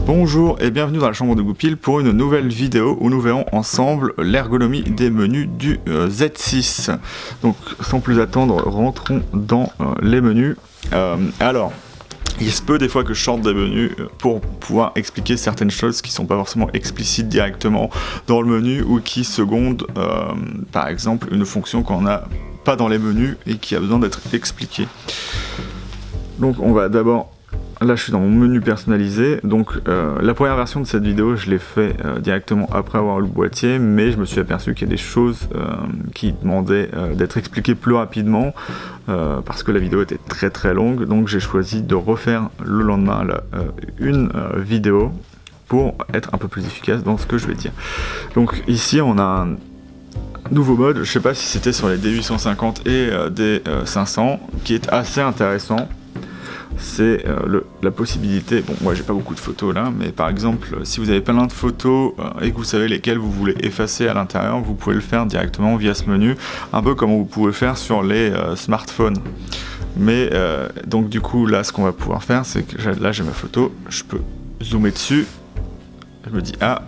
Bonjour et bienvenue dans la chambre de Goupil pour une nouvelle vidéo où nous verrons ensemble l'ergonomie des menus du Z6. Donc sans plus attendre, rentrons dans les menus. Alors, il se peut des fois que je sorte des menus pour pouvoir expliquer certaines choses qui ne sont pas forcément explicites directement dans le menu ou qui secondent par exemple une fonction qu'on n'a pas dans les menus et qui a besoin d'être expliquée. Donc on va d'abord... Là je suis dans mon menu personnalisé, donc la première version de cette vidéo je l'ai fait directement après avoir eu le boîtier, mais je me suis aperçu qu'il y a des choses qui demandaient d'être expliquées plus rapidement parce que la vidéo était très longue, donc j'ai choisi de refaire le lendemain une vidéo pour être un peu plus efficace dans ce que je vais dire. Donc ici on a un nouveau mode, je sais pas si c'était sur les D850 et D500, qui est assez intéressant. C'est la possibilité, bon moi j'ai pas beaucoup de photos là, mais par exemple si vous avez plein de photos et que vous savez lesquelles vous voulez effacer à l'intérieur, vous pouvez le faire directement via ce menu, un peu comme vous pouvez faire sur les smartphones. Mais donc du coup là ce qu'on va pouvoir faire, c'est que là j'ai ma photo, je peux zoomer dessus, je me dis ah,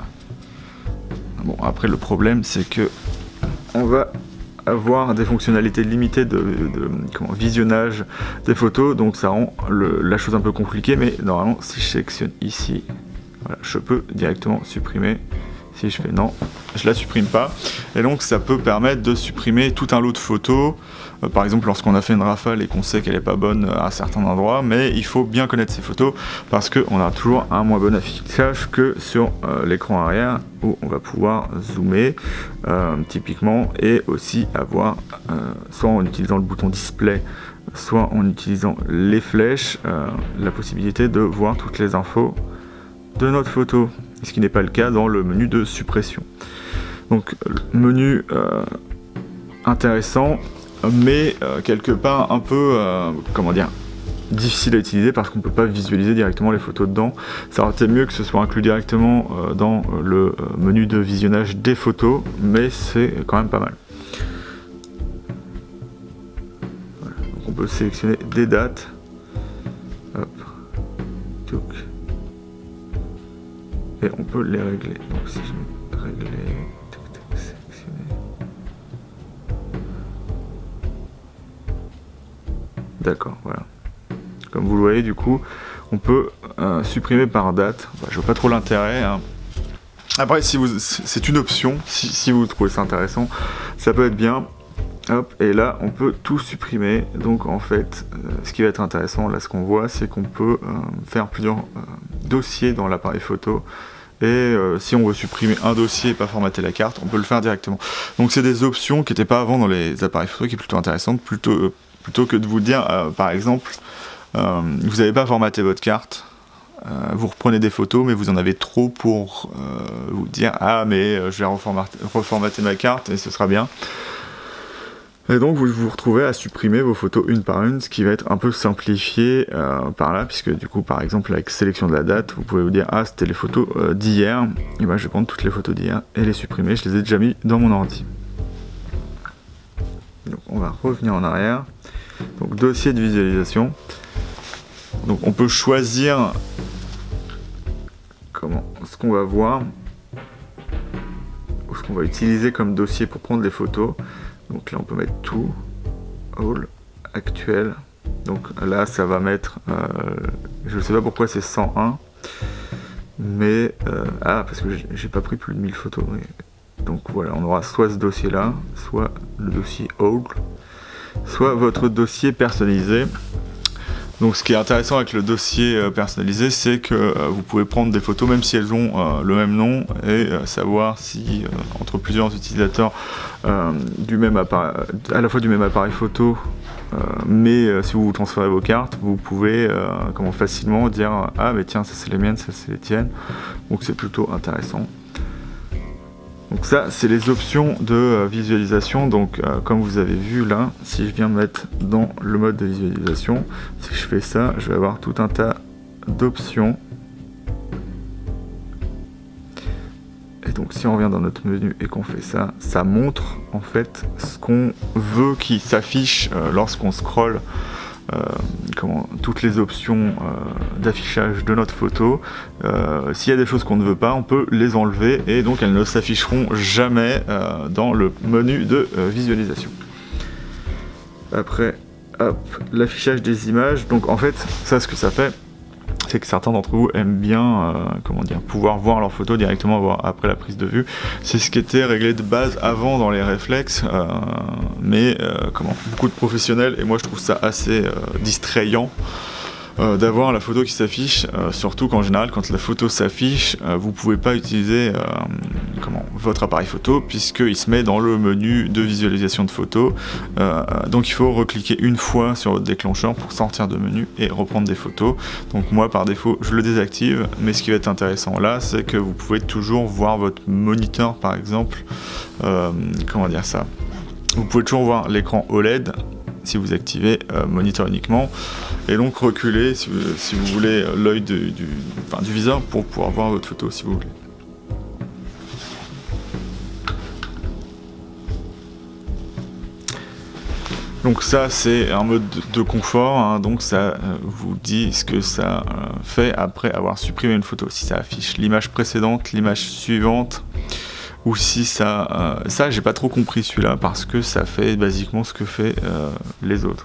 bon après le problème c'est que on va avoir des fonctionnalités limitées de visionnage des photos, donc ça rend la chose un peu compliquée, mais normalement si je sélectionne ici, voilà, je peux directement supprimer. Si je fais non, je la supprime pas, et donc ça peut permettre de supprimer tout un lot de photos, par exemple lorsqu'on a fait une rafale et qu'on sait qu'elle est pas bonne à certains endroits, mais il faut bien connaître ces photos parce qu'on a toujours un moins bon affichage que sur l'écran arrière où on va pouvoir zoomer typiquement, et aussi avoir soit en utilisant le bouton display, soit en utilisant les flèches, la possibilité de voir toutes les infos de notre photo, ce qui n'est pas le cas dans le menu de suppression. Donc menu intéressant, mais quelque part un peu comment dire, difficile à utiliser parce qu'on ne peut pas visualiser directement les photos dedans. Ça aurait été mieux que ce soit inclus directement dans le menu de visionnage des photos, mais c'est quand même pas mal. Voilà. Donc on peut sélectionner des dates. Hop. Touc. Et on peut les régler. Donc si je mets régler, sélectionner. D'accord, voilà. Comme vous le voyez, du coup, on peut supprimer par date. Bah, je vois pas trop l'intérêt. Hein. Après, c'est une option. Si vous trouvez ça intéressant, ça peut être bien. Hop, et là, on peut tout supprimer. Donc, en fait, ce qui va être intéressant, là, ce qu'on voit, c'est qu'on peut faire plusieurs dossiers dans l'appareil photo. Et si on veut supprimer un dossier et pas formater la carte, on peut le faire directement. Donc, c'est des options qui n'étaient pas avant dans les appareils photo, qui est plutôt intéressante, plutôt que de vous dire, par exemple, vous n'avez pas formaté votre carte, vous reprenez des photos, mais vous en avez trop pour vous dire « Ah, mais je vais reformater ma carte et ce sera bien ». Et donc vous vous retrouvez à supprimer vos photos une par une, ce qui va être un peu simplifié par là, puisque du coup par exemple avec sélection de la date, vous pouvez vous dire « Ah, c'était les photos d'hier », et ben je vais prendre toutes les photos d'hier et les supprimer, je les ai déjà mis dans mon ordi. Donc on va revenir en arrière, donc dossier de visualisation. Donc on peut choisir ce qu'on va voir, ou ce qu'on va utiliser comme dossier pour prendre les photos. Donc là on peut mettre tout, all, actuel. Donc là ça va mettre, je ne sais pas pourquoi c'est 101, mais parce que j'ai pas pris plus de 1000 photos. Donc voilà, on aura soit ce dossier là, soit le dossier all, soit votre dossier personnalisé. Donc ce qui est intéressant avec le dossier personnalisé, c'est que vous pouvez prendre des photos même si elles ont le même nom et savoir si entre plusieurs utilisateurs du même appareil, à la fois du même appareil photo, mais si vous transférez vos cartes, vous pouvez facilement dire ah mais tiens ça c'est les miennes, ça c'est les tiennes. Donc c'est plutôt intéressant. Donc ça, c'est les options de visualisation. Donc comme vous avez vu là, si je viens me mettre dans le mode de visualisation, si je fais ça, je vais avoir tout un tas d'options. Et donc si on revient dans notre menu et qu'on fait ça, ça montre en fait ce qu'on veut qui s'affiche lorsqu'on scrolle toutes les options d'affichage de notre photo. S'il y a des choses qu'on ne veut pas, on peut les enlever et donc elles ne s'afficheront jamais dans le menu de visualisation. Après, hop, l'affichage des images. Donc en fait, ça, ce que ça fait, c'est que certains d'entre vous aiment bien pouvoir voir leurs photos directement après la prise de vue. C'est ce qui était réglé de base avant dans les réflexes, mais beaucoup de professionnels, et moi je trouve ça assez distrayant d'avoir la photo qui s'affiche, surtout qu'en général quand la photo s'affiche, vous pouvez pas utiliser votre appareil photo puisqu'il se met dans le menu de visualisation de photos, donc il faut recliquer une fois sur votre déclencheur pour sortir de menu et reprendre des photos. Donc moi par défaut je le désactive, mais ce qui va être intéressant là, c'est que vous pouvez toujours voir votre moniteur par exemple, vous pouvez toujours voir l'écran OLED si vous activez moniteur uniquement, et donc reculer si vous voulez l'œil du viseur pour pouvoir voir votre photo si vous voulez. Donc ça c'est un mode de confort, hein, donc ça vous dit ce que ça fait après avoir supprimé une photo, si ça affiche l'image précédente, l'image suivante, ou si ça j'ai pas trop compris celui-là parce que ça fait basiquement ce que fait les autres.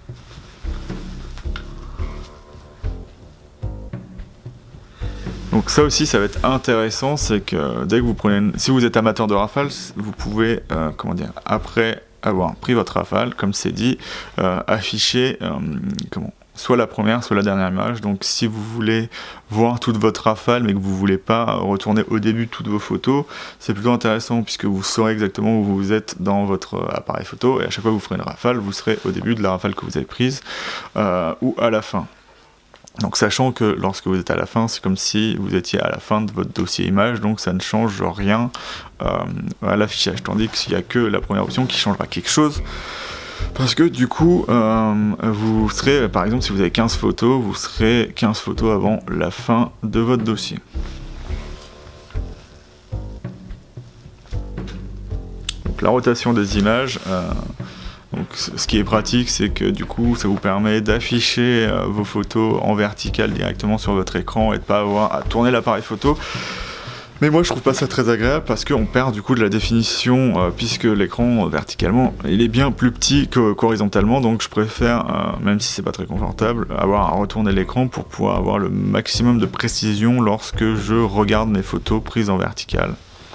Donc ça aussi ça va être intéressant, c'est que dès que vous prenez, si vous êtes amateur de rafale, vous pouvez après avoir pris votre rafale, comme c'est dit, afficher soit la première, soit la dernière image. Donc si vous voulez voir toute votre rafale, mais que vous voulez pas retourner au début de toutes vos photos, c'est plutôt intéressant puisque vous saurez exactement où vous êtes dans votre appareil photo, et à chaque fois que vous ferez une rafale, vous serez au début de la rafale que vous avez prise, ou à la fin. Donc sachant que lorsque vous êtes à la fin, c'est comme si vous étiez à la fin de votre dossier image, donc ça ne change rien à l'affichage, tandis qu'il n'y a que la première option qui changera quelque chose. Parce que du coup, vous serez, par exemple, si vous avez 15 photos, vous serez 15 photos avant la fin de votre dossier. Donc la rotation des images, donc ce qui est pratique, c'est que du coup, ça vous permet d'afficher vos photos en vertical directement sur votre écran et de ne pas avoir à tourner l'appareil photo. Mais moi je trouve pas ça très agréable parce qu'on perd du coup de la définition puisque l'écran verticalement il est bien plus petit qu'horizontalement, donc je préfère, même si c'est pas très confortable, avoir à retourner l'écran pour pouvoir avoir le maximum de précision lorsque je regarde mes photos prises en verticale.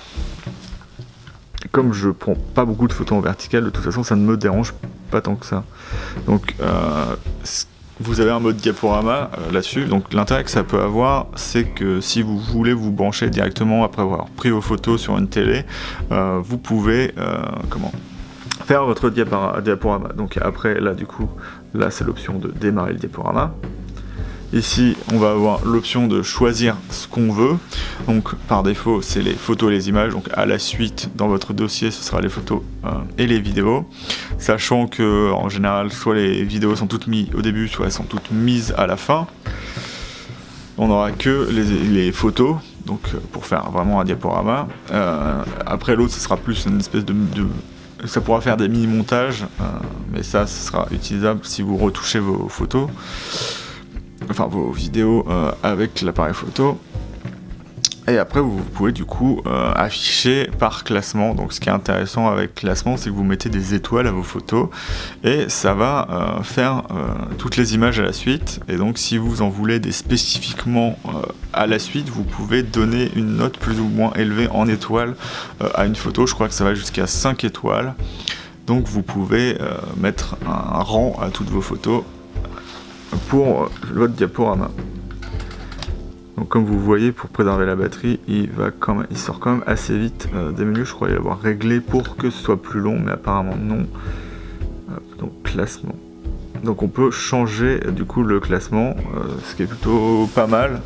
Comme je prends pas beaucoup de photos en verticale, de toute façon ça ne me dérange pas tant que ça. Donc vous avez un mode diaporama là-dessus, donc l'intérêt que ça peut avoir, c'est que si vous voulez vous brancher directement après avoir pris vos photos sur une télé, vous pouvez faire votre diaporama. Donc après, là du coup, là c'est l'option de démarrer le diaporama. Ici, on va avoir l'option de choisir ce qu'on veut. Donc par défaut, c'est les photos et les images. Donc à la suite, dans votre dossier, ce sera les photos et les vidéos. Sachant que en général, soit les vidéos sont toutes mises au début, soit elles sont toutes mises à la fin. On n'aura que les photos, donc pour faire vraiment un diaporama. Après l'autre, ce sera plus une espèce ça pourra faire des mini-montages, mais ça, ce sera utilisable si vous retouchez vos photos. Enfin vos vidéos avec l'appareil photo. Et après vous pouvez du coup afficher par classement. Donc ce qui est intéressant avec classement, c'est que vous mettez des étoiles à vos photos et ça va faire toutes les images à la suite. Et donc si vous en voulez des spécifiquement à la suite, vous pouvez donner une note plus ou moins élevée en étoiles à une photo. Je crois que ça va jusqu'à 5 étoiles. Donc vous pouvez mettre un rang à toutes vos photos pour votre diaporama. Donc comme vous voyez, pour préserver la batterie, il sort quand même assez vite des menus. Je croyais l'avoir réglé pour que ce soit plus long, mais apparemment non. Donc classement. Donc on peut changer du coup le classement, ce qui est plutôt pas mal.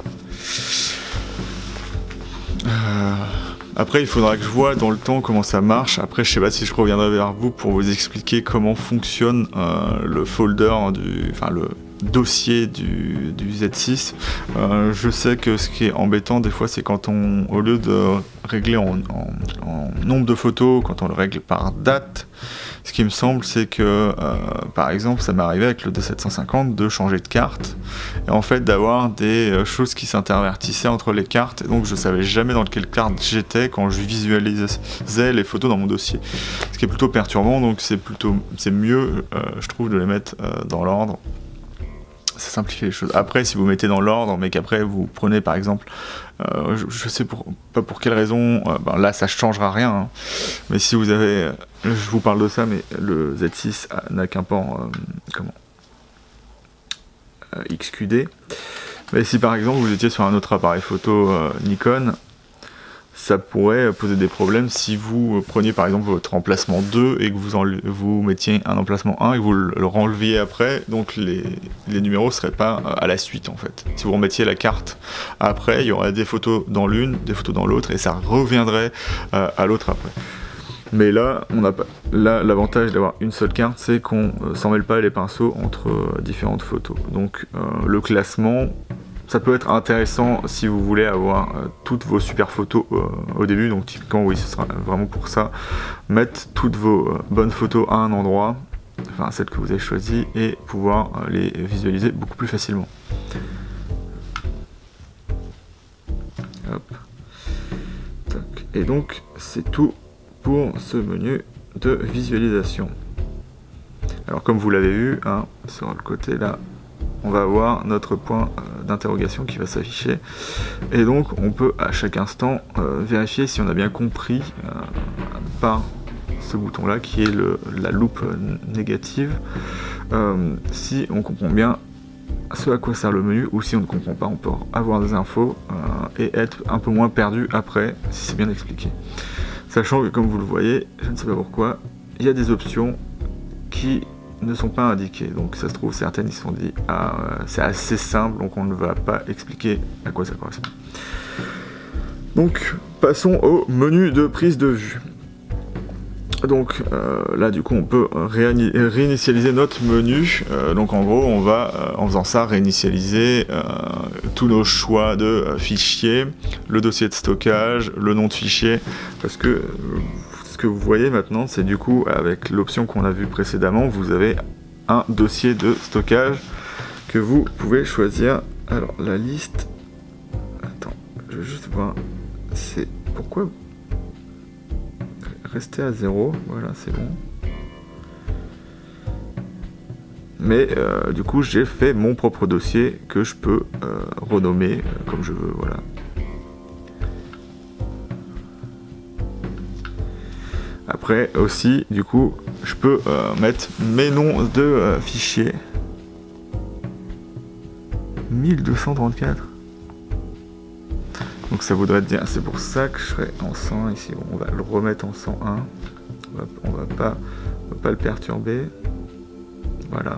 Après il faudra que je vois dans le temps comment ça marche. Après je sais pas si je reviendrai vers vous pour vous expliquer comment fonctionne le folder dossier du Z6. Je sais que ce qui est embêtant des fois, c'est quand au lieu de régler en nombre de photos, quand on le règle par date, ce qui me semble, c'est que par exemple, ça m'est arrivé avec le D750 de changer de carte et en fait d'avoir des choses qui s'intervertissaient entre les cartes, et donc je savais jamais dans quelle carte j'étais quand je visualisais les photos dans mon dossier, ce qui est plutôt perturbant. Donc c'est mieux, je trouve, de les mettre dans l'ordre. Ça simplifie les choses. Après, si vous mettez dans l'ordre, mais qu'après vous prenez par exemple, je sais pas pour quelle raison, là ça changera rien, hein. Mais si vous avez, je vous parle de ça, mais le Z6 n'a qu'un port XQD. Mais si par exemple vous étiez sur un autre appareil photo Nikon, ça pourrait poser des problèmes si vous preniez par exemple votre emplacement 2 et que vous mettiez un emplacement 1 et que vous le renleviez après, donc les numéros seraient pas à la suite en fait. Si vous remettiez la carte après, il y aurait des photos dans l'une, des photos dans l'autre, et ça reviendrait à l'autre après. Mais là, on n'a pas. Là, l'avantage d'avoir une seule carte, c'est qu'on s'en mêle pas les pinceaux entre différentes photos. Donc le classement, ça peut être intéressant si vous voulez avoir toutes vos super photos au début. Donc typiquement, oui, ce sera vraiment pour ça. Mettre toutes vos bonnes photos à un endroit, enfin celles que vous avez choisies, et pouvoir les visualiser beaucoup plus facilement. Hop. Tac. Et donc, c'est tout pour ce menu de visualisation. Alors comme vous l'avez vu, hein, sur le côté là, on va avoir notre point d'interrogation qui va s'afficher, et donc on peut à chaque instant vérifier si on a bien compris par ce bouton là qui est la loupe négative, si on comprend bien ce à quoi sert le menu, ou si on ne comprend pas, on peut avoir des infos et être un peu moins perdu après si c'est bien expliqué. Sachant que comme vous le voyez, je ne sais pas pourquoi, il y a des options qui ne sont pas indiquées. Donc ça se trouve, certaines ils se sont dit c'est assez simple, donc on ne va pas expliquer à quoi ça correspond. Donc passons au menu de prise de vue. Donc là du coup on peut réinitialiser notre menu. Donc en gros on va en faisant ça réinitialiser tous nos choix de fichiers, le dossier de stockage, le nom de fichier, parce que ce que vous voyez maintenant, c'est du coup avec l'option qu'on a vue précédemment, vous avez un dossier de stockage que vous pouvez choisir. Alors la liste, attends, je veux juste voir, c'est pourquoi rester à 0, voilà, c'est bon. Mais du coup j'ai fait mon propre dossier que je peux renommer comme je veux, voilà. Après aussi, du coup, je peux mettre mes noms de fichiers. 1234. Donc ça voudrait dire, c'est pour ça que je serai en 100 ici. On va le remettre en 101. On va pas le perturber. Voilà.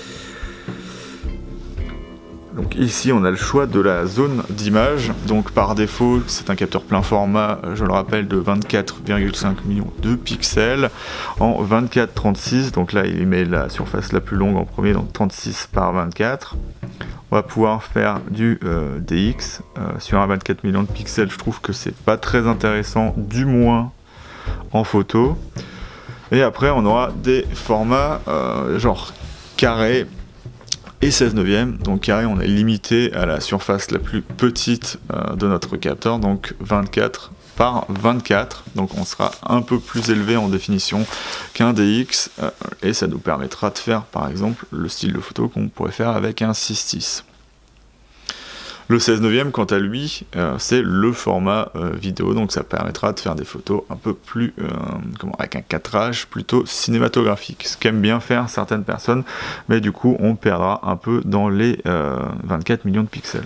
Donc ici on a le choix de la zone d'image. Donc par défaut c'est un capteur plein format, je le rappelle, de 24,5 millions de pixels en 24-36. Donc là il met la surface la plus longue en premier, donc 36 par 24. On va pouvoir faire du DX sur un 24 millions de pixels. Je trouve que c'est pas très intéressant, du moins en photo. Et après on aura des formats genre carré et 16 neuvième. Donc carré, on est limité à la surface la plus petite de notre capteur, donc 24 par 24. Donc on sera un peu plus élevé en définition qu'un DX, et ça nous permettra de faire par exemple le style de photo qu'on pourrait faire avec un 6.6. Le 16 neuvième, quant à lui, c'est le format vidéo, donc ça permettra de faire des photos un peu plus, avec un cadrage plutôt cinématographique, ce qu'aiment bien faire certaines personnes, mais du coup on perdra un peu dans les 24 millions de pixels.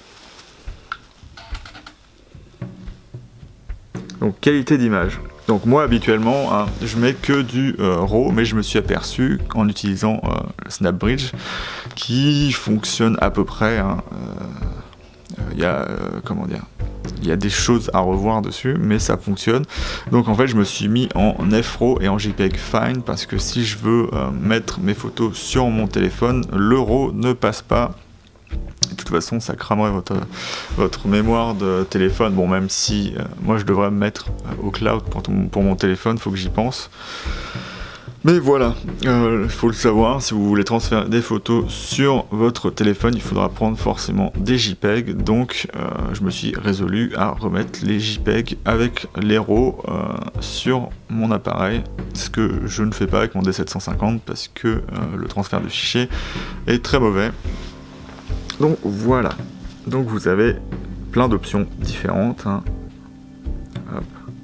Donc qualité d'image. Donc moi habituellement, hein, je mets que du RAW, mais je me suis aperçu en utilisant SnapBridge, qui fonctionne à peu près, hein, il y a, comment dire, Il y a des choses à revoir dessus, mais ça fonctionne. Donc en fait, je me suis mis en FRAW et en JPEG Fine parce que si je veux mettre mes photos sur mon téléphone, le RAW ne passe pas. De toute façon, ça cramerait votre mémoire de téléphone. Bon, même si moi, je devrais me mettre au cloud pour mon téléphone, faut que j'y pense. Mais voilà, il faut le savoir, si vous voulez transférer des photos sur votre téléphone, il faudra prendre forcément des JPEG. Donc je me suis résolu à remettre les JPEG avec les RAW sur mon appareil, ce que je ne fais pas avec mon D750 parce que le transfert de fichiers est très mauvais. Donc voilà, donc vous avez plein d'options différentes. Hein. Hop.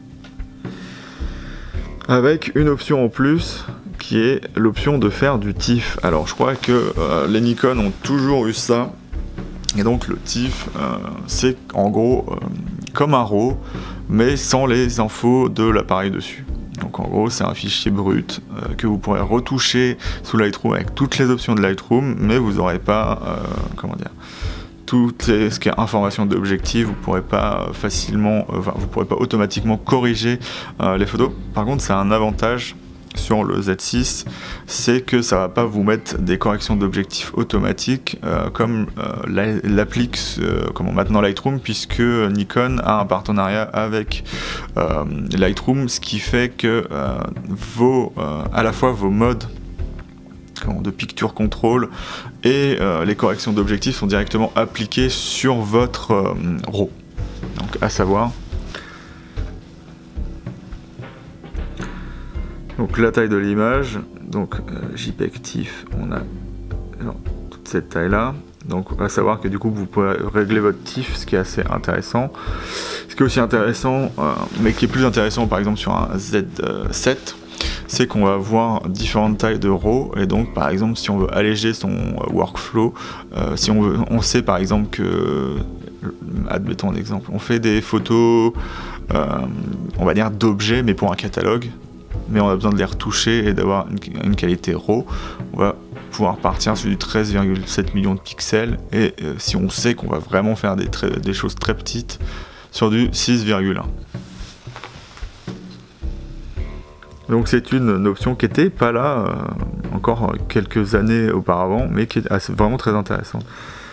Avec une option en plus qui est l'option de faire du TIFF. Alors je crois que les Nikon ont toujours eu ça, et donc le TIFF c'est en gros comme un RAW mais sans les infos de l'appareil dessus. Donc en gros c'est un fichier brut que vous pourrez retoucher sous Lightroom avec toutes les options de Lightroom, mais vous n'aurez pas comment dire, tout ce qui est information d'objectif, vous pourrez pas facilement, vous pourrez pas automatiquement corriger les photos. Par contre, c'est un avantage sur le Z6, c'est que ça va pas vous mettre des corrections d'objectif automatiques comme l'applique maintenant Lightroom, puisque Nikon a un partenariat avec Lightroom, ce qui fait que à la fois vos modes de picture control et les corrections d'objectifs sont directement appliquées sur votre RAW. Donc à savoir, donc la taille de l'image, donc JPEG TIFF, on a toute cette taille là. Donc à savoir que du coup vous pouvez régler votre TIFF, ce qui est assez intéressant. Ce qui est aussi intéressant, mais qui est plus intéressant par exemple sur un Z7, c'est qu'on va avoir différentes tailles de RAW, et donc par exemple si on veut alléger son workflow, si on sait par exemple que, admettons un exemple, on fait des photos, on va dire d'objets mais pour un catalogue, mais on a besoin de les retoucher et d'avoir une qualité RAW, on va pouvoir partir sur du 13,7 millions de pixels, et si on sait qu'on va vraiment faire des choses très petites, sur du 6,1. Donc c'est une option qui n'était pas là encore quelques années auparavant, mais qui est vraiment très intéressante.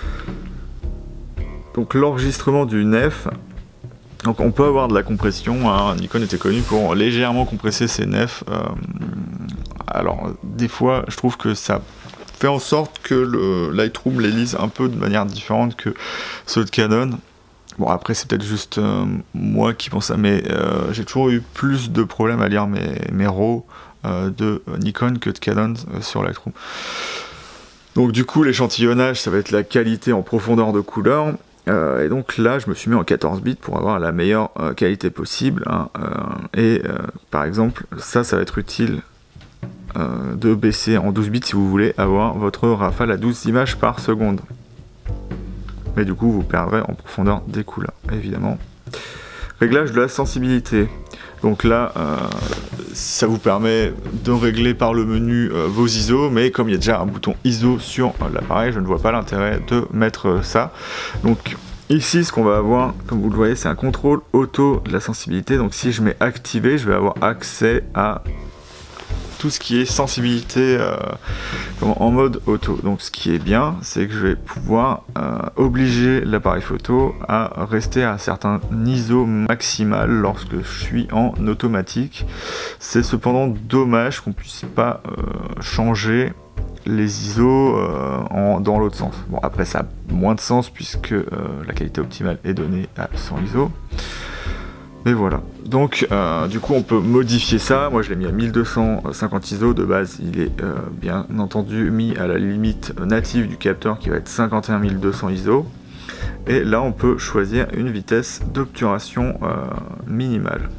Donc l'enregistrement du nef, donc on peut avoir de la compression, hein. Nikon était connu pour légèrement compresser ses nefs. Alors des fois je trouve que ça fait en sorte que le Lightroom les lise un peu de manière différente que ceux de Canon. Bon, après c'est peut-être juste moi qui pense ça, mais j'ai toujours eu plus de problèmes à lire mes RAW de Nikon que de Canon sur Lightroom. Donc du coup l'échantillonnage, ça va être la qualité en profondeur de couleur, et donc là je me suis mis en 14 bits pour avoir la meilleure qualité possible, hein, par exemple ça va être utile de baisser en 12 bits si vous voulez avoir votre rafale à 12 images par seconde. Mais du coup vous perdrez en profondeur des couleurs, évidemment. Réglage de la sensibilité. Donc là, ça vous permet de régler par le menu vos ISO, mais comme il y a déjà un bouton ISO sur l'appareil, je ne vois pas l'intérêt de mettre ça. Donc ici, ce qu'on va avoir, comme vous le voyez, c'est un contrôle auto de la sensibilité. Donc si je mets activé, je vais avoir accès à tout ce qui est sensibilité en mode auto. Donc ce qui est bien, c'est que je vais pouvoir obliger l'appareil photo à rester à un certain ISO maximal lorsque je suis en automatique. C'est cependant dommage qu'on puisse pas changer les ISO dans l'autre sens. Bon, après ça a moins de sens puisque la qualité optimale est donnée à 100 ISO. Mais voilà, donc du coup on peut modifier ça. Moi je l'ai mis à 1250 ISO, de base il est bien entendu mis à la limite native du capteur qui va être 51 200 ISO. Et là on peut choisir une vitesse d'obturation minimale.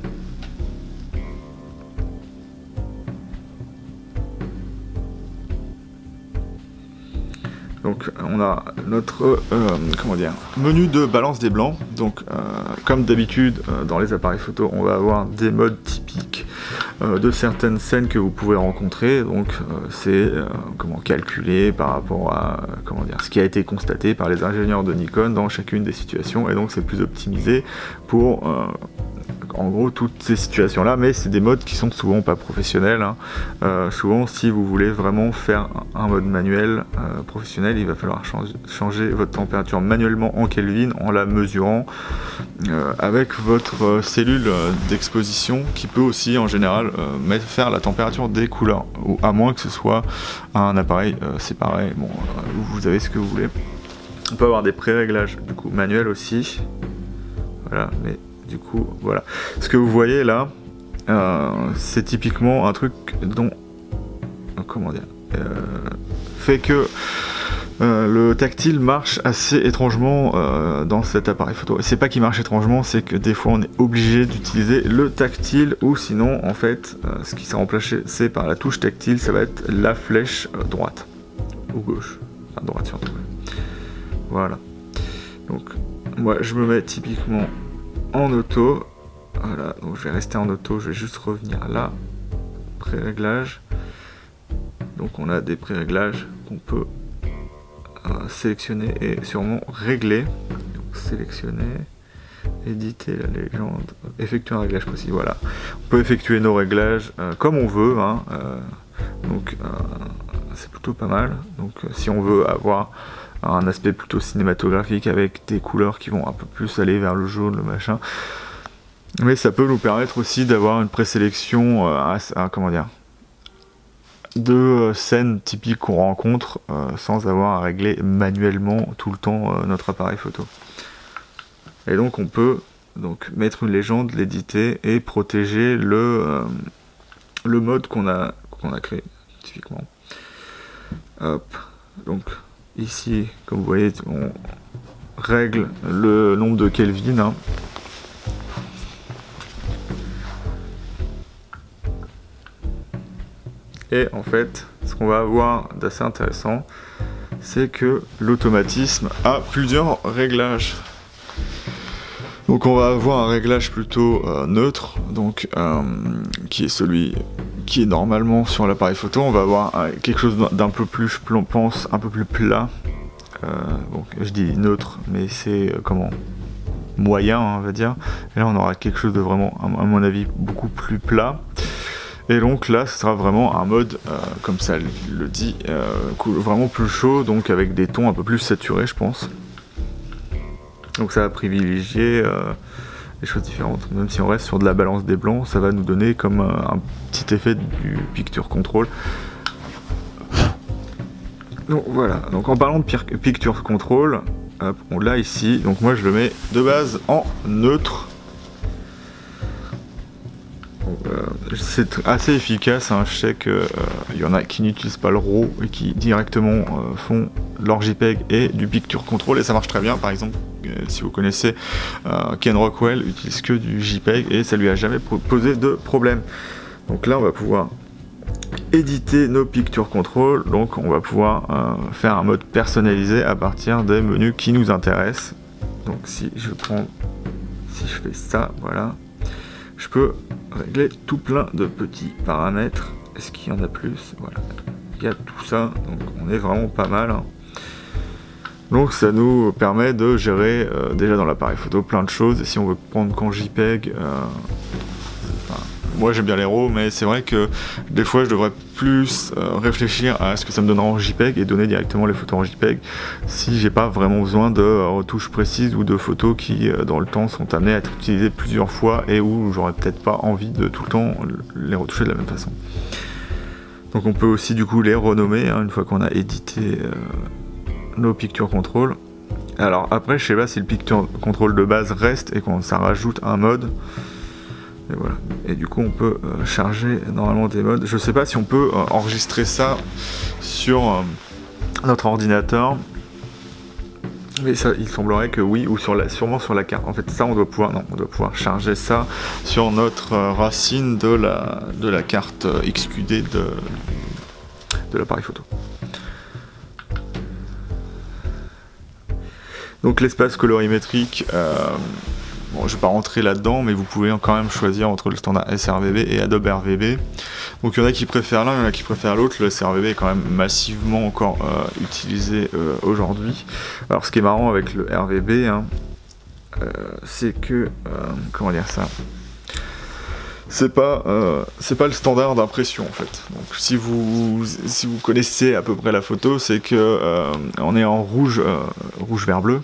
Donc on a notre menu de balance des blancs. Donc comme d'habitude dans les appareils photo, on va avoir des modes typiques de certaines scènes que vous pouvez rencontrer. Donc c'est comment calculer par rapport à comment dire, ce qui a été constaté par les ingénieurs de Nikon dans chacune des situations, et donc c'est plus optimisé pour en gros toutes ces situations là, mais c'est des modes qui sont souvent pas professionnels, hein. Souvent si vous voulez vraiment faire un mode manuel professionnel, il va falloir changer votre température manuellement en Kelvin en la mesurant avec votre cellule d'exposition, qui peut aussi en général faire la température des couleurs, ou à moins que ce soit un appareil séparé. Bon, vous avez ce que vous voulez. On peut avoir des pré-réglages du coup manuels aussi, voilà, mais du coup voilà, ce que vous voyez là c'est typiquement un truc dont comment dire fait que le tactile marche assez étrangement dans cet appareil photo. C'est pas qu'il marche étrangement, c'est que des fois on est obligé d'utiliser le tactile, ou sinon en fait ce qui sera remplacé par la touche tactile, ça va être la flèche droite ou gauche, enfin droite surtout. Voilà, donc moi je me mets typiquement en auto, voilà, donc je vais rester en auto, je vais juste revenir là, pré-réglage. Donc on a des pré-réglages qu'on peut sélectionner et sûrement régler. Donc sélectionner, éditer la légende, effectuer un réglage précis, voilà. On peut effectuer nos réglages comme on veut, hein, donc c'est plutôt pas mal. Donc si on veut avoir un aspect plutôt cinématographique avec des couleurs qui vont un peu plus aller vers le jaune, le machin, mais ça peut nous permettre aussi d'avoir une présélection comment dire, de scènes typiques qu'on rencontre sans avoir à régler manuellement tout le temps notre appareil photo. Et donc on peut donc mettre une légende, l'éditer et protéger le mode qu'on a créé typiquement. Hop, donc ici, comme vous voyez, on règle le nombre de Kelvin, hein. Et en fait, ce qu'on va avoir d'assez intéressant, c'est que l'automatisme a plusieurs réglages. Donc on va avoir un réglage plutôt neutre, donc qui est celui qui est normalement sur l'appareil photo. On va avoir quelque chose d'un peu plus, je pense, un peu plus plat. Donc je dis neutre, mais c'est comment, moyen, hein, on va dire. Et là on aura quelque chose de vraiment, à mon avis, beaucoup plus plat. Et donc là ce sera vraiment un mode, comme ça le dit, vraiment plus chaud, donc avec des tons un peu plus saturés, je pense. Donc ça va privilégier des choses différentes. Même si on reste sur de la balance des blancs, ça va nous donner comme un petit effet du picture control. Donc voilà, donc en parlant de picture control, hop, on l'a ici. Donc moi je le mets de base en neutre. C'est assez efficace, hein. Je sais qu'il y en a qui n'utilisent pas le RAW et qui directement font leur JPEG et du picture control, et ça marche très bien. Par exemple, si vous connaissez Ken Rockwell, utilise que du JPEG et ça lui a jamais posé de problème. Donc là on va pouvoir éditer nos picture control, donc on va pouvoir faire un mode personnalisé à partir des menus qui nous intéressent. Donc si je fais ça, voilà, je peux régler tout plein de petits paramètres. Est-ce qu'il y en a plus? Voilà, il y a tout ça, donc on est vraiment pas mal, hein. Donc ça nous permet de gérer déjà dans l'appareil photo plein de choses. Et si on veut prendre qu'en JPEG, moi j'aime bien les RAW, mais c'est vrai que des fois je devrais plus réfléchir à ce que ça me donnera en JPEG et donner directement les photos en JPEG si j'ai pas vraiment besoin de retouches précises ou de photos qui dans le temps sont amenées à être utilisées plusieurs fois et où j'aurais peut-être pas envie de tout le temps les retoucher de la même façon. Donc on peut aussi du coup les renommer, hein, une fois qu'on a édité nos picture control. Alors après je sais pas si le picture control de base reste et qu'on ça rajoute un mode. Et voilà. Et du coup on peut charger normalement des modes. Je sais pas si on peut enregistrer ça sur notre ordinateur, mais ça, il semblerait que oui, ou sûrement sur la carte. En fait ça on doit pouvoir charger ça sur notre racine de la carte XQD de l'appareil photo. Donc l'espace colorimétrique, bon, je vais pas rentrer là-dedans, mais vous pouvez quand même choisir entre le standard sRVB et Adobe RVB. Donc il y en a qui préfèrent l'un, il y en a qui préfèrent l'autre. Le sRVB est quand même massivement encore utilisé aujourd'hui. Alors ce qui est marrant avec le RVB, hein, c'est que, comment dire ça, c'est pas le standard d'impression en fait. Donc si vous connaissez à peu près la photo, c'est que on est en rouge vert bleu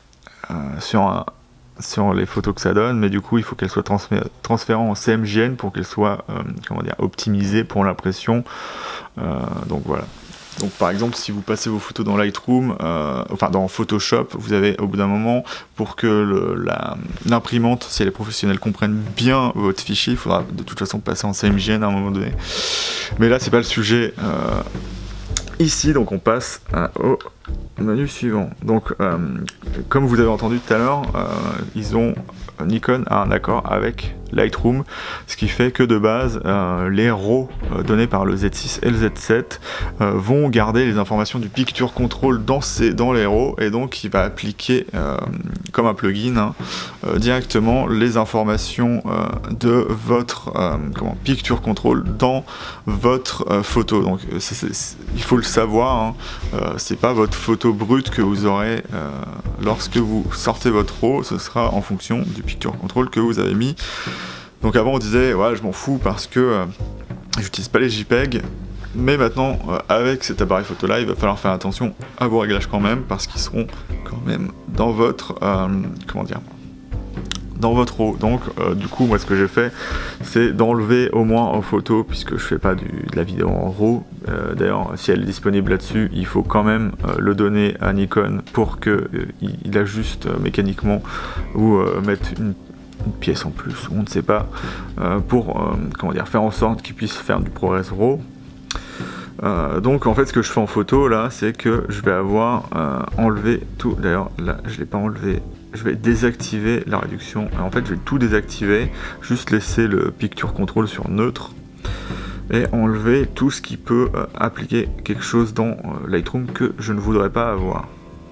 sur les photos que ça donne, mais du coup il faut qu'elle soit transférée en CMJN pour qu'elle soit comment dire, optimisée pour l'impression. Donc voilà. Donc par exemple, si vous passez vos photos dans Lightroom, enfin dans Photoshop, vous avez au bout d'un moment, pour que l'imprimante, si elle est professionnelle, comprenne bien votre fichier, il faudra de toute façon passer en CMJN à un moment donné. Mais là, c'est pas le sujet ici, donc on passe au menu suivant. Donc comme vous avez entendu tout à l'heure, Nikon a un accord avec Lightroom, ce qui fait que de base les RAW donnés par le Z6 et le Z7 vont garder les informations du Picture Control dans les RAW, et donc il va appliquer comme un plugin hein, directement les informations de votre Picture Control dans votre photo. Donc il faut le savoir, hein, c'est pas votre photo brute que vous aurez lorsque vous sortez votre RAW, ce sera en fonction du Picture Control que vous avez mis. Donc avant on disait ouais je m'en fous parce que j'utilise pas les JPEG, mais maintenant avec cet appareil photo là il va falloir faire attention à vos réglages quand même, parce qu'ils seront quand même dans votre comment dire, dans votre RAW. Donc du coup moi ce que j'ai fait c'est d'enlever au moins en photo, puisque je fais pas de la vidéo en RAW. D'ailleurs si elle est disponible là-dessus, il faut quand même le donner à Nikon pour que il ajuste mécaniquement ou mettre une pièce en plus, on ne sait pas, pour comment dire, faire en sorte qu'il puisse faire du ProRes RAW. Donc en fait ce que je fais en photo là, c'est que je vais avoir enlevé tout. D'ailleurs là je l'ai pas enlevé, je vais désactiver la réduction. Alors, en fait je vais tout désactiver, juste laisser le Picture Control sur neutre et enlever tout ce qui peut appliquer quelque chose dans Lightroom que je ne voudrais pas avoir.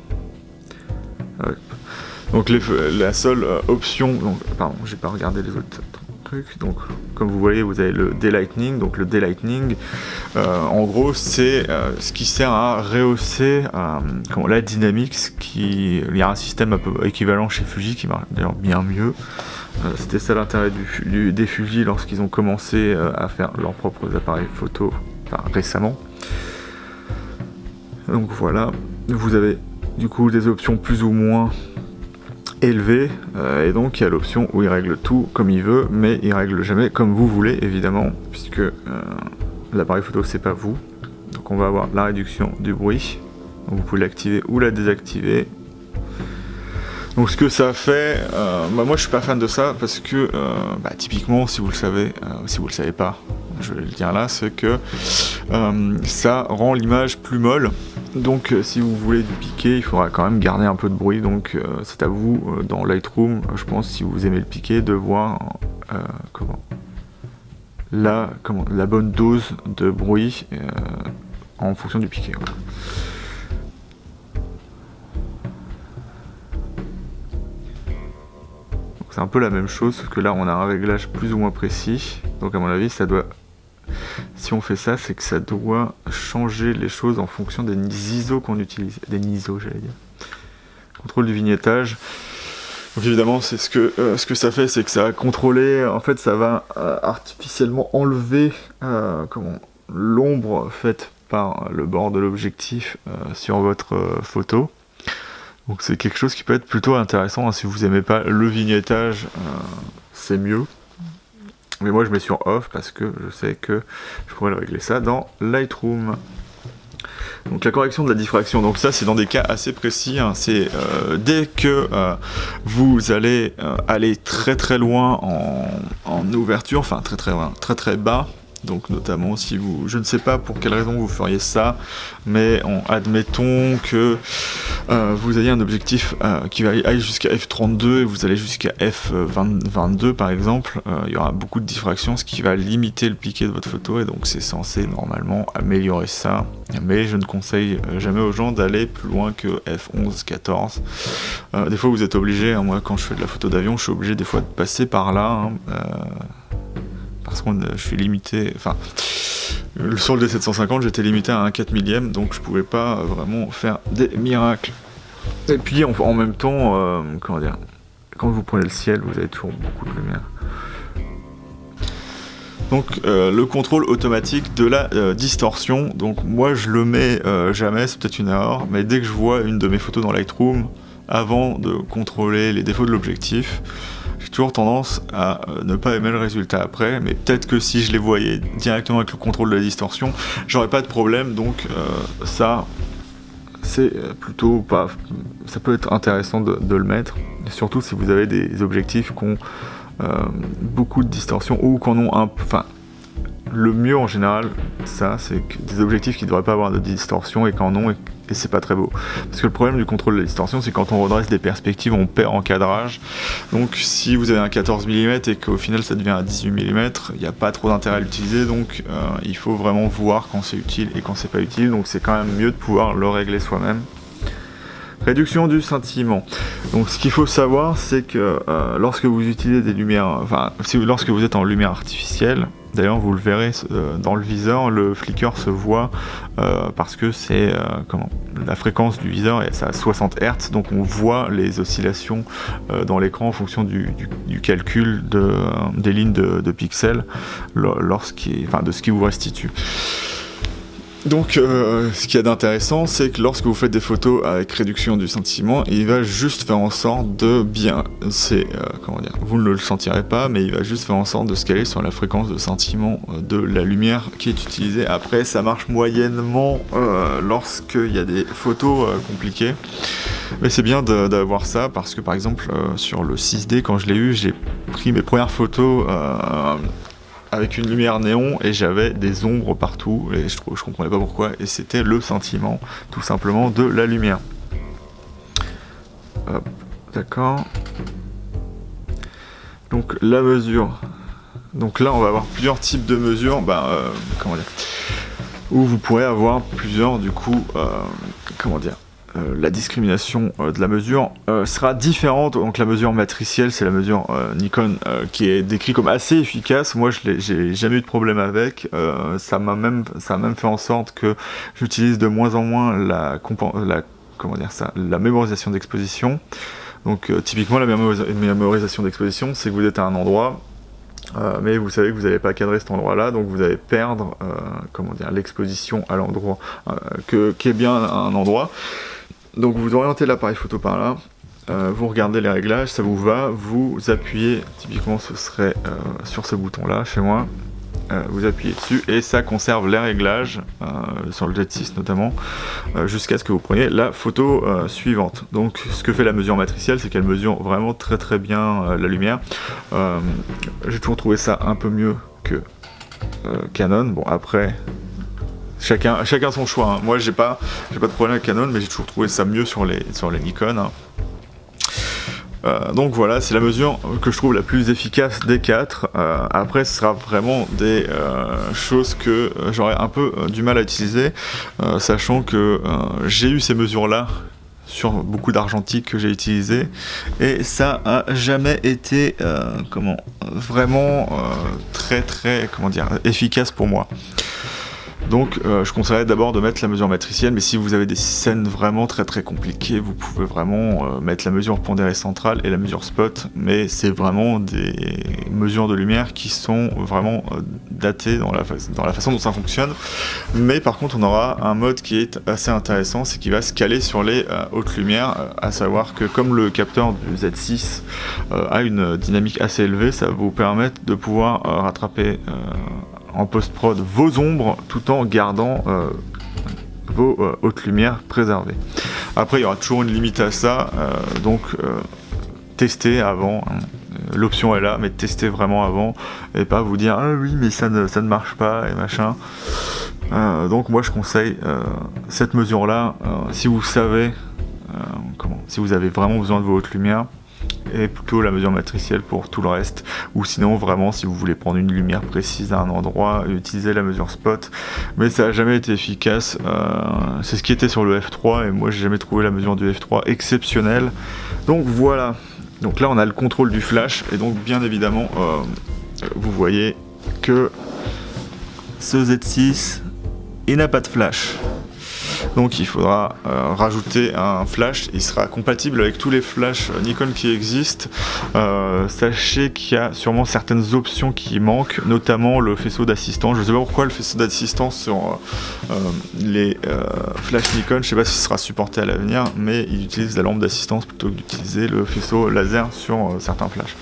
Donc la seule option, donc, pardon, j'ai pas regardé les autres trucs. Donc comme vous voyez, vous avez le daylightning. Donc le daylightning, en gros, c'est ce qui sert à rehausser la dynamique. Il y a un système un peu équivalent chez Fuji qui marche d'ailleurs bien mieux. C'était ça l'intérêt des Fuji lorsqu'ils ont commencé à faire leurs propres appareils photo, enfin, récemment. Donc voilà, vous avez du coup des options plus ou moins élevé, et donc il y a l'option où il règle tout comme il veut, mais il règle jamais comme vous voulez évidemment, puisque l'appareil photo c'est pas vous. Donc on va avoir la réduction du bruit, donc vous pouvez l'activer ou la désactiver. Donc ce que ça fait, moi je suis pas fan de ça, parce que typiquement si vous le savez, si vous le savez pas, je vais le dire là, c'est que ça rend l'image plus molle. Donc si vous voulez du piqué, il faudra quand même garder un peu de bruit. Donc c'est à vous dans Lightroom, je pense, si vous aimez le piqué, de voir la bonne dose de bruit en fonction du piqué. Voilà. C'est un peu la même chose, sauf que là on a un réglage plus ou moins précis. Donc à mon avis ça doit, si on fait ça, c'est que ça doit changer les choses en fonction des ISO qu'on utilise. Des ISO j'allais dire. Contrôle du vignettage. Donc évidemment c'est ce que ça fait, c'est que ça va contrôler, en fait ça va artificiellement enlever l'ombre faite par le bord de l'objectif sur votre photo. Donc c'est quelque chose qui peut être plutôt intéressant, hein. Si vous aimez pas le vignettage, c'est mieux. Mais moi je mets sur off parce que je sais que je pourrais le régler ça dans Lightroom. Donc la correction de la diffraction, donc ça c'est dans des cas assez précis, hein. C'est dès que vous allez aller très très loin en ouverture, enfin très très loin, très très bas, Donc notamment si vous, je ne sais pas pour quelle raison vous feriez ça, mais admettons que vous ayez un objectif qui va aller jusqu'à f32 et vous allez jusqu'à f22 par exemple, il y aura beaucoup de diffraction, ce qui va limiter le piqué de votre photo, et donc c'est censé normalement améliorer ça, mais je ne conseille jamais aux gens d'aller plus loin que f11, 14. Des fois vous êtes obligé, hein, moi quand je fais de la photo d'avion, je suis obligé des fois de passer par là, hein, parce que je suis limité, enfin, sur le D750 j'étais limité à un 4 millième, donc je pouvais pas vraiment faire des miracles. Et puis en même temps, comment dire, quand vous prenez le ciel, vous avez toujours beaucoup de lumière. Donc le contrôle automatique de la distorsion, donc moi je le mets jamais, c'est peut-être une erreur, mais dès que je vois une de mes photos dans Lightroom, avant de contrôler les défauts de l'objectif, j'ai toujours tendance à ne pas aimer le résultat après, mais peut-être que si je les voyais directement avec le contrôle de la distorsion, j'aurais pas de problème, donc ça, c'est plutôt pas... ça peut être intéressant de le mettre, surtout si vous avez des objectifs qui ont beaucoup de distorsion, ou qui en ont un... enfin, le mieux en général, ça, c'est que des objectifs qui ne devraient pas avoir de distorsion et qui en ont, et c'est pas très beau. Parce que le problème du contrôle de la distorsion, c'est quand on redresse des perspectives, on perd en cadrage. Donc si vous avez un 14 mm et qu'au final ça devient un 18 mm, il n'y a pas trop d'intérêt à l'utiliser, donc il faut vraiment voir quand c'est utile et quand c'est pas utile, donc c'est quand même mieux de pouvoir le régler soi-même. Réduction du scintillement. Donc ce qu'il faut savoir, c'est que lorsque vous utilisez des lumières, enfin lorsque vous êtes en lumière artificielle, d'ailleurs vous le verrez dans le viseur, le flicker se voit parce que c'est la fréquence du viseur est à 60 Hz, donc on voit les oscillations dans l'écran en fonction du calcul des lignes de pixels de ce qui vous restitue. Donc ce qu'il y a d'intéressant, c'est que lorsque vous faites des photos avec réduction du scintillement, il va juste faire en sorte de bien, comment dire, vous ne le sentirez pas, mais il va juste faire en sorte de se caler sur la fréquence de scintillement de la lumière qui est utilisée. Après ça marche moyennement lorsqu'il y a des photos compliquées, mais c'est bien d'avoir ça, parce que par exemple sur le 6D, quand je l'ai eu, j'ai pris mes premières photos avec une lumière néon et j'avais des ombres partout et je comprenais pas pourquoi, et c'était le sentiment tout simplement de la lumière. D'accord. Donc la mesure. Donc là on va avoir plusieurs types de mesures, comment dire, où vous pourrez avoir plusieurs du coup, comment dire. La discrimination de la mesure sera différente. Donc la mesure matricielle, c'est la mesure Nikon qui est décrite comme assez efficace. Moi j'ai jamais eu de problème avec, ça m'a même fait en sorte que j'utilise de moins en moins la mémorisation d'exposition. Donc typiquement la mémorisation d'exposition, c'est que vous êtes à un endroit, mais vous savez que vous n'allez pas cadrer cet endroit là, donc vous allez perdre l'exposition à l'endroit qui est bien un endroit. Donc vous orientez l'appareil photo par là, vous regardez les réglages, ça vous va, vous appuyez, typiquement ce serait sur ce bouton là chez moi, vous appuyez dessus et ça conserve les réglages, sur le Jet 6 notamment, jusqu'à ce que vous preniez la photo suivante. Donc ce que fait la mesure matricielle, c'est qu'elle mesure vraiment très très bien la lumière. J'ai toujours trouvé ça un peu mieux que Canon. Bon après... Chacun son choix, hein. Moi j'ai pas de problème avec Canon, mais j'ai toujours trouvé ça mieux sur les Nikon, hein. Donc voilà, c'est la mesure que je trouve la plus efficace des quatre. Après ce sera vraiment des choses que j'aurais un peu du mal à utiliser, sachant que j'ai eu ces mesures là sur beaucoup d'argentique que j'ai utilisé et ça a jamais été vraiment très efficace pour moi. Donc je conseillerais d'abord de mettre la mesure matricielle, mais si vous avez des scènes vraiment très compliquées, vous pouvez vraiment mettre la mesure pondérée centrale et la mesure spot, mais c'est vraiment des mesures de lumière qui sont vraiment datées dans la façon dont ça fonctionne. Mais par contre on aura un mode qui est assez intéressant, c'est qu'il va se caler sur les hautes lumières, à savoir que comme le capteur du Z6 a une dynamique assez élevée, ça va vous permettre de pouvoir rattraper en post-prod vos ombres tout en gardant vos hautes lumières préservées. Après il y aura toujours une limite à ça, donc testez avant, hein. l'option est là, mais testez vraiment avant et pas vous dire ah oui mais ça ne marche pas et machin. Donc moi je conseille cette mesure là si vous savez si vous avez vraiment besoin de vos hautes lumières, et plutôt la mesure matricielle pour tout le reste, ou sinon vraiment si vous voulez prendre une lumière précise à un endroit, utilisez la mesure spot, mais ça n'a jamais été efficace. C'est ce qui était sur le F3 et moi j'ai jamais trouvé la mesure du F3 exceptionnelle. Donc voilà, donc là on a le contrôle du flash et donc bien évidemment vous voyez que ce Z6 il n'a pas de flash. Donc il faudra rajouter un flash, il sera compatible avec tous les flashs Nikon qui existent. Sachez qu'il y a sûrement certaines options qui manquent, notamment le faisceau d'assistance. Je ne sais pas pourquoi le faisceau d'assistance sur les flashs Nikon, je ne sais pas si ce sera supporté à l'avenir, mais ils utilisent la lampe d'assistance plutôt que d'utiliser le faisceau laser sur certains flashs.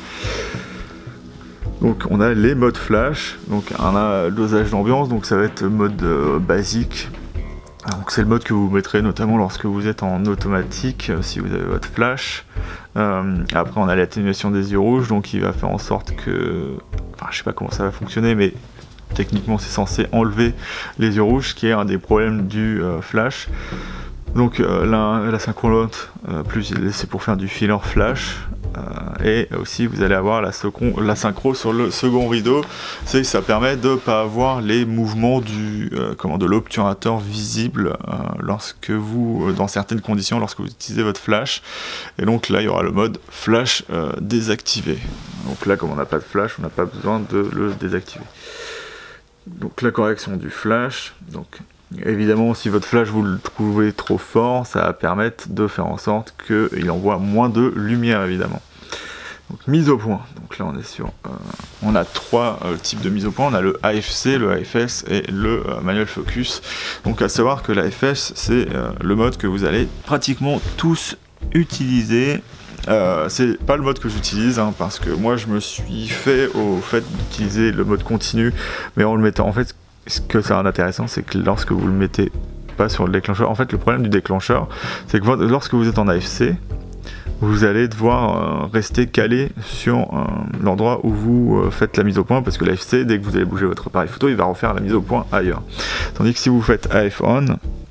Donc on a les modes flash, donc on a le dosage d'ambiance, donc ça va être mode basique. Donc c'est le mode que vous mettrez notamment lorsque vous êtes en automatique, si vous avez votre flash. Après on a l'atténuation des yeux rouges, donc il va faire en sorte que... Enfin je sais pas comment ça va fonctionner, mais techniquement c'est censé enlever les yeux rouges, ce qui est un des problèmes du flash. Donc la synchronote plus c'est pour faire du filler flash. Et aussi vous allez avoir la synchro sur le second rideau, c'est que ça permet de ne pas avoir les mouvements de l'obturateur visible lorsque vous, dans certaines conditions, lorsque vous utilisez votre flash. Et donc là il y aura le mode flash désactivé. Donc là comme on n'a pas de flash, on n'a pas besoin de le désactiver. Donc la correction du flash, donc évidemment si votre flash vous le trouvez trop fort, ça va permettre de faire en sorte qu'il envoie moins de lumière évidemment. Donc mise au point, donc là on est sur, on a trois types de mise au point, on a le AFC, le AFS et le manual focus. Donc à savoir que l'AFS c'est le mode que vous allez pratiquement tous utiliser. C'est pas le mode que j'utilise parce que moi je me suis fait au fait d'utiliser le mode continu, mais en le mettant en fait, ce que ça a d'intéressant c'est que lorsque vous le mettez pas sur le déclencheur, en fait le problème du déclencheur c'est que lorsque vous êtes en AFC, vous allez devoir rester calé sur l'endroit où vous faites la mise au point, parce que l'AFC, dès que vous allez bouger votre appareil photo, il va refaire la mise au point ailleurs. Tandis que si vous faites AF on,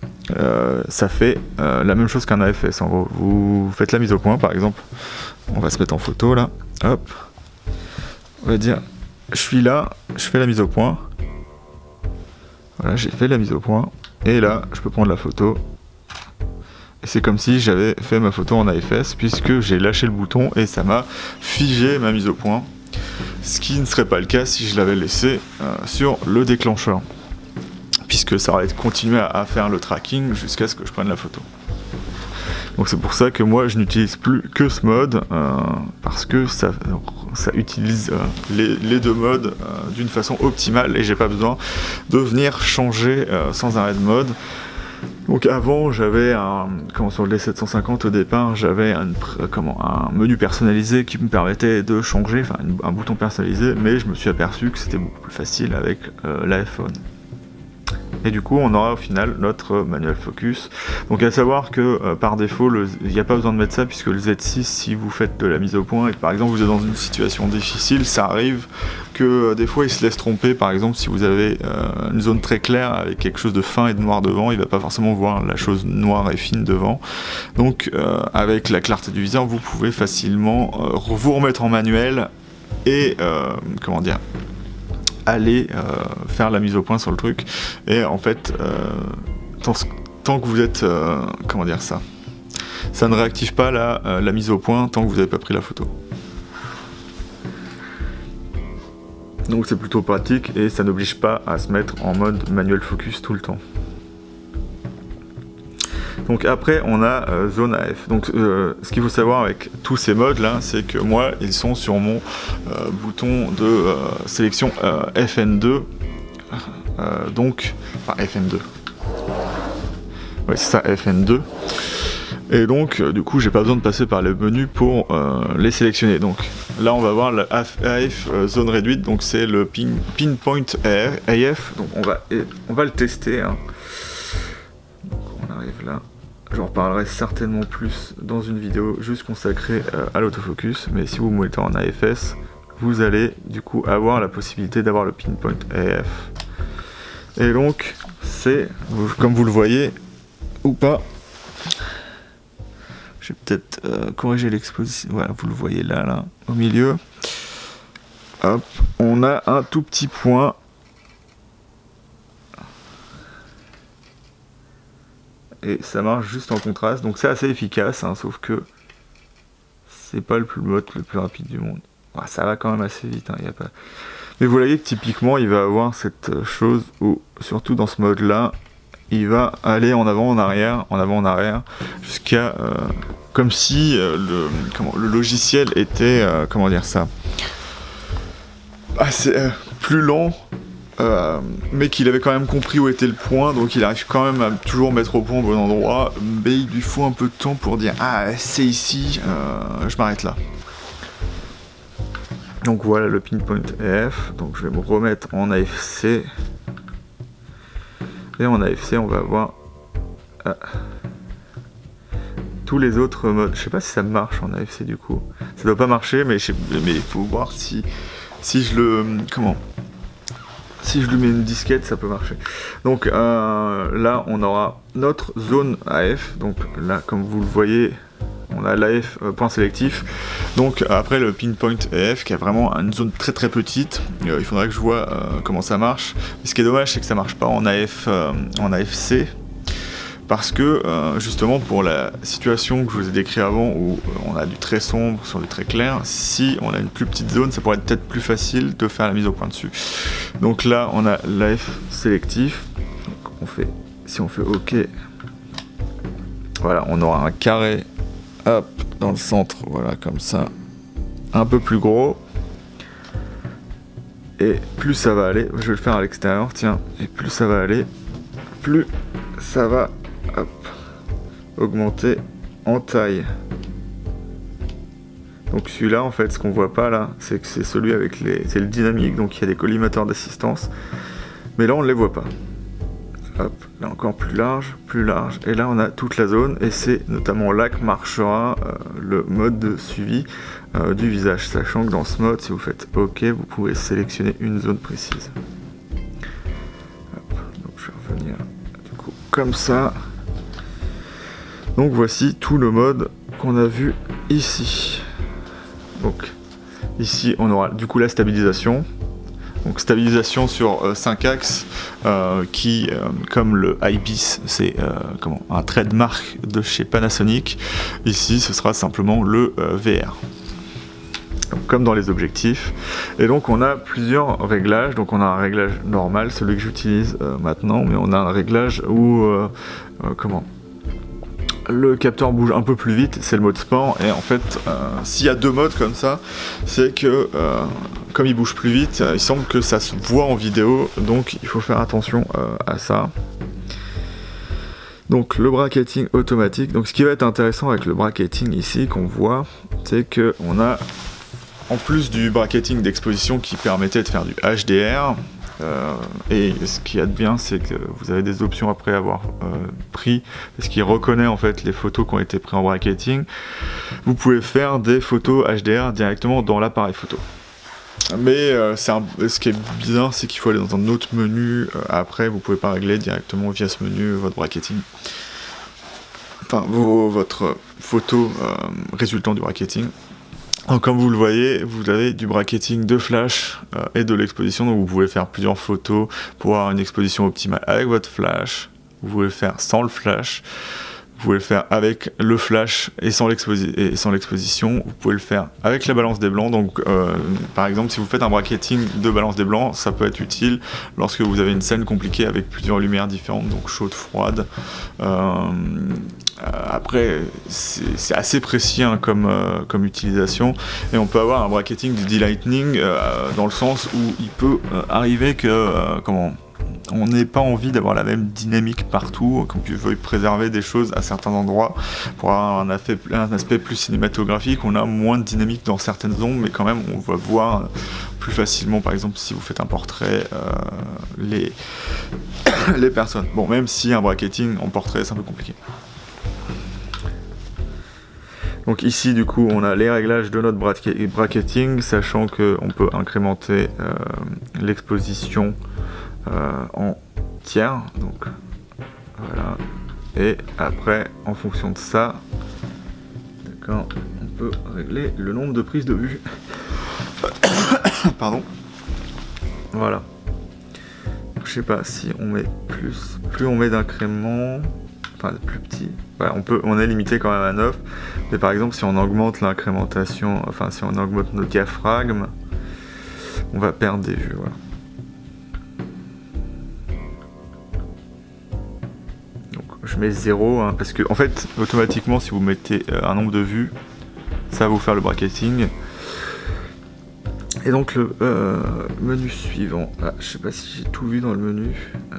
ça fait la même chose qu'un AFS. En gros, vous faites la mise au point, par exemple, on va se mettre en photo là, hop, on va dire, je suis là, je fais la mise au point, voilà, j'ai fait la mise au point, et là, je peux prendre la photo. C'est comme si j'avais fait ma photo en AFS, puisque j'ai lâché le bouton et ça m'a figé ma mise au point, ce qui ne serait pas le cas si je l'avais laissé sur le déclencheur, puisque ça aurait continué à faire le tracking jusqu'à ce que je prenne la photo. Donc c'est pour ça que moi je n'utilise plus que ce mode, parce que ça utilise les deux modes d'une façon optimale et j'ai pas besoin de venir changer sans arrêt de mode. Donc avant j'avais sur le D750 au départ j'avais un menu personnalisé qui me permettait de changer, enfin un bouton personnalisé, mais je me suis aperçu que c'était beaucoup plus facile avec l'iPhone. Et du coup on aura au final notre manual focus. Donc à savoir que par défaut il n'y a pas besoin de mettre ça, puisque le Z6, si vous faites de la mise au point et que par exemple vous êtes dans une situation difficile, ça arrive que des fois il se laisse tromper. Par exemple si vous avez une zone très claire avec quelque chose de fin et de noir devant, il va pas forcément voir la chose noire et fine devant. Donc avec la clarté du viseur vous pouvez facilement vous remettre en manuel et aller faire la mise au point sur le truc. Et en fait tant que vous êtes ça ne réactive pas la mise au point tant que vous n'avez pas pris la photo. Donc c'est plutôt pratique et ça n'oblige pas à se mettre en mode manuel focus tout le temps. Donc après on a zone AF. Donc ce qu'il faut savoir avec tous ces modes là, c'est que moi ils sont sur mon bouton de sélection FN2. FN2. Ouais c'est ça, FN2. Et donc du coup j'ai pas besoin de passer par les menus pour les sélectionner. Donc là on va voir la AF zone réduite, donc c'est le pinpoint AF. Donc on va le tester. Donc on arrive là. j'en reparlerai certainement plus dans une vidéo juste consacrée à l'autofocus, mais si vous mettez en AFS, vous allez du coup avoir la possibilité d'avoir le pinpoint AF. Et donc c'est, comme vous le voyez ou pas, je vais peut-être corriger l'exposition, voilà, vous le voyez là au milieu. Hop, on a un tout petit point. Et ça marche juste en contraste, donc c'est assez efficace, hein, sauf que c'est pas le mode le plus rapide du monde. Ouais, ça va quand même assez vite, hein, y a pas... Mais vous voyez que typiquement il va avoir cette chose où, surtout dans ce mode là, il va aller en avant, en arrière, jusqu'à comme si le logiciel était, comment dire ça, assez plus lent. Mais qu'il avait quand même compris où était le point, donc il arrive quand même à toujours mettre au point au bon endroit, mais il lui faut un peu de temps pour dire ah c'est ici, je m'arrête là. Donc voilà le pinpoint AF, donc je vais me remettre en AFC, et en AFC on va avoir tous les autres modes. Je sais pas si ça marche en AFC du coup, ça doit pas marcher, mais il faut voir si je le... Si je lui mets une disquette, ça peut marcher. Donc là, on aura notre zone AF. Donc là, comme vous le voyez, on a l'AF point sélectif. Donc après le pinpoint AF, qui a vraiment une zone très très petite. Il faudrait que je vois comment ça marche. Mais ce qui est dommage, c'est que ça marche pas en AFC. Parce que justement pour la situation que je vous ai décrit avant où on a du très sombre sur du très clair, si on a une plus petite zone, ça pourrait être peut-être plus facile de faire la mise au point dessus. Donc là on a l'AF sélectif, donc si on fait OK, voilà, on aura un carré hop dans le centre, voilà comme ça, un peu plus gros. Et plus ça va aller, je vais le faire à l'extérieur, tiens, et plus ça va aller, plus ça va augmenter en taille. Donc celui-là, en fait, ce qu'on voit pas là, c'est que c'est celui avec c'est le dynamique, donc il y a des collimateurs d'assistance. Mais là, on ne les voit pas. Hop, là encore plus large, et là on a toute la zone, et c'est notamment là que marchera le mode de suivi du visage, sachant que dans ce mode, si vous faites OK, vous pouvez sélectionner une zone précise. Hop, donc je vais revenir du coup comme ça. Donc voici tout le mode qu'on a vu ici. Donc ici on aura du coup la stabilisation. Donc stabilisation sur 5 axes qui, comme le IBIS, c'est un trademark de chez Panasonic. Ici ce sera simplement le VR. Donc, comme dans les objectifs. Et donc on a plusieurs réglages. Donc on a un réglage normal, celui que j'utilise maintenant, mais on a un réglage où le capteur bouge un peu plus vite, c'est le mode sport, et en fait, s'il y a deux modes comme ça, c'est que, comme il bouge plus vite, il semble que ça se voit en vidéo, donc il faut faire attention à ça. Donc le bracketing automatique, donc ce qui va être intéressant avec le bracketing ici, qu'on voit, c'est que on a, en plus du bracketing d'exposition qui permettait de faire du HDR, et ce qu'il y a de bien, c'est que vous avez des options après avoir pris, parce qu'il reconnaît en fait les photos qui ont été prises en bracketing. Vous pouvez faire des photos HDR directement dans l'appareil photo. Mais ce qui est bizarre, c'est qu'il faut aller dans un autre menu. Après, vous pouvez pas régler directement via ce menu votre bracketing. Enfin, votre photo résultant du bracketing. Donc, comme vous le voyez, vous avez du bracketing de flash et de l'exposition, donc vous pouvez faire plusieurs photos pour avoir une exposition optimale avec votre flash. Vous pouvez le faire sans le flash, vous pouvez le faire avec le flash et sans l'exposition, vous pouvez le faire avec la balance des blancs. Donc par exemple, si vous faites un bracketing de balance des blancs, ça peut être utile lorsque vous avez une scène compliquée avec plusieurs lumières différentes, donc chaude, froide. Après, c'est assez précis hein, comme utilisation, et on peut avoir un bracketing du D-Lightning dans le sens où il peut arriver que on n'ait pas envie d'avoir la même dynamique partout, qu'on veuille préserver des choses à certains endroits pour avoir un aspect plus cinématographique. On a moins de dynamique dans certaines zones, mais quand même on va voir plus facilement, par exemple si vous faites un portrait, les personnes. Bon, même si un bracketing en portrait c'est un peu compliqué. Donc ici du coup on a les réglages de notre bracketing, sachant qu'on peut incrémenter l'exposition en tiers, donc voilà, et après en fonction de ça, d'accord, on peut régler le nombre de prises de vue. Pardon. Voilà. Je sais pas si on met plus on met d'incréments, enfin plus petit. Voilà, on est limité quand même à 9. Mais par exemple si on augmente l'incrémentation, enfin si on augmente notre diaphragme, on va perdre des vues. Voilà. Donc je mets 0 hein, parce que en fait automatiquement si vous mettez un nombre de vues, ça va vous faire le bracketing. Et donc le menu suivant, je sais pas si j'ai tout vu dans le menu,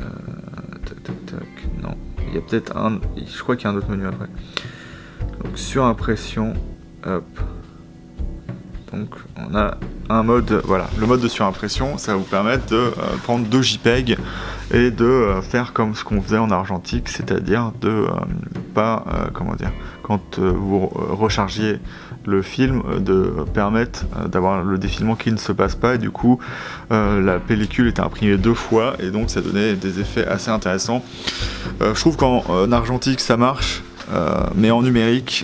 non, il y a peut-être je crois qu'il y a un autre menu après. Donc surimpression, hop, donc on a un mode, voilà, le mode de surimpression, ça va vous permettre de prendre 2 JPEG et de faire comme ce qu'on faisait en argentique, c'est-à-dire de pas, comment dire, quand vous rechargiez le film, de permettre d'avoir le défilement qui ne se passe pas, et du coup la pellicule était imprimée 2 fois et donc ça donnait des effets assez intéressants. Je trouve qu'en argentique ça marche, mais en numérique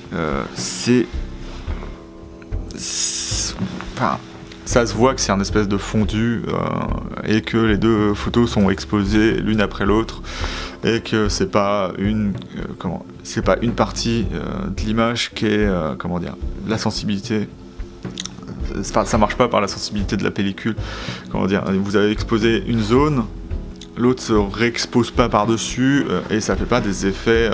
enfin, ça se voit que c'est un espèce de fondu et que les 2 photos sont exposées l'une après l'autre et que c'est pas une partie de l'image qui est comment dire, la sensibilité. Enfin, ça marche pas par la sensibilité de la pellicule. Comment dire, vous avez exposé une zone, l'autre se réexpose pas par dessus et ça fait pas des effets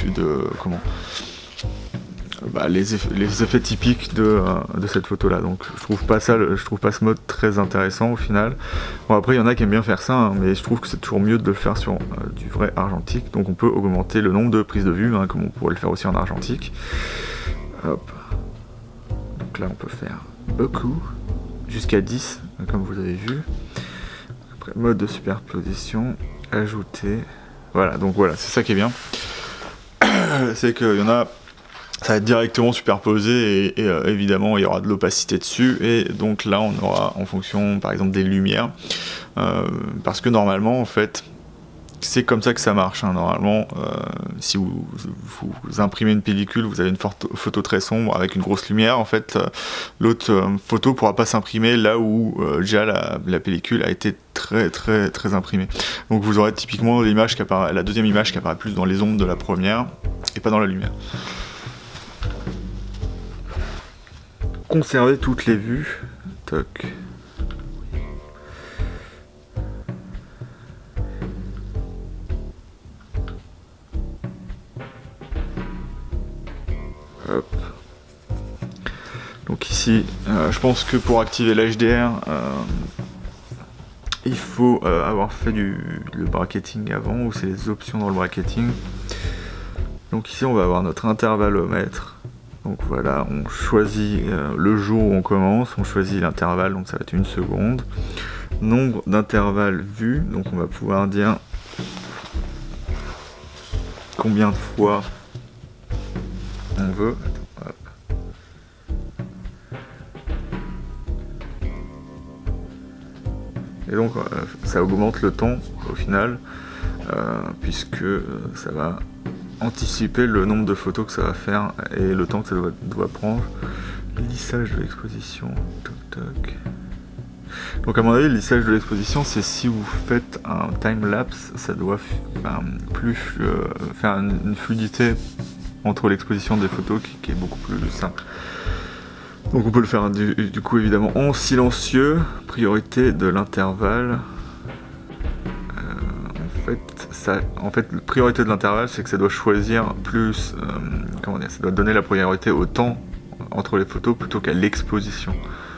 les effets typiques de cette photo là. Donc je trouve pas ce mode très intéressant au final. Bon, après il y en a qui aiment bien faire ça hein, mais je trouve que c'est toujours mieux de le faire sur du vrai argentique. Donc on peut augmenter le nombre de prises de vue hein, comme on pourrait le faire aussi en argentique. Hop. Donc là on peut faire beaucoup, jusqu'à 10 comme vous avez vu. Après mode de superposition, ajouter, voilà, donc voilà, c'est ça qui est bien. C'est qu'il y en a, ça va être directement superposé et évidemment il y aura de l'opacité dessus, et donc là on aura en fonction par exemple des lumières, parce que normalement en fait c'est comme ça que ça marche hein. Normalement si vous imprimez une pellicule, vous avez une photo très sombre avec une grosse lumière, en fait l'autre photo pourra pas s'imprimer là où déjà la pellicule a été très imprimée. Donc vous aurez typiquement l'image qui apparaît, la deuxième image qui apparaît plus dans les ombres de la première et pas dans la lumière. Conserver toutes les vues, toc. Hop. Donc ici, je pense que pour activer l'HDR, il faut avoir fait le bracketing avant, ou c'est les options dans le bracketing. Donc ici on va avoir notre intervallomètre. Donc voilà, on choisit le jour où on commence, on choisit l'intervalle, donc ça va être 1 seconde. Nombre d'intervalles vus, donc on va pouvoir dire combien de fois on veut. Hop. Et donc ça augmente le temps au final, puisque ça va anticiper le nombre de photos que ça va faire et le temps que ça doit prendre. Lissage de l'exposition, toc toc. Donc à mon avis, le lissage de l'exposition, c'est si vous faites un time-lapse, ça doit faire une fluidité entre l'exposition des photos qui est beaucoup plus simple. Donc on peut le faire du coup évidemment en silencieux, priorité de l'intervalle. En fait, la priorité de l'intervalle, c'est que ça doit choisir plus, comment dire, ça doit donner la priorité au temps entre les photos plutôt qu'à l'exposition.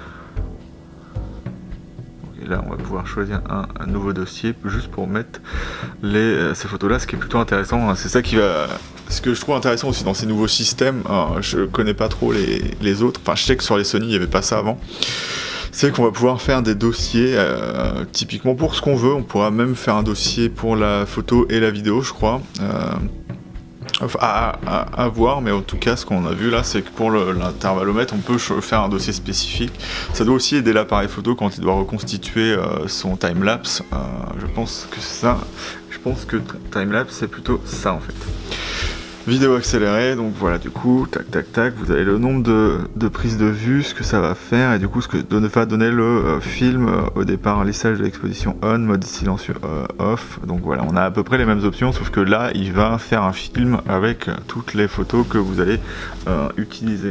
Et là, on va pouvoir choisir un nouveau dossier juste pour mettre ces photos-là, ce qui est plutôt intéressant. Hein. C'est ça qui va, ce que je trouve intéressant aussi dans ces nouveaux systèmes. Alors, je connais pas trop les autres. Enfin, je sais que sur les Sony, il n'y avait pas ça avant. C'est qu'on va pouvoir faire des dossiers typiquement pour ce qu'on veut. On pourra même faire un dossier pour la photo et la vidéo, je crois. Enfin, à voir, mais en tout cas, ce qu'on a vu là, c'est que pour l'intervallomètre, on peut faire un dossier spécifique. Ça doit aussi aider l'appareil photo quand il doit reconstituer son timelapse. Je pense que c'est ça. Je pense que ton timelapse, c'est plutôt ça en fait. Vidéo accélérée, donc voilà, du coup, tac tac tac, vous avez le nombre de prises de vue, ce que ça va faire, et du coup, ce que va donner le film au départ, lissage de l'exposition on, mode silencieux off. Donc voilà, on a à peu près les mêmes options, sauf que là, il va faire un film avec toutes les photos que vous allez utiliser.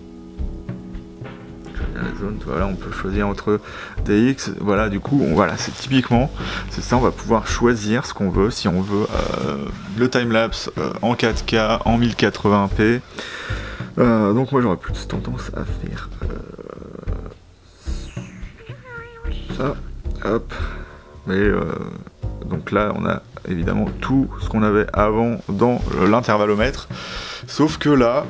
La zone, voilà, on peut choisir entre DX, voilà, du coup, voilà, c'est typiquement, c'est ça, on va pouvoir choisir ce qu'on veut, si on veut le timelapse en 4K, en 1080p, donc moi j'aurais plus tendance à faire ça, hop, mais donc là on a évidemment tout ce qu'on avait avant dans l'intervallomètre, sauf que là,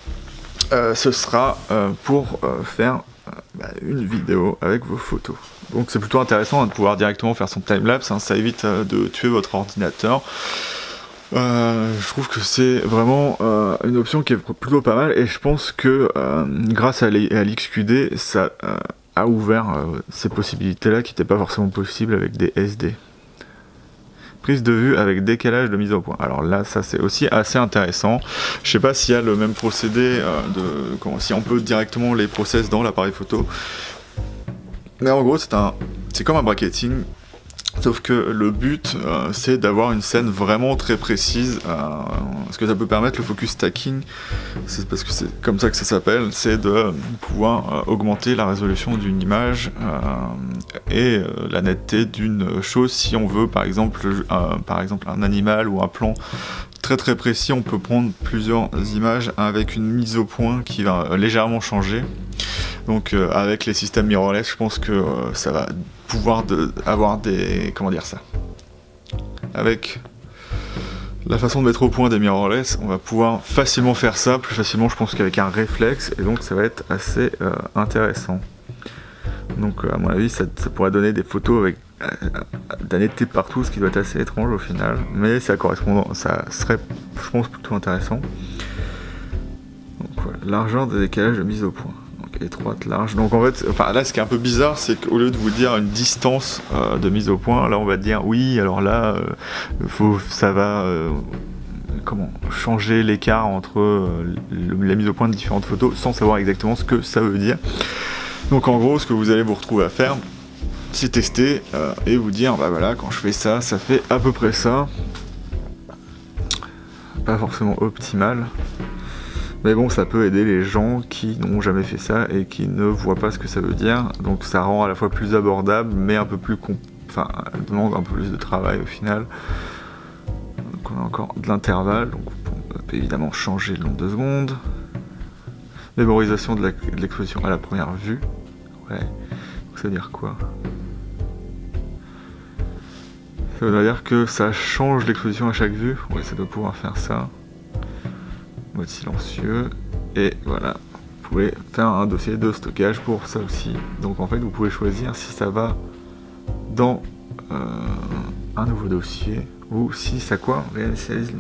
ce sera pour faire une vidéo avec vos photos. Donc c'est plutôt intéressant de pouvoir directement faire son timelapse, hein, ça évite de tuer votre ordinateur. Je trouve que c'est vraiment une option qui est plutôt pas mal, et je pense que grâce à l'XQD, ça a ouvert ces possibilités-là qui n'étaient pas forcément possibles avec des SD. Prise de vue avec décalage de mise au point. Alors là, ça c'est aussi assez intéressant. Je sais pas s'il y a le même procédé si on peut directement les process dans l'appareil photo. Mais en gros, c'est comme un bracketing. Sauf que le but, c'est d'avoir une scène vraiment très précise. Ce que ça peut permettre, le focus stacking, c'est parce que c'est comme ça que ça s'appelle, c'est de pouvoir augmenter la résolution d'une image et la netteté d'une chose. Si on veut, par exemple, un animal ou un plan très très précis, on peut prendre plusieurs images avec une mise au point qui va légèrement changer. Donc avec les systèmes mirrorless, je pense que ça va pouvoir avoir des... comment dire ça, avec la façon de mettre au point des mirrorless, on va pouvoir facilement faire ça, plus facilement je pense qu'avec un réflexe, et donc ça va être assez intéressant. Donc à mon avis ça pourrait donner des photos avec de la netteté partout, ce qui doit être assez étrange au final, mais ça serait je pense plutôt intéressant. Donc voilà, largeur de décalage de mise au point. Étroite, large. Donc en fait, là ce qui est un peu bizarre, c'est qu'au lieu de vous dire une distance de mise au point, là on va dire oui, alors là ça va changer l'écart entre la mise au point de différentes photos sans savoir exactement ce que ça veut dire. Donc en gros, ce que vous allez vous retrouver à faire, c'est tester et vous dire bah voilà, quand je fais ça, ça fait à peu près ça. Pas forcément optimal. Mais bon, ça peut aider les gens qui n'ont jamais fait ça et qui ne voient pas ce que ça veut dire. Donc ça rend à la fois plus abordable, mais un peu plus demande un peu plus de travail au final. Donc on a encore de l'intervalle, donc on peut évidemment changer le nombre de secondes. Mémorisation de l'exposition à la première vue. Ouais. Donc ça veut dire quoi? Ça veut dire que ça change l'exposition à chaque vue. Ouais, ça doit pouvoir faire ça. Mode silencieux, et voilà, vous pouvez faire un dossier de stockage pour ça aussi. Donc en fait vous pouvez choisir si ça va dans un nouveau dossier ou si ça réinitialise.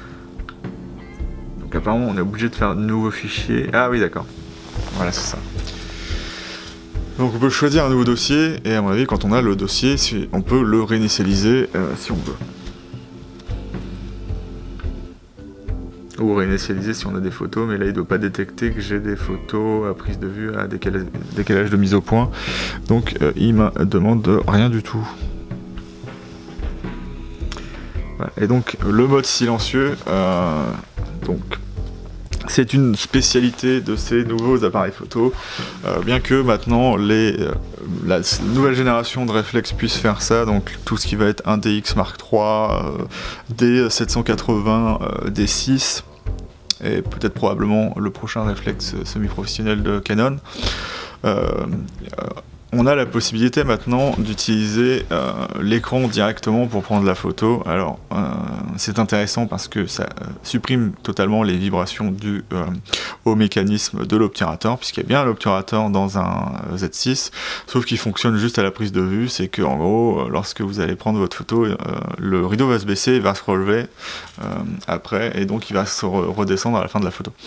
Donc apparemment on est obligé de faire un nouveau fichier. Ah oui d'accord, voilà c'est ça. Donc on peut choisir un nouveau dossier, et à mon avis quand on a le dossier, on peut le réinitialiser si on veut. Ou réinitialiser si on a des photos, mais là il ne doit pas détecter que j'ai des photos à prise de vue à décalage de mise au point, donc il me demande rien du tout. Voilà. Et donc le mode silencieux, c'est une spécialité de ces nouveaux appareils photo, bien que maintenant la nouvelle génération de réflexes puisse faire ça, donc tout ce qui va être un DX Mark III, D780, D6, et peut-être probablement le prochain réflexe semi-professionnel de Canon. On a la possibilité maintenant d'utiliser l'écran directement pour prendre la photo. Alors c'est intéressant parce que ça supprime totalement les vibrations dues au mécanisme de l'obturateur, puisqu'il y a bien l'obturateur dans un Z6, sauf qu'il fonctionne juste à la prise de vue. C'est que en gros, lorsque vous allez prendre votre photo, le rideau va se baisser, il va se relever après, et donc il va se redescendre à la fin de la photo.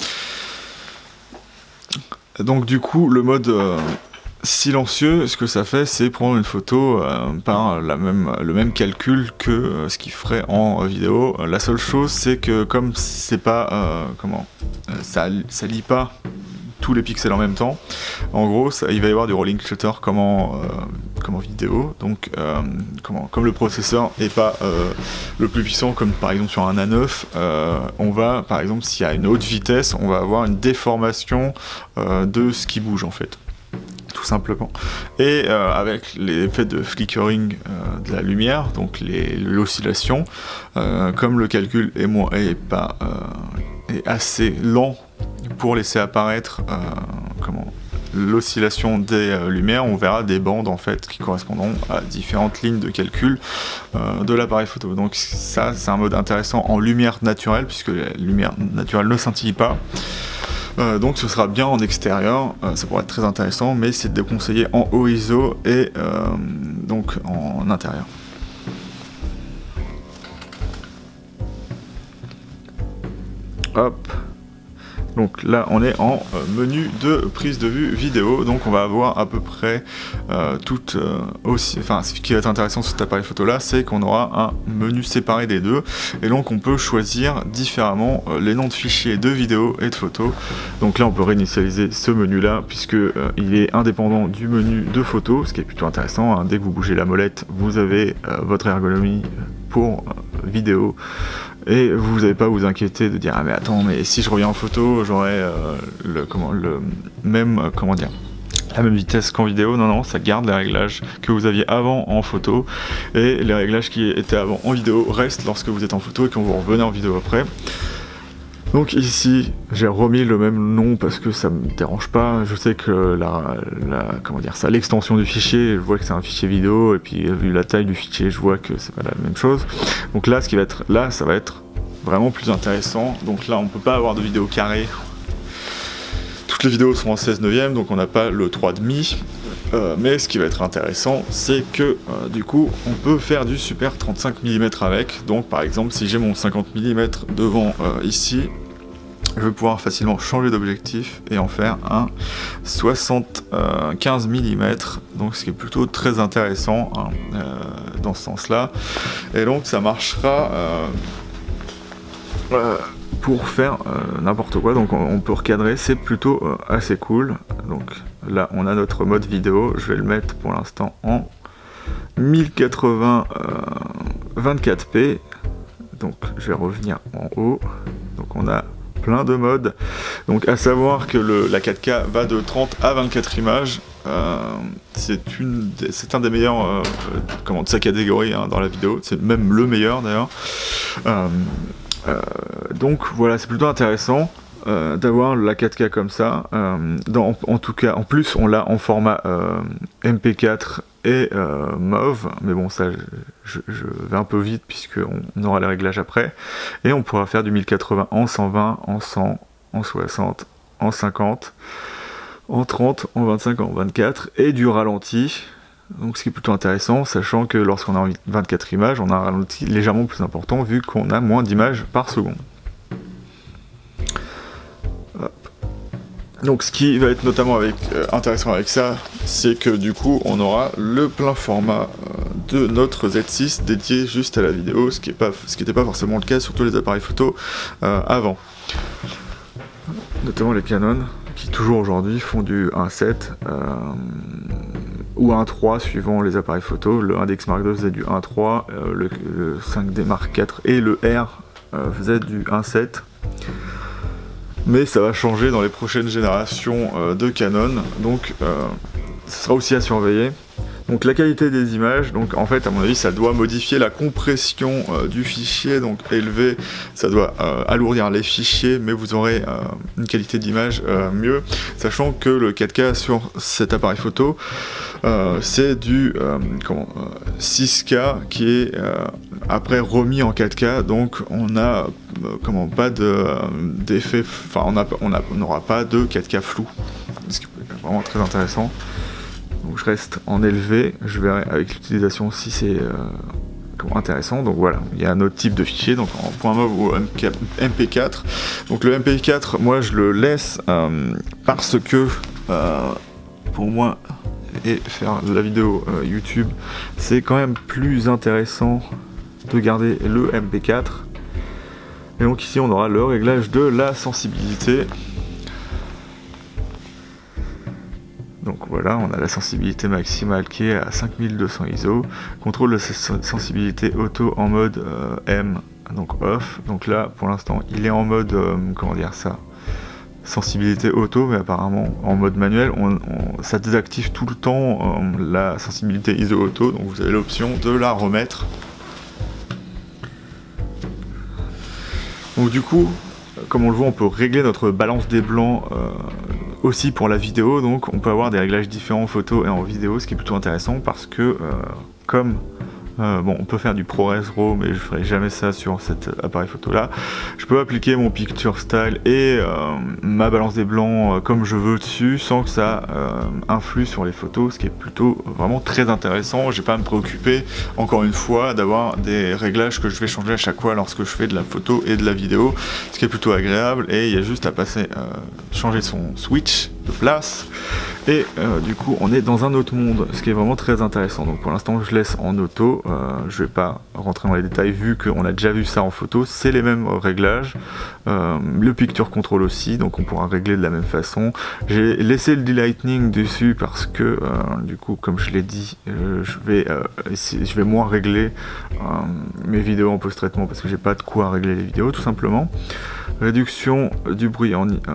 Donc du coup, le mode silencieux, ce que ça fait, c'est prendre une photo par le même calcul que ce qu'il ferait en vidéo. La seule chose, c'est que comme c'est pas ça lit pas tous les pixels en même temps, en gros il va y avoir du rolling shutter comme en vidéo. Donc comme le processeur n'est pas le plus puissant comme par exemple sur un A9, on va par exemple, s'il y a une haute vitesse, on va avoir une déformation de ce qui bouge en fait, tout simplement. Et avec l'effet de flickering de la lumière, donc l'oscillation, comme le calcul est assez lent pour laisser apparaître l'oscillation des lumières, on verra des bandes en fait qui correspondront à différentes lignes de calcul de l'appareil photo. Donc ça, c'est un mode intéressant en lumière naturelle, puisque la lumière naturelle ne scintille pas. Donc ce sera bien en extérieur, ça pourrait être très intéressant, mais c'est déconseillé en haut ISO et donc en intérieur. Hop. Donc là on est en menu de prise de vue vidéo, donc on va avoir à peu près ce qui va être intéressant sur cet appareil photo là, c'est qu'on aura un menu séparé des deux, et donc on peut choisir différemment les noms de fichiers de vidéo et de photos. Donc là on peut réinitialiser ce menu là, puisque il est indépendant du menu de photo, ce qui est plutôt intéressant, hein. Dès que vous bougez la molette, vous avez votre ergonomie pour vidéo, et vous n'avez pas à vous inquiéter de dire ah mais attends, mais si je reviens en photo j'aurai la même vitesse qu'en vidéo. Non, non, ça garde les réglages que vous aviez avant en photo, et les réglages qui étaient avant en vidéo restent lorsque vous êtes en photo et quand vous revenez en vidéo après. Donc ici, j'ai remis le même nom parce que ça me dérange pas. Je sais que l'extension du fichier, je vois que c'est un fichier vidéo, et puis vu la taille du fichier, je vois que c'est pas la même chose. Donc là, ça va être vraiment plus intéressant. Donc là, on peut pas avoir de vidéo carrée. Toutes les vidéos sont en 16/9, donc on n'a pas le 3,5. Mais ce qui va être intéressant, c'est que du coup, on peut faire du super 35 mm avec. Donc par exemple, si j'ai mon 50 mm devant ici, je vais pouvoir facilement changer d'objectif et en faire un 75 mm, donc ce qui est plutôt très intéressant, hein, dans ce sens-là. Et donc ça marchera pour faire n'importe quoi, donc on peut recadrer, c'est plutôt assez cool. Donc là on a notre mode vidéo, je vais le mettre pour l'instant en 1080 24p, donc je vais revenir en haut. Donc on a plein de modes, donc à savoir que la 4K va de 30 à 24 images. C'est un des meilleurs de sa catégorie, hein, dans la vidéo, c'est même le meilleur d'ailleurs. Donc voilà, c'est plutôt intéressant d'avoir la 4K comme ça. En tout cas, en plus on l'a en format MP4 et mauve, mais bon ça je vais un peu vite puisqu'on aura les réglages après, et on pourra faire du 1080 en 120, en 100, en 60, en 50, en 30, en 25, en 24, et du ralenti. Donc ce qui est plutôt intéressant, sachant que lorsqu'on a 24 images, on a un ralenti légèrement plus important vu qu'on a moins d'images par seconde. Hop. Donc ce qui va être notamment intéressant avec ça, c'est que du coup on aura le plein format de notre Z6 dédié juste à la vidéo, ce qui n'était pas forcément le cas sur tous les appareils photo avant. Notamment les Canon, qui toujours aujourd'hui font du 1.7 ou 1.3 suivant les appareils photo. Le Index Mark II faisait du 1.3, le 5D Mark IV et le R faisait du 1.7. Mais ça va changer dans les prochaines générations de Canon, donc ce sera aussi à surveiller. Donc la qualité des images, donc en fait à mon avis ça doit modifier la compression du fichier, donc élevé, ça doit alourdir les fichiers, mais vous aurez une qualité d'image mieux, sachant que le 4K sur cet appareil photo c'est du 6K qui est après remis en 4K, donc on a pas d'effet, enfin on n'aura pas de 4K flou, ce qui est vraiment très intéressant. Donc je reste en élevé, je verrai avec l'utilisation si c'est intéressant. Donc voilà, il y a un autre type de fichier, donc en .mov ou MP4. Donc le MP4, moi je le laisse parce que pour moi et faire de la vidéo YouTube, c'est quand même plus intéressant de garder le MP4. Et donc ici on aura le réglage de la sensibilité. Donc voilà, on a la sensibilité maximale qui est à 5200 ISO, contrôle de sensibilité auto en mode M, donc off. Donc là, pour l'instant, il est en mode, sensibilité auto, mais apparemment en mode manuel, ça désactive tout le temps la sensibilité ISO auto, donc vous avez l'option de la remettre. Donc du coup, comme on le voit, on peut régler notre balance des blancs aussi pour la vidéo, donc on peut avoir des réglages différents en photo et en vidéo, ce qui est plutôt intéressant parce que comme on peut faire du ProRes RAW, mais je ferai jamais ça sur cet appareil photo là. Je peux appliquer mon picture style et ma balance des blancs comme je veux dessus sans que ça influe sur les photos, ce qui est plutôt vraiment très intéressant. J'ai pas à me préoccuper encore une fois d'avoir des réglages que je vais changer à chaque fois lorsque je fais de la photo et de la vidéo, ce qui est plutôt agréable, et il y a juste à changer son switch de place et du coup on est dans un autre monde, ce qui est vraiment très intéressant. Donc pour l'instant je laisse en auto, je vais pas rentrer dans les détails vu qu'on a déjà vu ça en photo, c'est les mêmes réglages, le picture control aussi, donc on pourra régler de la même façon. J'ai laissé le delightening dessus parce que du coup comme je l'ai dit, je vais moins régler mes vidéos en post-traitement parce que j'ai pas de quoi régler les vidéos tout simplement. Réduction du bruit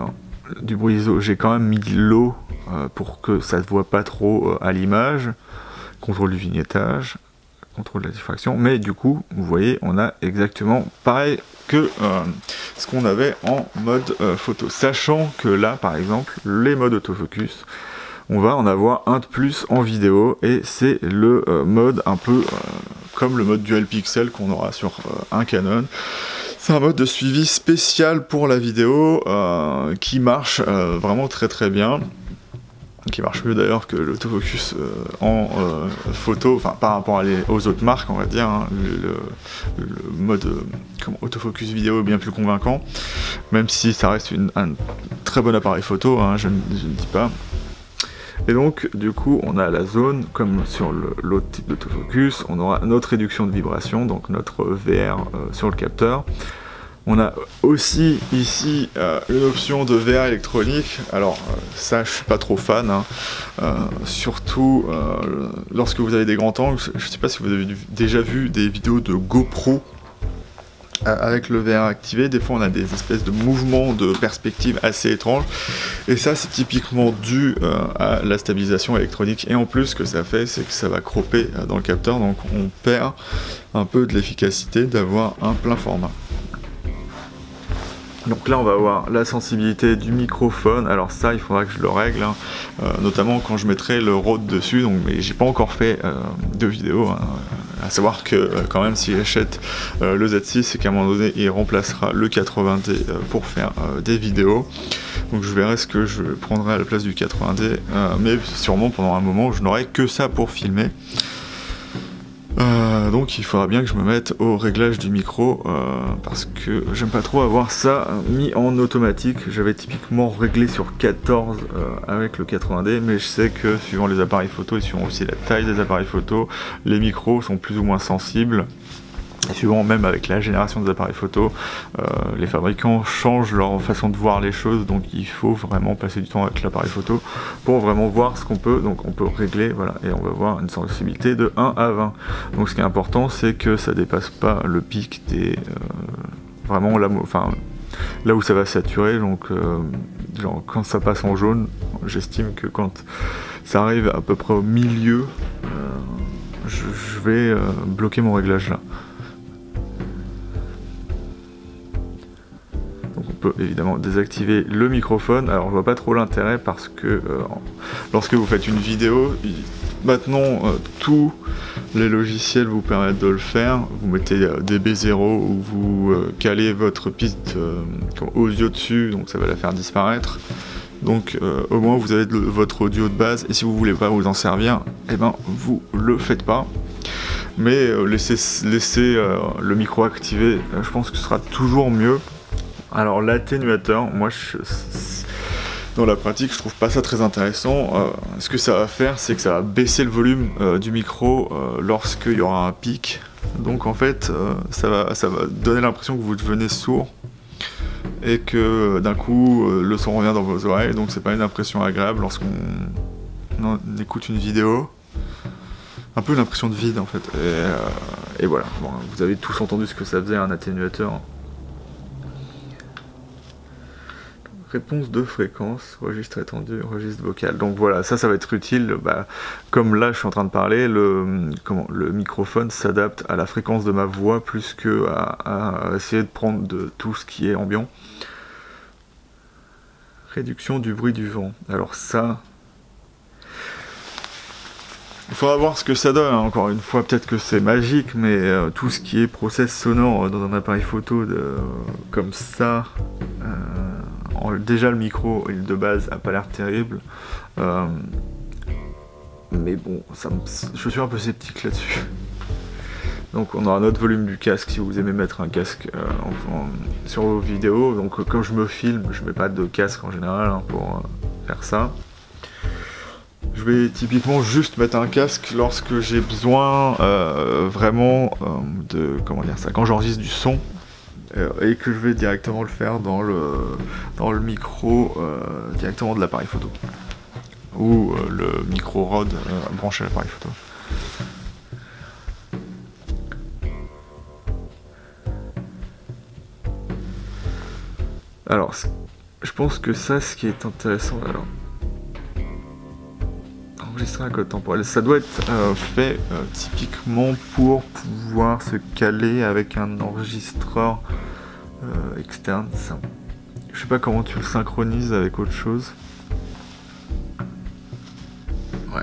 du bruit ISO, j'ai quand même mis low pour que ça ne se voit pas trop à l'image. Contrôle du vignettage, contrôle de la diffraction, mais du coup vous voyez on a exactement pareil que ce qu'on avait en mode photo, sachant que là par exemple les modes autofocus, on va en avoir un de plus en vidéo, et c'est le mode un peu comme le mode dual pixel qu'on aura sur un Canon. C'est un mode de suivi spécial pour la vidéo qui marche vraiment très très bien, qui marche mieux d'ailleurs que l'autofocus en photo, enfin par rapport aux autres marques on va dire, hein. Le mode autofocus vidéo est bien plus convaincant, même si ça reste un très bon appareil photo, hein, je ne dis pas. Et donc du coup on a la zone comme sur l'autre type d'autofocus, on aura notre réduction de vibration, donc notre VR sur le capteur. On a aussi ici une option de VR électronique. Alors ça je suis pas trop fan, hein. Surtout lorsque vous avez des grands angles. Je sais pas si vous avez déjà vu des vidéos de GoPro avec le VR activé, des fois on a des espèces de mouvements de perspective assez étranges, et ça c'est typiquement dû à la stabilisation électronique, et en plus ce que ça fait c'est que ça va cropper dans le capteur, donc on perd un peu de l'efficacité d'avoir un plein format. Donc là on va avoir la sensibilité du microphone, alors ça il faudra que je le règle, hein, notamment quand je mettrai le Rode dessus, donc, mais j'ai pas encore fait de vidéo, hein, à savoir que quand même si j'achète le Z6 c'est qu'à un moment donné il remplacera le 80D pour faire des vidéos, donc je verrai ce que je prendrai à la place du 80D, mais sûrement pendant un moment je n'aurai que ça pour filmer. Donc il faudra bien que je me mette au réglage du micro parce que j'aime pas trop avoir ça mis en automatique. J'avais typiquement réglé sur 14 avec le 80D, mais je sais que suivant les appareils photo et suivant aussi la taille des appareils photo, les micros sont plus ou moins sensibles. Et suivant même avec la génération des appareils photo, les fabricants changent leur façon de voir les choses, donc il faut vraiment passer du temps avec l'appareil photo pour vraiment voir ce qu'on peut. Donc on peut régler, voilà, et on va voir une sensibilité de 1 à 20. Donc ce qui est important c'est que ça dépasse pas le pic des vraiment là où ça va saturer, donc genre quand ça passe en jaune, j'estime que quand ça arrive à peu près au milieu, je vais bloquer mon réglage là. Donc on peut évidemment désactiver le microphone. Alors je vois pas trop l'intérêt parce que lorsque vous faites une vidéo, maintenant tous les logiciels vous permettent de le faire. Vous mettez DB0 ou vous calez votre piste audio dessus, donc ça va la faire disparaître. Donc au moins vous avez votre audio de base, et si vous voulez pas vous en servir, eh ben vous le faites pas. Mais laissez le micro activé, je pense que ce sera toujours mieux. Alors l'atténuateur, moi dans la pratique je trouve pas ça très intéressant. Ce que ça va faire, c'est que ça va baisser le volume du micro lorsqu'il y aura un pic. Donc en fait ça va donner l'impression que vous devenez sourd et que d'un coup le son revient dans vos oreilles, donc c'est pas une impression agréable lorsqu'on écoute une vidéo. Un peu l'impression de vide en fait. Et voilà, bon, vous avez tous entendu ce que ça faisait un atténuateur. Réponse de fréquence, registre étendu, registre vocal. Donc voilà, ça va être utile. Comme là je suis en train de parler, le microphone s'adapte à la fréquence de ma voix plus que à essayer de prendre de tout ce qui est ambiant. Réduction du bruit du vent. Alors ça, il faudra voir ce que ça donne, hein. Encore une fois, peut-être que c'est magique, mais tout ce qui est process sonore dans un appareil photo comme ça, déjà le micro de base a pas l'air terrible, mais bon, je suis un peu sceptique là-dessus. Donc on aura notre volume du casque si vous aimez mettre un casque sur vos vidéos. Donc quand je me filme, je mets pas de casque en général hein, pour faire ça. Je vais typiquement juste mettre un casque lorsque j'ai besoin vraiment de, comment dire ça, quand j'enregistre du son et que je vais directement le faire dans le micro directement de l'appareil photo ou le micro Rode branché à l'appareil photo. Alors, je pense que ça, ce qui est intéressant, alors enregistrer un code temporel, ça doit être fait typiquement pour pouvoir se caler avec un enregistreur externe. Ça, je sais pas comment tu le synchronises avec autre chose. Ouais.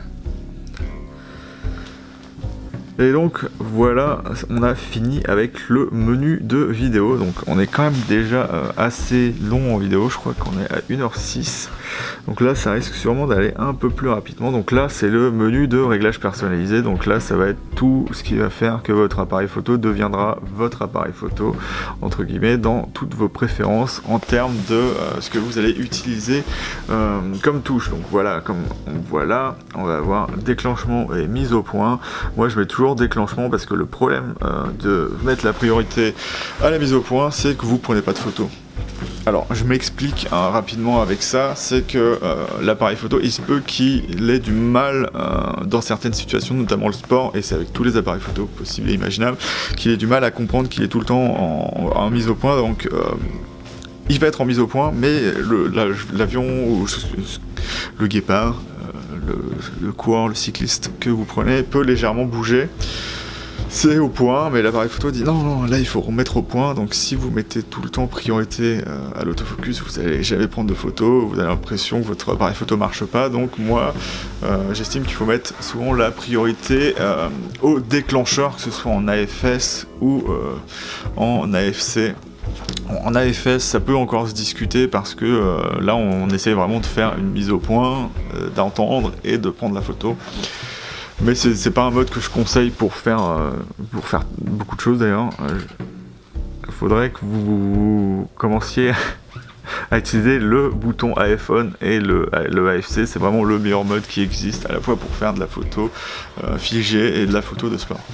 Et donc voilà, on a fini avec le menu de vidéo. Donc on est quand même déjà assez long en vidéo, je crois qu'on est à 1h06. Donc là ça risque sûrement d'aller un peu plus rapidement. Donc là c'est le menu de réglage personnalisé. Donc là ça va être tout ce qui va faire que votre appareil photo deviendra votre appareil photo entre guillemets dans toutes vos préférences en termes de ce que vous allez utiliser comme touche. Donc voilà, on va avoir déclenchement et mise au point. Moi je mets toujours déclenchement parce que le problème de mettre la priorité à la mise au point, c'est que vous prenez pas de photos. Alors je m'explique rapidement avec ça, c'est que l'appareil photo, il se peut qu'il ait du mal dans certaines situations, notamment le sport, et c'est avec tous les appareils photo possibles et imaginables, qu'il ait du mal à comprendre qu'il est tout le temps en mise au point. Donc il va être en mise au point, mais l'avion ou le guépard, le coureur, le cycliste que vous prenez peut légèrement bouger. C'est au point, mais l'appareil photo dit non, là il faut remettre au point. Donc si vous mettez tout le temps priorité à l'autofocus, vous n'allez jamais prendre de photos, vous avez l'impression que votre appareil photo marche pas. Donc moi j'estime qu'il faut mettre souvent la priorité au déclencheur, que ce soit en AFS ou en AFC. En AFS ça peut encore se discuter parce que là on essaie vraiment de faire une mise au point, d'entendre et de prendre la photo. Mais c'est pas un mode que je conseille pour faire beaucoup de choses d'ailleurs. Il faudrait que vous commenciez à utiliser le bouton iPhone et le AFC. C'est vraiment le meilleur mode qui existe à la fois pour faire de la photo figée et de la photo de sport.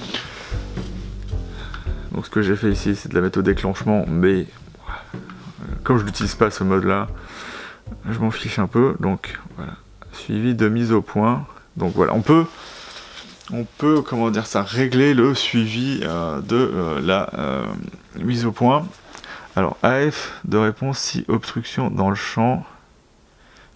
Donc ce que j'ai fait ici, c'est de la mettre au déclenchement, mais comme je n'utilise pas ce mode là, je m'en fiche un peu. Donc voilà, suivi de mise au point. Donc voilà, on peut comment dire ça, régler le suivi de la mise au point. Alors AF de réponse si obstruction dans le champ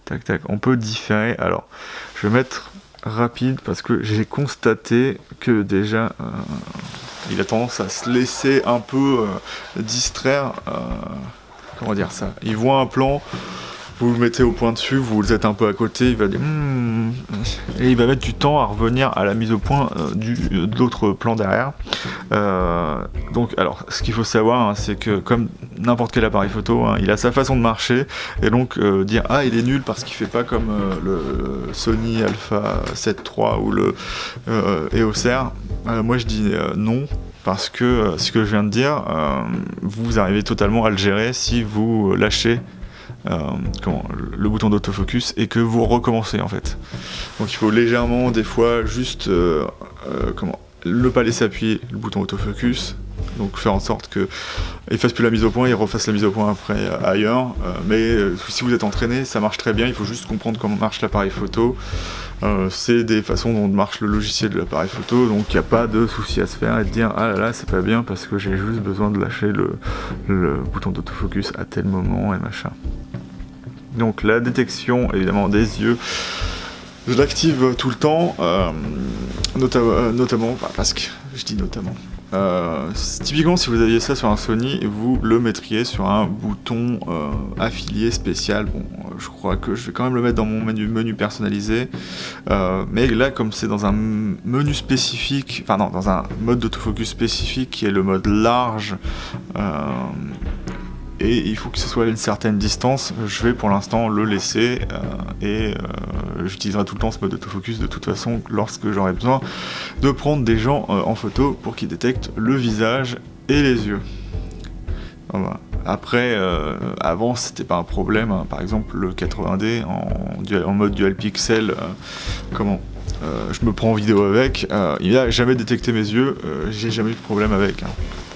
tac tac, on peut différer. Alors je vais mettre rapide parce que j'ai constaté que déjà il a tendance à se laisser un peu distraire, comment dire ça, il voit un plan, vous le mettez au point dessus, vous le êtes un peu à côté, il va dire et il va mettre du temps à revenir à la mise au point d'autres plans derrière. Donc alors ce qu'il faut savoir, hein, c'est que comme n'importe quel appareil photo, hein, il a sa façon de marcher, et donc dire ah il est nul parce qu'il fait pas comme le Sony Alpha 7 III ou le EOS R, moi je dis non. Parce que ce que je viens de dire, vous arrivez totalement à le gérer si vous lâchez le bouton d'autofocus et que vous recommencez en fait. Donc il faut légèrement des fois juste ne pas laisser appuyer le bouton autofocus, donc faire en sorte qu'il ne fasse plus la mise au point, il refasse la mise au point après ailleurs, mais si vous êtes entraîné ça marche très bien, il faut juste comprendre comment marche l'appareil photo. C'est des façons dont marche le logiciel de l'appareil photo, donc il n'y a pas de souci à se faire et de dire ah là là c'est pas bien parce que j'ai juste besoin de lâcher le bouton d'autofocus à tel moment et machin. Donc la détection évidemment des yeux, je l'active tout le temps, notamment, parce que je dis notamment, typiquement si vous aviez ça sur un Sony, vous le mettriez sur un bouton affilié spécial. Bon, je crois que je vais quand même le mettre dans mon menu personnalisé, mais là comme c'est dans un menu spécifique, enfin non, dans un mode d'autofocus spécifique qui est le mode large, et il faut que ce soit à une certaine distance, je vais pour l'instant le laisser j'utiliserai tout le temps ce mode d'autofocus de toute façon lorsque j'aurai besoin de prendre des gens en photo pour qu'ils détectent le visage et les yeux. Voilà. Après, avant c'était pas un problème, hein. Par exemple le 80D en mode dual pixel, je me prends en vidéo avec, il n'a jamais détecté mes yeux, j'ai jamais eu de problème avec. Hein.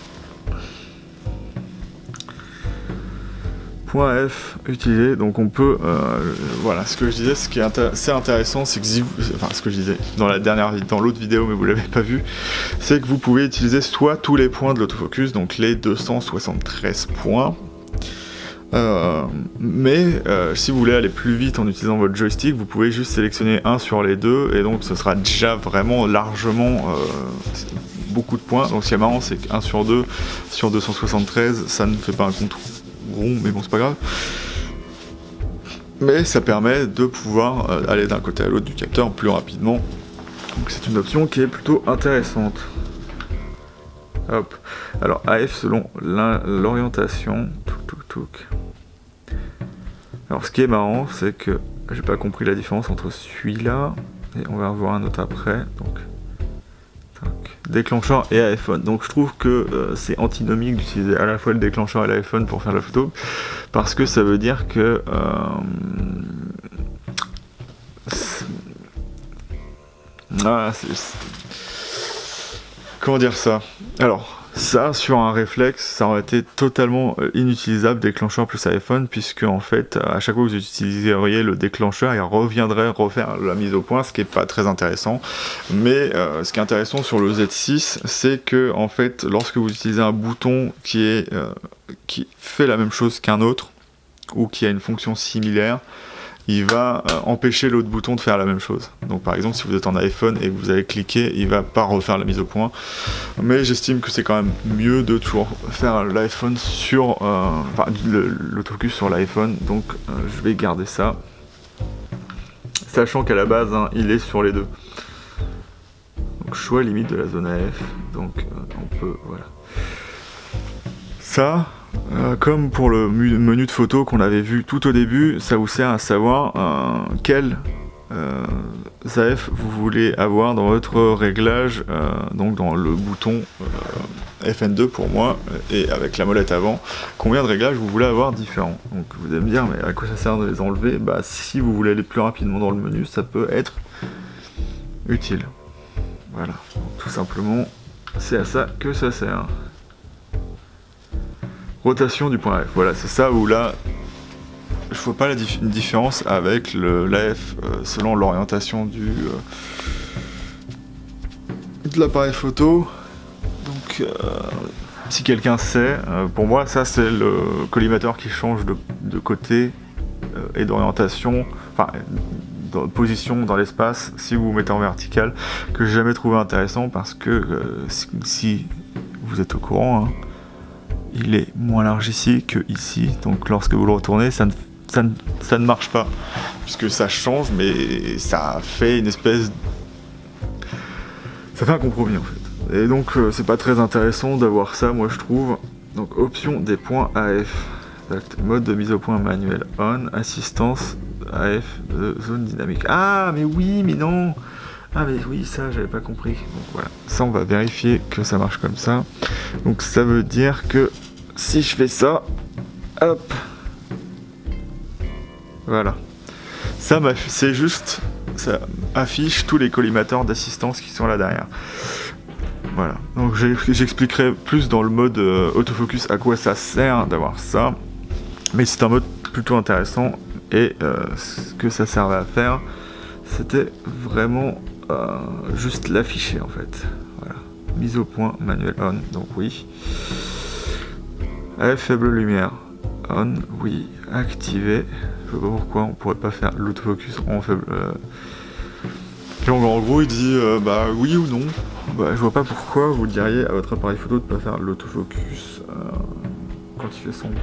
.f utilisé, donc on peut voilà ce que je disais, ce qui est assez intéressant, c'est que ce que je disais dans l'autre vidéo mais vous l'avez pas vu, c'est que vous pouvez utiliser soit tous les points de l'autofocus, donc les 273 points, mais si vous voulez aller plus vite en utilisant votre joystick, vous pouvez juste sélectionner un sur les deux et donc ce sera déjà vraiment largement beaucoup de points. Donc ce qui est marrant, c'est que 1 sur 2 sur 273, ça ne fait pas un compte rond, mais bon c'est pas grave, mais ça permet de pouvoir aller d'un côté à l'autre du capteur plus rapidement, donc c'est une option qui est plutôt intéressante. Hop, alors AF selon l'orientation, alors ce qui est marrant c'est que j'ai pas compris la différence entre celui-là et on va en voir un autre après, donc déclencheur et iPhone. Donc je trouve que c'est antinomique d'utiliser à la fois le déclencheur et l'iPhone pour faire la photo, parce que ça veut dire que comment dire ça, alors ça sur un réflexe ça aurait été totalement inutilisable, déclencheur plus iPhone, puisque en fait à chaque fois que vous utiliseriez le déclencheur il reviendrait refaire la mise au point, ce qui est pas très intéressant. Mais ce qui est intéressant sur le Z6, c'est que en fait lorsque vous utilisez un bouton qui fait la même chose qu'un autre ou qui a une fonction similaire, il va empêcher l'autre bouton de faire la même chose. Donc par exemple si vous êtes en iPhone et que vous allez cliquer, il va pas refaire la mise au point, mais j'estime que c'est quand même mieux de toujours faire l'iPhone sur l'autofocus sur l'iPhone, donc je vais garder ça, sachant qu'à la base hein, il est sur les deux. Donc choix limite de la zone AF, donc on peut, voilà. Ça, comme pour le menu de photo qu'on avait vu tout au début, ça vous sert à savoir quel AF vous voulez avoir dans votre réglage, donc dans le bouton FN2 pour moi, et avec la molette avant, combien de réglages vous voulez avoir différents. Donc vous allez me dire, mais à quoi ça sert de les enlever? Bah si vous voulez aller plus rapidement dans le menu, ça peut être utile. Voilà, tout simplement, c'est à ça que ça sert. Rotation du point F, voilà, c'est ça où là je vois pas une différence avec l'AF selon l'orientation de l'appareil photo. Donc si quelqu'un sait, pour moi ça c'est le collimateur qui change de côté et d'orientation, enfin de position dans l'espace si vous vous mettez en vertical, que j'ai jamais trouvé intéressant parce que si vous êtes au courant, hein, il est moins large ici que ici, donc lorsque vous le retournez, ça ne marche pas, puisque ça change, mais ça fait une espèce... Ça fait un compromis en fait. Et donc c'est pas très intéressant d'avoir ça, moi je trouve. Donc option des points AF. Mode de mise au point manuel on, assistance AF de zone dynamique. Ah mais oui, mais non. Ah mais oui, ça j'avais pas compris. Donc voilà, ça on va vérifier que ça marche comme ça. Donc ça veut dire que si je fais ça, hop, voilà, ça c'est juste, ça affiche tous les collimateurs d'assistance qui sont là derrière. Voilà, donc j'expliquerai plus dans le mode autofocus à quoi ça sert d'avoir ça, mais c'est un mode plutôt intéressant et ce que ça servait à faire, c'était vraiment juste l'afficher en fait. Voilà, mise au point manuel on, donc oui. AF faible lumière on, oui. Activé, je sais pas pourquoi on pourrait pas faire l'autofocus en faible. Donc en gros il dit bah oui ou non. Bah, je vois pas pourquoi vous diriez à votre appareil photo de pas faire l'autofocus quand il fait sombre.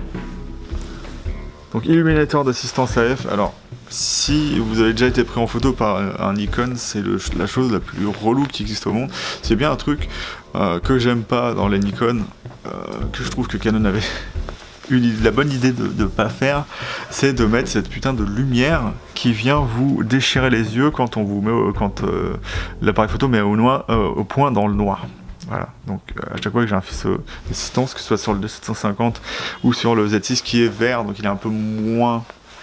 Donc illuminateur d'assistance AF, alors si vous avez déjà été pris en photo par un Nikon, c'est la chose la plus relou qui existe au monde. C'est bien un truc que j'aime pas dans les Nikon, que je trouve que Canon avait la bonne idée de pas faire, c'est de mettre cette putain de lumière qui vient vous déchirer les yeux quand on vous met l'appareil photo met au point dans le noir. Voilà, donc à chaque fois que j'ai un faisceau d'assistance, que ce soit sur le D750 ou sur le Z6 qui est vert, donc il est un peu moins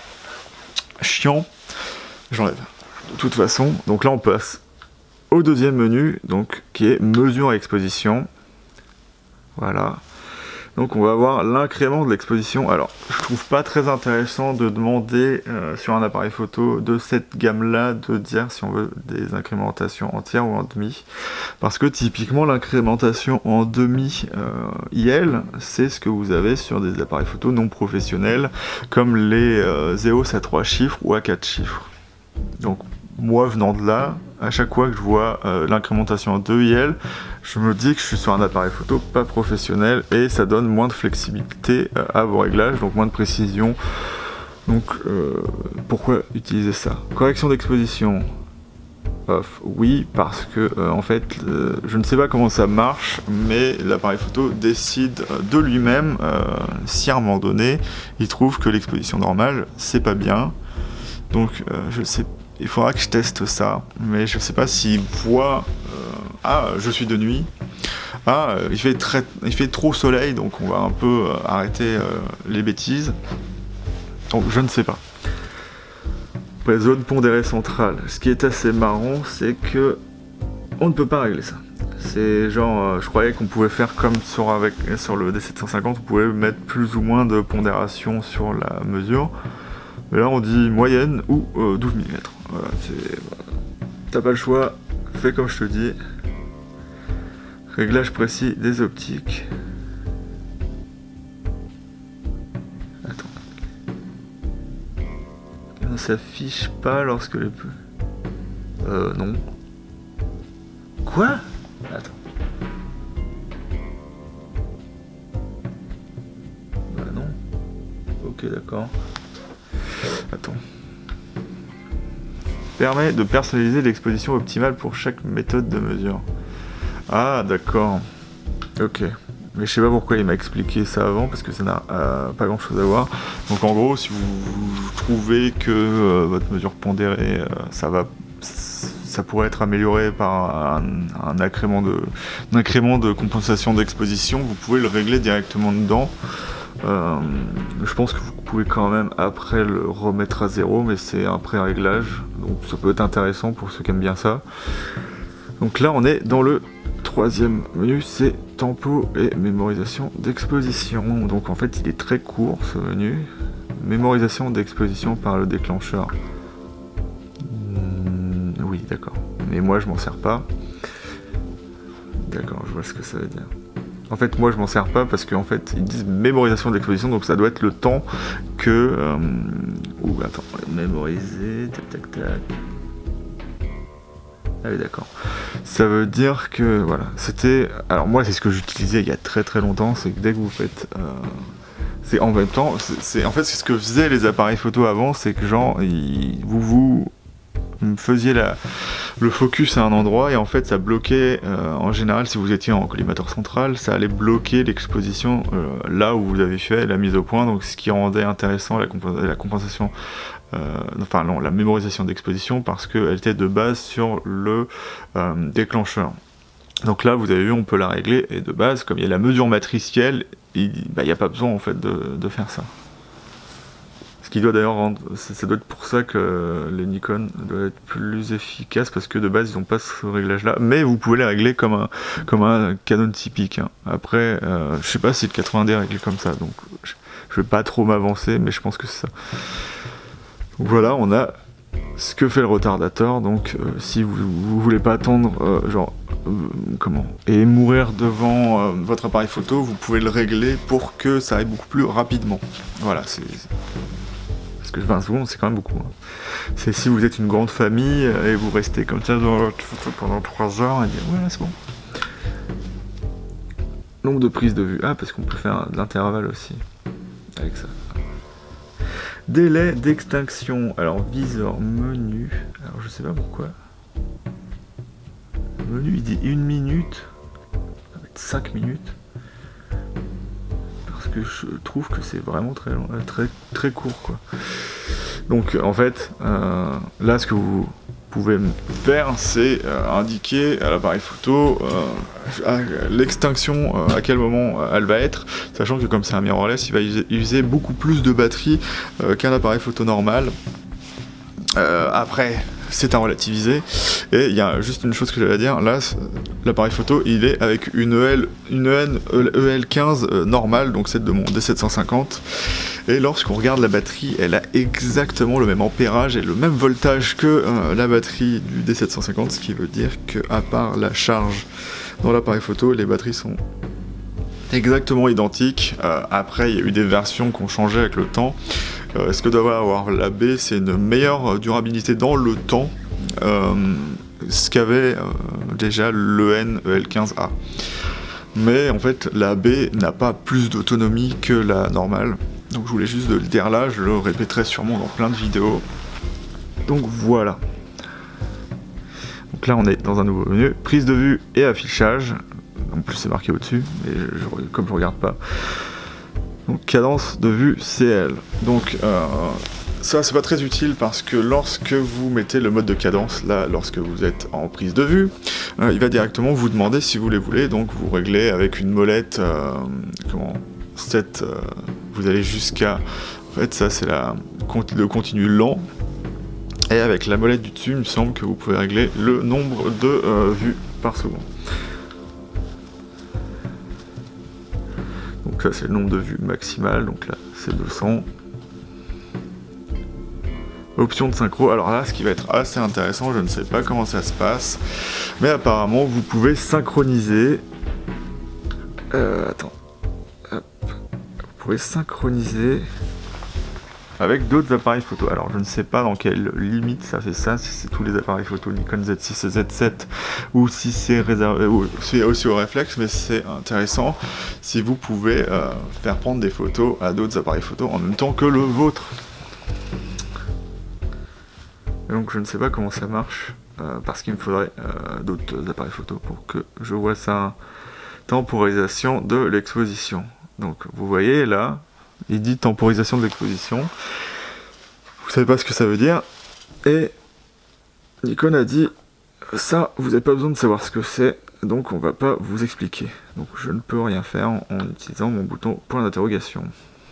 chiant, j'enlève. De toute façon, donc là on passe au deuxième menu, donc qui est mesure et exposition. Voilà. Donc on va avoir l'incrément de l'exposition. Alors je trouve pas très intéressant de demander sur un appareil photo de cette gamme là de dire si on veut des incrémentations entières ou en demi, parce que typiquement l'incrémentation en demi IL, c'est ce que vous avez sur des appareils photo non professionnels comme les EOS à 3 chiffres ou à 4 chiffres. Donc moi venant de là, à chaque fois que je vois l'incrémentation en 2 IL, je me dis que je suis sur un appareil photo pas professionnel et ça donne moins de flexibilité à vos réglages, donc moins de précision. Donc pourquoi utiliser ça? Correction d'exposition off, oui, parce que en fait je ne sais pas comment ça marche, mais l'appareil photo décide de lui-même si à un moment donné il trouve que l'exposition normale c'est pas bien. Donc je sais, il faudra que je teste ça, mais je sais pas s'il voit ah je suis de nuit, ah il fait trop soleil, donc on va un peu arrêter les bêtises. Donc je ne sais pas. Après, zone pondérée centrale, ce qui est assez marrant, c'est que on ne peut pas régler ça. C'est genre, je croyais qu'on pouvait faire comme sur le D750, on pouvait mettre plus ou moins de pondération sur la mesure. Mais là on dit moyenne ou 12 mm. Voilà, t'as pas le choix, fais comme je te dis. Réglage précis des optiques. Attends. Il ne s'affiche pas lorsque les... non. Quoi? Attends. Bah non. Ok, d'accord. Attends. Permet de personnaliser l'exposition optimale pour chaque méthode de mesure. Ah, d'accord. Ok. Mais je sais pas pourquoi il m'a expliqué ça avant, parce que ça n'a pas grand chose à voir. Donc en gros, si vous trouvez que votre mesure pondérée, ça pourrait être amélioré par un incrément de compensation d'exposition, vous pouvez le régler directement dedans. Je pense que vous pouvez quand même après le remettre à zéro, mais c'est un pré-réglage, donc ça peut être intéressant pour ceux qui aiment bien ça. Donc là on est dans le troisième menu, c'est tempo et mémorisation d'exposition. Donc en fait il est très court ce menu. Mémorisation d'exposition par le déclencheur. Oui d'accord, mais moi je m'en sers pas. D'accord, je vois ce que ça veut dire. En fait, moi je m'en sers pas parce qu'en fait ils disent mémorisation de l'exposition, donc ça doit être le temps que. Ouh, attends, mémoriser, tac tac tac. Ah oui, d'accord. Ça veut dire que voilà, c'était. Alors moi c'est ce que j'utilisais il y a très très longtemps, c'est que dès que vous faites. C'est en même temps, en fait c'est ce que faisaient les appareils photo avant, c'est que genre vous faisiez le focus à un endroit et en fait ça bloquait, en général si vous étiez en collimateur central, ça allait bloquer l'exposition là où vous avez fait la mise au point, donc ce qui rendait intéressant la compensation, enfin non, la mémorisation d'exposition parce qu'elle était de base sur le déclencheur. Donc là vous avez vu, on peut la régler et de base comme il y a la mesure matricielle, il n'y a pas besoin en fait de faire ça. Ce qui doit d'ailleurs rendre, ça doit être pour ça que les Nikon doivent être plus efficaces parce que de base ils n'ont pas ce réglage là, mais vous pouvez les régler comme un Canon typique, hein. Après je sais pas si le 80D est réglé comme ça, donc je vais pas trop m'avancer, mais je pense que c'est ça. Donc voilà, on a ce que fait le retardateur, donc si vous voulez pas attendre et mourir devant votre appareil photo, vous pouvez le régler pour que ça aille beaucoup plus rapidement. Voilà, parce que 20 secondes c'est quand même beaucoup, hein. C'est si vous êtes une grande famille et vous restez comme ça dans votre photo pendant 3 heures et dire voilà c'est bon. Nombre de prises de vue, ah parce qu'on peut faire de l'intervalle aussi avec ça. Délai d'extinction, alors viseur, menu, alors je sais pas pourquoi. Le menu il dit 1 minute, ça va être 5 minutes. Parce que je trouve que c'est vraiment très long, très court quoi. Donc en fait, là ce que vous pouvez faire, c'est indiquer à l'appareil photo l'extinction, à quel moment elle va être, sachant que comme c'est un mirrorless, il va user beaucoup plus de batterie qu'un appareil photo normal. Après, c'est à relativiser. Et il y a juste une chose que j'allais dire, là, l'appareil photo, il est avec une EL15 normale, donc celle de mon D750. Et lorsqu'on regarde la batterie, elle a exactement le même ampérage et le même voltage que la batterie du D750, ce qui veut dire qu'à part la charge dans l'appareil photo, les batteries sont exactement identiques. Après, il y a eu des versions qui ont changé avec le temps. Ce que doit avoir la B, c'est une meilleure durabilité dans le temps, ce qu'avait déjà l'EN EL15A. Mais en fait, la B n'a pas plus d'autonomie que la normale. Donc je voulais juste le dire là, je le répéterai sûrement dans plein de vidéos. Donc voilà. Donc là on est dans un nouveau menu, prise de vue et affichage. En plus c'est marqué au-dessus, mais comme je regarde pas. Donc cadence de vue CL. Donc ça c'est pas très utile parce que lorsque vous mettez le mode de cadence, là lorsque vous êtes en prise de vue, il va directement vous demander si vous les voulez, donc vous réglez avec une molette, vous allez jusqu'à, en fait ça c'est le continu lent, et avec la molette du dessus il me semble que vous pouvez régler le nombre de vues par seconde. Donc ça c'est le nombre de vues maximal, donc là c'est 200. Option de synchro, alors là ce qui va être assez intéressant, je ne sais pas comment ça se passe, mais apparemment vous pouvez synchroniser, vous pouvez synchroniser avec d'autres appareils photo. Alors je ne sais pas dans quelle limite ça fait ça, si c'est tous les appareils photo Nikon Z6 et Z7 ou si c'est réservé, ou c'est aussi au réflexe, mais c'est intéressant si vous pouvez faire prendre des photos à d'autres appareils photo en même temps que le vôtre. Et donc je ne sais pas comment ça marche, parce qu'il me faudrait d'autres appareils photo pour que je vois ça. Temporisation de l'exposition. Donc vous voyez là, il dit temporisation de l'exposition. Vous savez pas ce que ça veut dire. Et Nikon a dit ça, vous n'avez pas besoin de savoir ce que c'est, donc on va pas vous expliquer. Donc je ne peux rien faire en utilisant mon bouton point d'interrogation.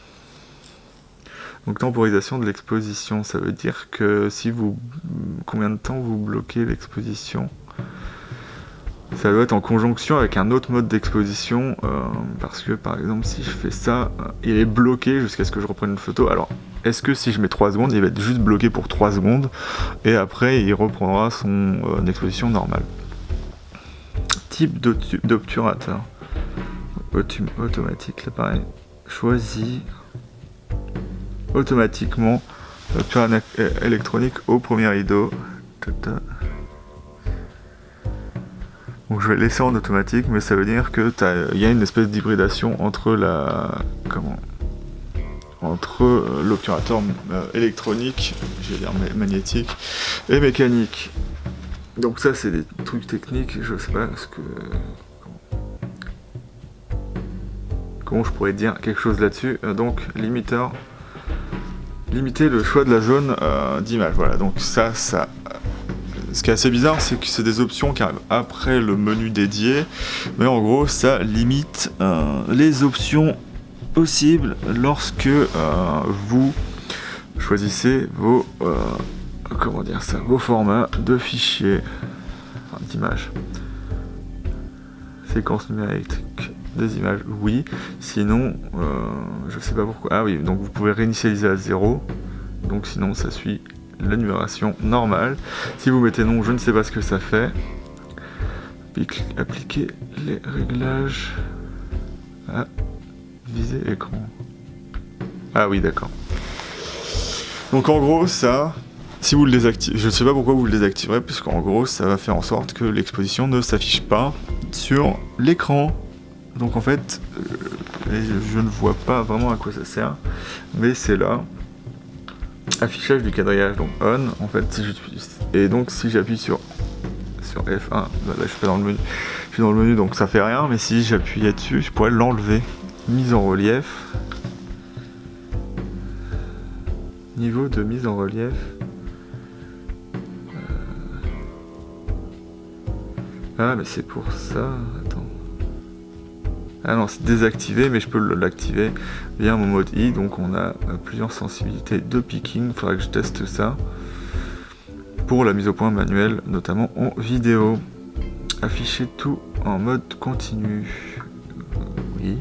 Donc temporisation de l'exposition, ça veut dire que si vous, combien de temps vous bloquez l'exposition, ça doit être en conjonction avec un autre mode d'exposition, parce que par exemple si je fais ça, il est bloqué jusqu'à ce que je reprenne une photo. Alors est-ce que si je mets 3 secondes, il va être juste bloqué pour 3 secondes et après il reprendra son exposition normale. Type d'obturateur. automatique, là pareil. Choisir automatiquement l'option électronique au premier rideau. Donc je vais laisser en automatique, mais ça veut dire que il y a une espèce d'hybridation entre l'obturateur électronique, je vais dire magnétique, et mécanique. Donc ça c'est des trucs techniques, je sais pas comment je pourrais dire quelque chose là-dessus. Donc limiter le choix de la zone d'image. Voilà, donc ça ce qui est assez bizarre, c'est que c'est des options qui arrivent après le menu dédié, mais en gros ça limite les options possibles lorsque vous choisissez vos vos formats de fichiers, d'images. Séquence numérique des images, oui. Sinon, je sais pas pourquoi. Ah oui, donc vous pouvez réinitialiser à 0. Donc sinon, ça suit la numération normale. Si vous mettez non, je ne sais pas ce que ça fait. Appliquer les réglages à viser écran. Ah oui, d'accord. Donc en gros, ça, si vous le désactivez, je ne sais pas pourquoi vous le désactiverez, puisqu'en gros, ça va faire en sorte que l'exposition ne s'affiche pas sur l'écran. Donc en fait, je ne vois pas vraiment à quoi ça sert, mais c'est là. Affichage du quadrillage, donc on, en fait, si et donc si j'appuie sur F1, là je suis pas dans le menu, je suis dans le menu donc ça fait rien, mais si j'appuyais dessus, je pourrais l'enlever. Mise en relief. Niveau de mise en relief. Ah mais c'est pour ça, attends. Ah non, c'est désactivé, mais je peux l'activer via mon mode I, donc on a plusieurs sensibilités de picking, il faudra que je teste ça. Pour la mise au point manuelle, notamment en vidéo. Afficher tout en mode continu. Oui.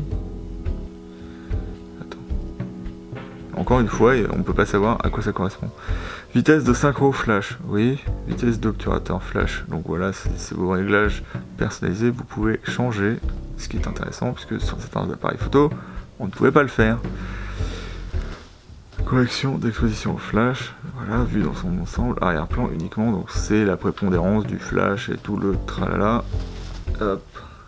Attends. Encore une fois, on ne peut pas savoir à quoi ça correspond. Vitesse de synchro flash, oui. Vitesse d'obturateur flash. Donc voilà, c'est vos réglages personnalisés, vous pouvez changer. Ce qui est intéressant, puisque sur certains appareils photo, on ne pouvait pas le faire. Correction d'exposition au flash, voilà, vu dans son ensemble, arrière-plan uniquement, donc c'est la prépondérance du flash et tout le tralala. Hop.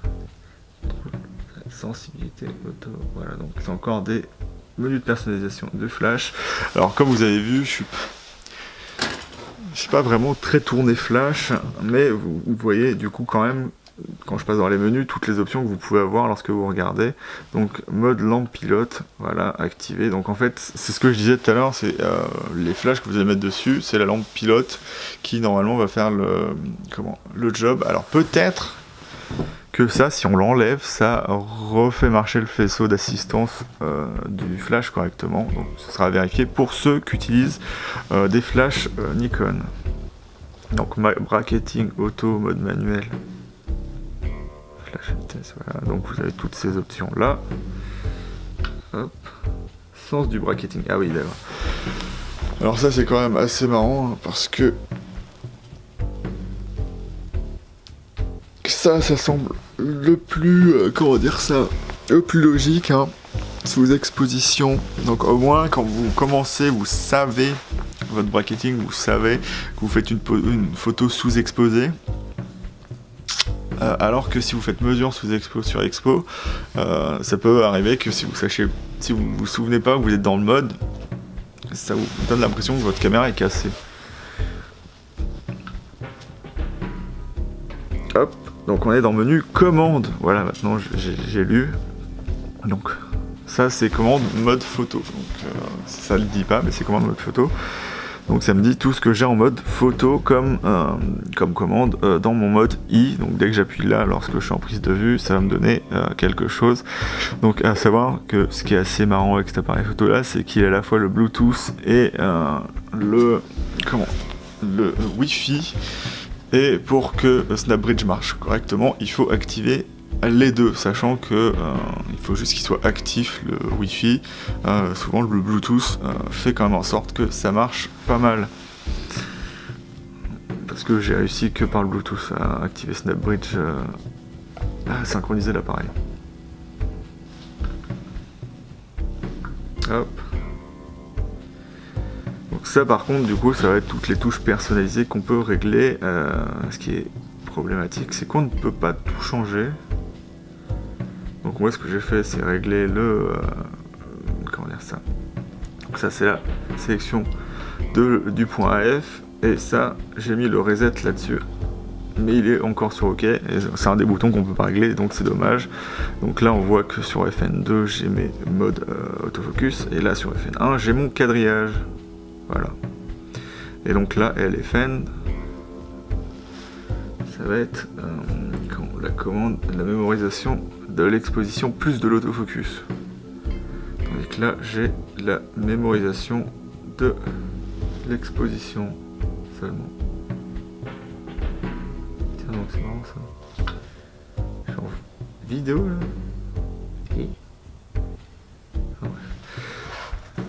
Sensibilité auto, voilà, donc c'est encore des menus de personnalisation de flash. Alors comme vous avez vu, je suis pas vraiment très tourné flash, mais vous voyez du coup quand même, quand je passe dans les menus, toutes les options que vous pouvez avoir lorsque vous regardez. Donc mode lampe pilote, voilà, activé. Donc en fait, c'est ce que je disais tout à l'heure, c'est les flashs que vous allez mettre dessus, c'est la lampe pilote qui normalement va faire le job. Alors peut-être que ça, si on l'enlève, ça refait marcher le faisceau d'assistance du flash correctement. Donc ce sera à vérifier pour ceux qui utilisent des flashs Nikon. Donc bracketing auto, mode manuel. Flash vitesse, voilà, donc vous avez toutes ces options là. Hop. Sens du bracketing, ah oui d'accord. Alors ça c'est quand même assez marrant hein, parce que ça semble le plus, comment dire ça, le plus logique hein, sous exposition. Donc au moins quand vous commencez, vous savez votre bracketing, vous savez que vous faites une photo sous-exposée. Alors que si vous faites mesure sous expo sur expo, ça peut arriver que si vous vous souvenez pas que vous êtes dans le mode, ça vous donne l'impression que votre caméra est cassée. Hop, donc on est dans le menu commande. Voilà, maintenant j'ai lu. Donc ça c'est commande mode photo. Donc ça le dit pas, mais c'est commande mode photo. Donc ça me dit tout ce que j'ai en mode photo comme commande dans mon mode I. Donc dès que j'appuie là, lorsque je suis en prise de vue, ça va me donner quelque chose. Donc à savoir que ce qui est assez marrant avec cet appareil photo là, c'est qu'il a à la fois le Bluetooth et le Wi-Fi. Et pour que SnapBridge marche correctement, il faut activer les deux, sachant que il faut juste qu'il soit actif le Wi-Fi. Souvent le Bluetooth fait quand même en sorte que ça marche pas mal. Parce que j'ai réussi que par le Bluetooth à activer SnapBridge, à synchroniser l'appareil. Hop. Donc ça par contre du coup ça va être toutes les touches personnalisées qu'on peut régler. Ce qui est problématique c'est qu'on ne peut pas tout changer. Donc moi ce que j'ai fait c'est régler le... comment dire ça. Donc ça c'est la sélection du point AF. Et ça j'ai mis le reset là-dessus. Mais il est encore sur OK, et c'est un des boutons qu'on peut pas régler, donc c'est dommage. Donc là on voit que sur FN2 j'ai mes modes autofocus, et là sur FN1 j'ai mon quadrillage. Voilà. Et donc là LFN, ça va être la commande, la mémorisation de l'exposition plus de l'autofocus. Tandis que là j'ai la mémorisation de l'exposition seulement. Donc c'est marrant ça. Je suis en vidéo là. Et... ah, ouais.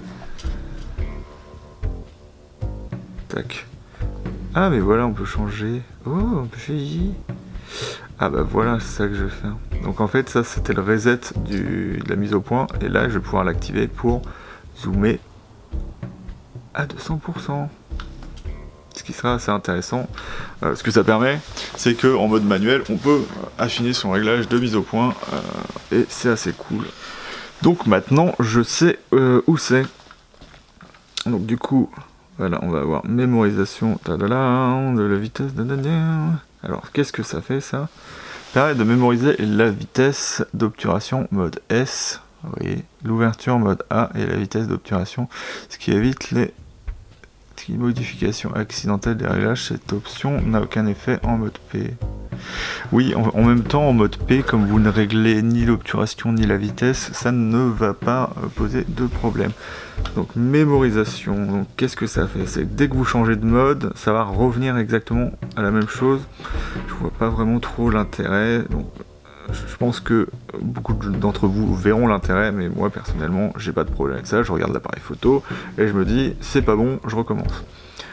Tac. Ah mais voilà on peut changer. Oh on peut changer. Ah bah voilà c'est ça que je vais faire. Donc en fait ça c'était le reset de la mise au point. Et là je vais pouvoir l'activer pour zoomer à 200%. Ce qui sera assez intéressant. Ce que ça permet, c'est qu'en mode manuel, on peut affiner son réglage de mise au point, et c'est assez cool. Donc maintenant, je sais où c'est. Donc du coup, voilà, on va avoir mémorisation de la vitesse. Alors, qu'est-ce que ça fait ça? Ça permet de mémoriser la vitesse d'obturation mode S, oui, l'ouverture mode A et la vitesse d'obturation, ce qui évite les modification accidentelle des réglages. Cette option n'a aucun effet en mode P. Oui, en même temps, en mode P, comme vous ne réglez ni l'obturation ni la vitesse, ça ne va pas poser de problème. Donc, mémorisation. Donc, qu'est-ce que ça fait? C'est que dès que vous changez de mode, ça va revenir exactement à la même chose. Je vois pas vraiment trop l'intérêt. Donc, je pense que beaucoup d'entre vous verront l'intérêt, mais moi personnellement j'ai pas de problème avec ça. Je regarde l'appareil photo et je me dis c'est pas bon, je recommence.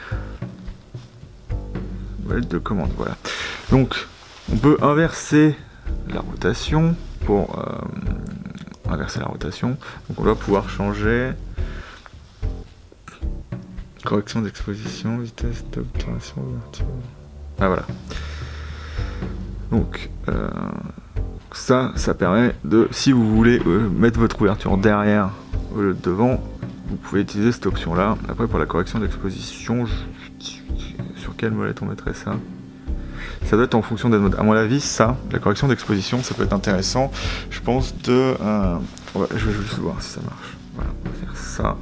Molette de commande, voilà. Donc on peut inverser la rotation pour inverser la rotation. Donc on va pouvoir changer correction d'exposition, vitesse d'obturation, ouverture. Ah voilà. Donc ça permet de, si vous voulez mettre votre ouverture derrière au lieu de devant, vous pouvez utiliser cette option là. Après pour la correction d'exposition, sur quelle molette on mettrait ça? Ça doit être en fonction des modes. À mon avis, ça, la correction d'exposition, ça peut être intéressant. Je pense de... ouais, je vais juste voir si ça marche. Voilà, on va faire ça.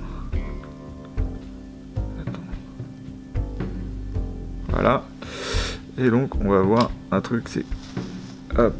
Attends. Voilà. Et donc, on va voir un truc, c'est... hop.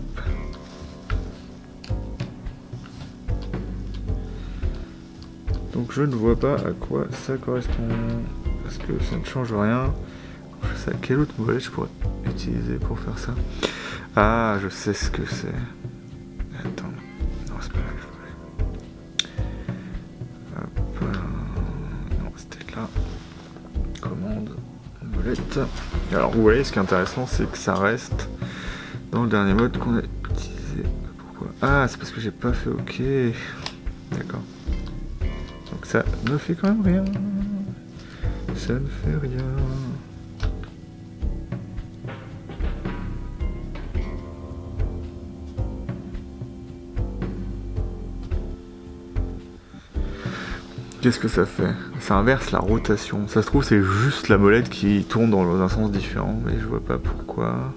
Donc je ne vois pas à quoi ça correspond, parce que ça ne change rien. Je sais quelle autre molette je pourrais utiliser pour faire ça. Ah, je sais ce que c'est. Attends, non c'est pas là que je voulais. Hop, non c'était là. Commande, molette. Alors vous voyez, ce qui est intéressant, c'est que ça reste dans le dernier mode qu'on a utilisé. Pourquoi? Ah, c'est parce que j'ai pas fait OK. D'accord. Donc ça ne fait quand même rien. Ça ne fait rien. Qu'est-ce que ça fait? Ça inverse la rotation. Ça se trouve c'est juste la molette qui tourne dans un sens différent, mais je vois pas pourquoi.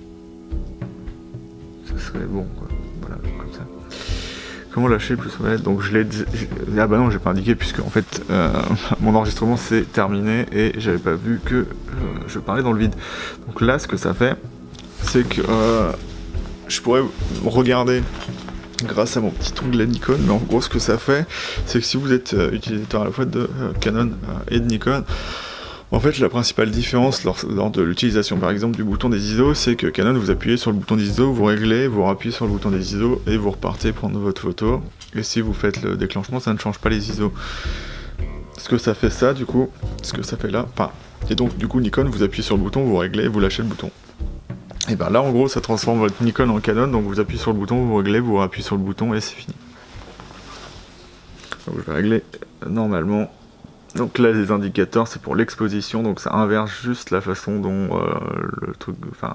Ça serait bon quoi. Voilà, comme ça. Comment lâcher plus molette? Donc je l'ai... Ah bah non, j'ai pas indiqué puisque en fait mon enregistrement s'est terminé et j'avais pas vu que je parlais dans le vide. Donc là ce que ça fait, c'est que je pourrais regarder grâce à mon petit onglet Nikon, mais en gros ce que ça fait, c'est que si vous êtes utilisateur à la fois de Canon et de Nikon, en fait la principale différence lors de l'utilisation par exemple du bouton des ISO, c'est que Canon vous appuyez sur le bouton des ISO, vous réglez, vous appuyez sur le bouton des ISO et vous repartez prendre votre photo, et si vous faites le déclenchement ça ne change pas les ISO. Ce que ça fait ça du coup, ce que ça fait là, enfin, et donc du coup Nikon vous appuyez sur le bouton, vous réglez, vous lâchez le bouton. Et ben là en gros ça transforme votre Nikon en Canon, donc vous appuyez sur le bouton, vous réglez, vous appuyez sur le bouton et c'est fini. Donc je vais régler normalement. Donc là les indicateurs c'est pour l'exposition, donc ça inverse juste la façon dont le truc, enfin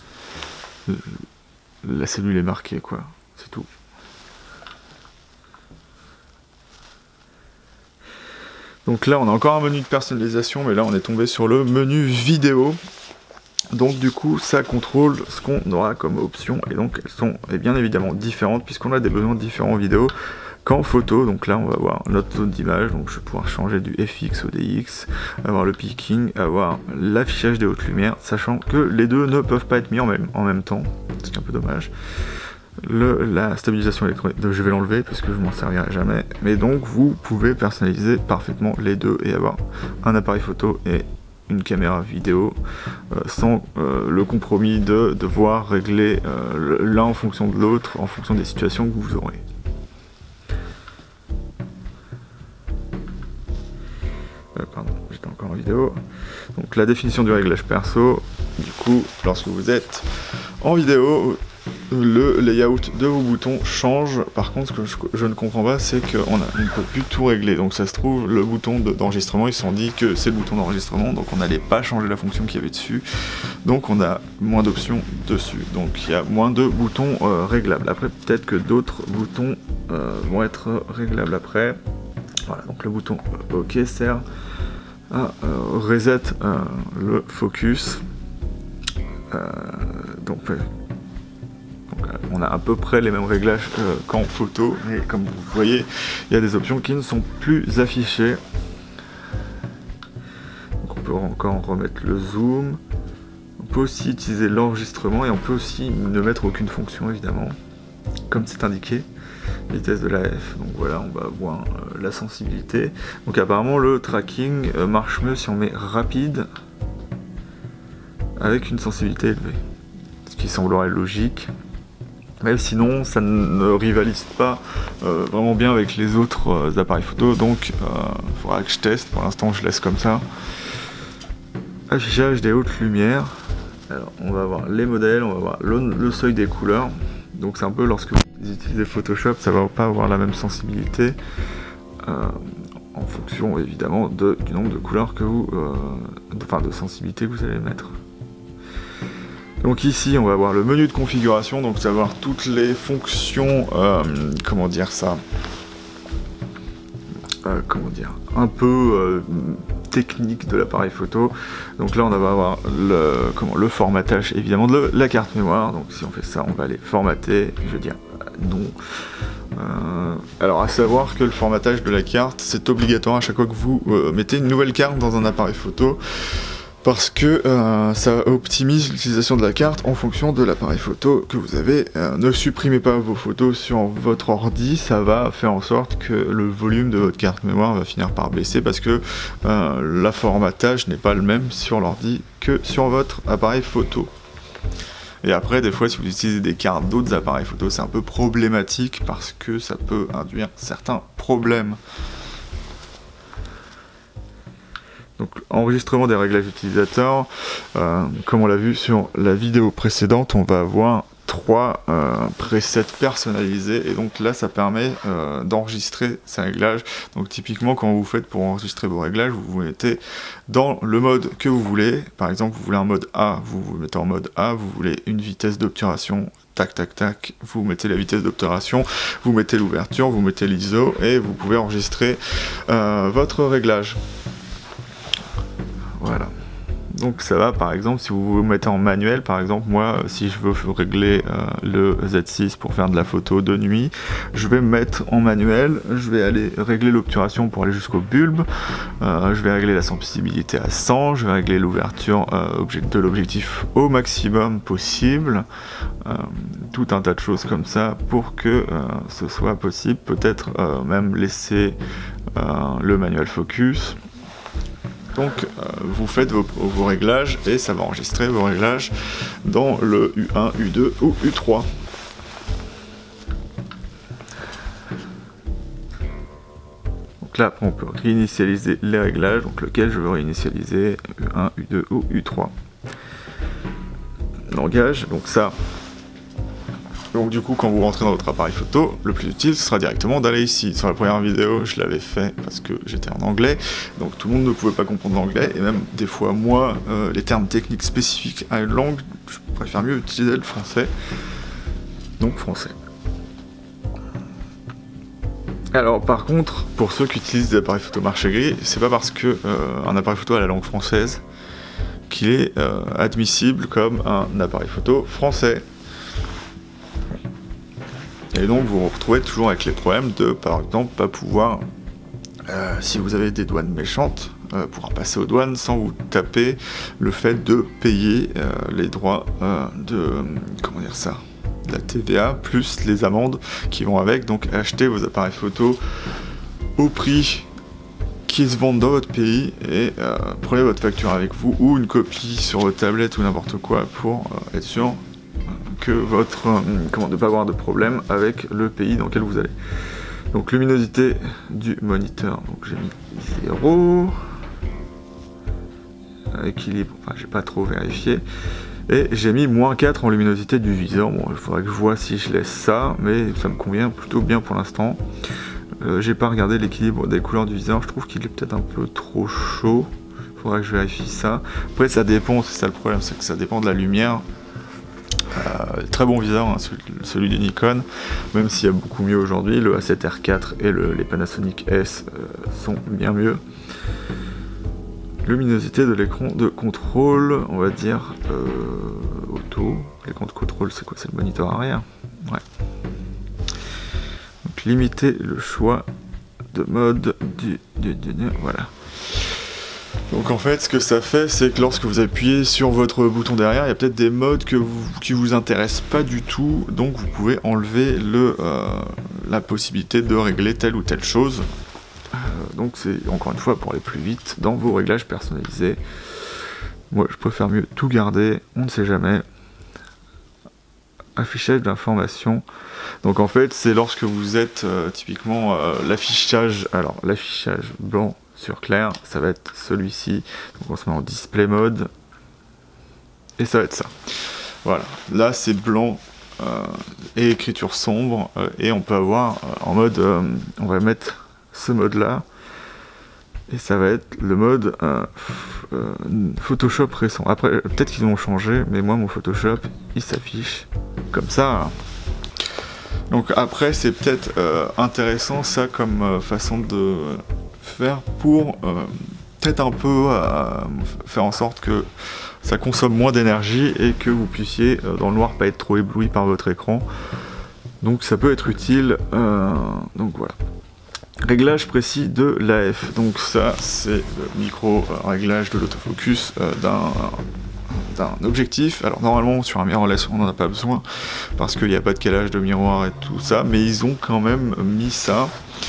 la cellule est marquée quoi, c'est tout. Donc là on a encore un menu de personnalisation, mais là on est tombé sur le menu vidéo. Donc du coup ça contrôle ce qu'on aura comme option, et donc elles sont bien évidemment différentes puisqu'on a des besoins différents en vidéo qu'en photo. Donc là on va avoir notre zone d'image, donc je vais pouvoir changer du FX au DX, avoir le peaking, avoir l'affichage des hautes lumières, sachant que les deux ne peuvent pas être mis en même temps, ce qui est un peu dommage. La stabilisation électronique, je vais l'enlever parce que je m'en servirai jamais, mais donc vous pouvez personnaliser parfaitement les deux et avoir un appareil photo et une caméra vidéo sans le compromis de devoir régler l'un en fonction de l'autre, en fonction des situations que vous aurez. Pardon, j'étais encore en vidéo. Donc la définition du réglage perso, du coup, lorsque vous êtes en vidéo, le layout de vos boutons change. Par contre, ce que je ne comprends pas, c'est qu'on ne peut plus tout régler. Donc ça se trouve, le bouton d'enregistrement, ils se sont dit que c'est le bouton d'enregistrement, donc on n'allait pas changer la fonction qu'il y avait dessus. Donc on a moins d'options dessus. Donc il y a moins de boutons réglables. Après, peut-être que d'autres boutons vont être réglables après. Voilà, donc le bouton OK sert à reset le focus. Donc on a à peu près les mêmes réglages qu'en photo, mais comme vous voyez, il y a des options qui ne sont plus affichées. Donc on peut encore remettre le zoom. On peut aussi utiliser l'enregistrement et on peut aussi ne mettre aucune fonction évidemment, comme c'est indiqué. Vitesse de la F, donc voilà, on va voir la sensibilité. Donc apparemment le tracking marche mieux si on met rapide avec une sensibilité élevée, ce qui semblerait logique. Mais sinon ça ne rivalise pas vraiment bien avec les autres appareils photo, donc il faudra que je teste. Pour l'instant je laisse comme ça. Affichage des hautes lumières. Alors on va voir les modèles, on va voir le seuil des couleurs. Donc c'est un peu lorsque vous utilisez Photoshop, ça va pas avoir la même sensibilité en fonction évidemment du nombre de couleurs que vous, de sensibilité que vous allez mettre. Donc ici on va avoir le menu de configuration, donc savoir toutes les fonctions, comment dire ça, un peu technique de l'appareil photo. Donc là on va avoir le formatage évidemment de la carte mémoire. Donc si on fait ça, on va aller formater, je veux dire non. Alors à savoir que le formatage de la carte c'est obligatoire à chaque fois que vous mettez une nouvelle carte dans un appareil photo, parce que ça optimise l'utilisation de la carte en fonction de l'appareil photo que vous avez. Ne supprimez pas vos photos sur votre ordi, ça va faire en sorte que le volume de votre carte mémoire va finir par baisser, parce que le formatage n'est pas le même sur l'ordi que sur votre appareil photo. Et après, des fois, si vous utilisez des cartes d'autres appareils photo, c'est un peu problématique parce que ça peut induire certains problèmes. Donc enregistrement des réglages utilisateurs, comme on l'a vu sur la vidéo précédente, on va avoir 3 presets personnalisés, et donc là ça permet d'enregistrer ces réglages. Donc typiquement quand vous faites pour enregistrer vos réglages, vous vous mettez dans le mode que vous voulez. Par exemple vous voulez un mode A, vous vous mettez en mode A, vous voulez une vitesse d'obturation, tac tac tac, vous mettez la vitesse d'obturation, vous mettez l'ouverture, vous mettez l'ISO, et vous pouvez enregistrer votre réglage. Voilà. Donc ça va, par exemple, si vous vous mettez en manuel, par exemple, moi, si je veux régler le Z6 pour faire de la photo de nuit, je vais me mettre en manuel, je vais aller régler l'obturation pour aller jusqu'au bulbe, je vais régler la sensibilité à 100, je vais régler l'ouverture de l'objectif au maximum possible, tout un tas de choses comme ça pour que ce soit possible, peut-être même laisser le manuel focus. Donc vous faites vos réglages et ça va enregistrer vos réglages dans le U1, U2 ou U3. Donc là on peut réinitialiser les réglages, donc lequel je veux réinitialiser, U1, U2 ou U3. Langage, donc ça Donc du coup, quand vous rentrez dans votre appareil photo, le plus utile, ce sera directement d'aller ici. Sur la première vidéo, je l'avais fait parce que j'étais en anglais, donc tout le monde ne pouvait pas comprendre l'anglais, et même des fois, moi, les termes techniques spécifiques à une langue, je préfère mieux utiliser le français. Donc français. Alors par contre, pour ceux qui utilisent des appareils photo marché gris, c'est pas parce que un appareil photo a la langue française qu'il est admissible comme un appareil photo français. Et donc vous vous retrouvez toujours avec les problèmes de, par exemple, pas pouvoir, si vous avez des douanes méchantes, pouvoir passer aux douanes sans vous taper le fait de payer les droits comment dire ça, de la TVA, plus les amendes qui vont avec. Donc achetez vos appareils photo au prix qui se vendent dans votre pays et prenez votre facture avec vous ou une copie sur votre tablette ou n'importe quoi pour être sûr que ne pas avoir de problème avec le pays dans lequel vous allez. Donc luminosité du moniteur, donc j'ai mis 0, équilibre, enfin j'ai pas trop vérifié, et j'ai mis -4 en luminosité du viseur. Bon, il faudrait que je vois si je laisse ça, mais ça me convient plutôt bien pour l'instant. J'ai pas regardé l'équilibre des couleurs du viseur, je trouve qu'il est peut-être un peu trop chaud, il faudrait que je vérifie ça. Après ça dépend, c'est ça le problème, c'est que ça dépend de la lumière. Très bon viseur, hein, celui du Nikon, même s'il y a beaucoup mieux aujourd'hui. Le A7R4 et les Panasonic S sont bien mieux. Luminosité de l'écran de contrôle, on va dire auto. L'écran de contrôle, c'est quoi? C'est le moniteur arrière. Ouais. Donc limiter le choix de mode voilà. Donc en fait, ce que ça fait, c'est que lorsque vous appuyez sur votre bouton derrière, il y a peut-être des modes qui vous intéressent pas du tout, donc vous pouvez enlever la possibilité de régler telle ou telle chose. Donc c'est encore une fois pour aller plus vite dans vos réglages personnalisés. Moi, je préfère mieux tout garder, on ne sait jamais. Affichage d'informations. Donc en fait, c'est lorsque vous êtes typiquement l'affichage, alors l'affichage blanc sur clair, ça va être celui-ci. Donc on se met en display mode et ça va être ça. Voilà, là c'est blanc et écriture sombre et on peut avoir en mode, on va mettre ce mode là et ça va être le mode Photoshop récent. Après peut-être qu'ils vont changer, mais moi mon Photoshop il s'affiche comme ça. Donc après c'est peut-être intéressant ça comme façon de faire pour peut-être un peu faire en sorte que ça consomme moins d'énergie et que vous puissiez dans le noir pas être trop ébloui par votre écran. Donc ça peut être utile. Donc voilà. Réglage précis de l'AF. Donc ça c'est le micro réglage de l'autofocus d'un objectif. Alors normalement sur un mirrorless on n'en a pas besoin parce qu'il n'y a pas de calage de miroir et tout ça, mais ils ont quand même mis ça.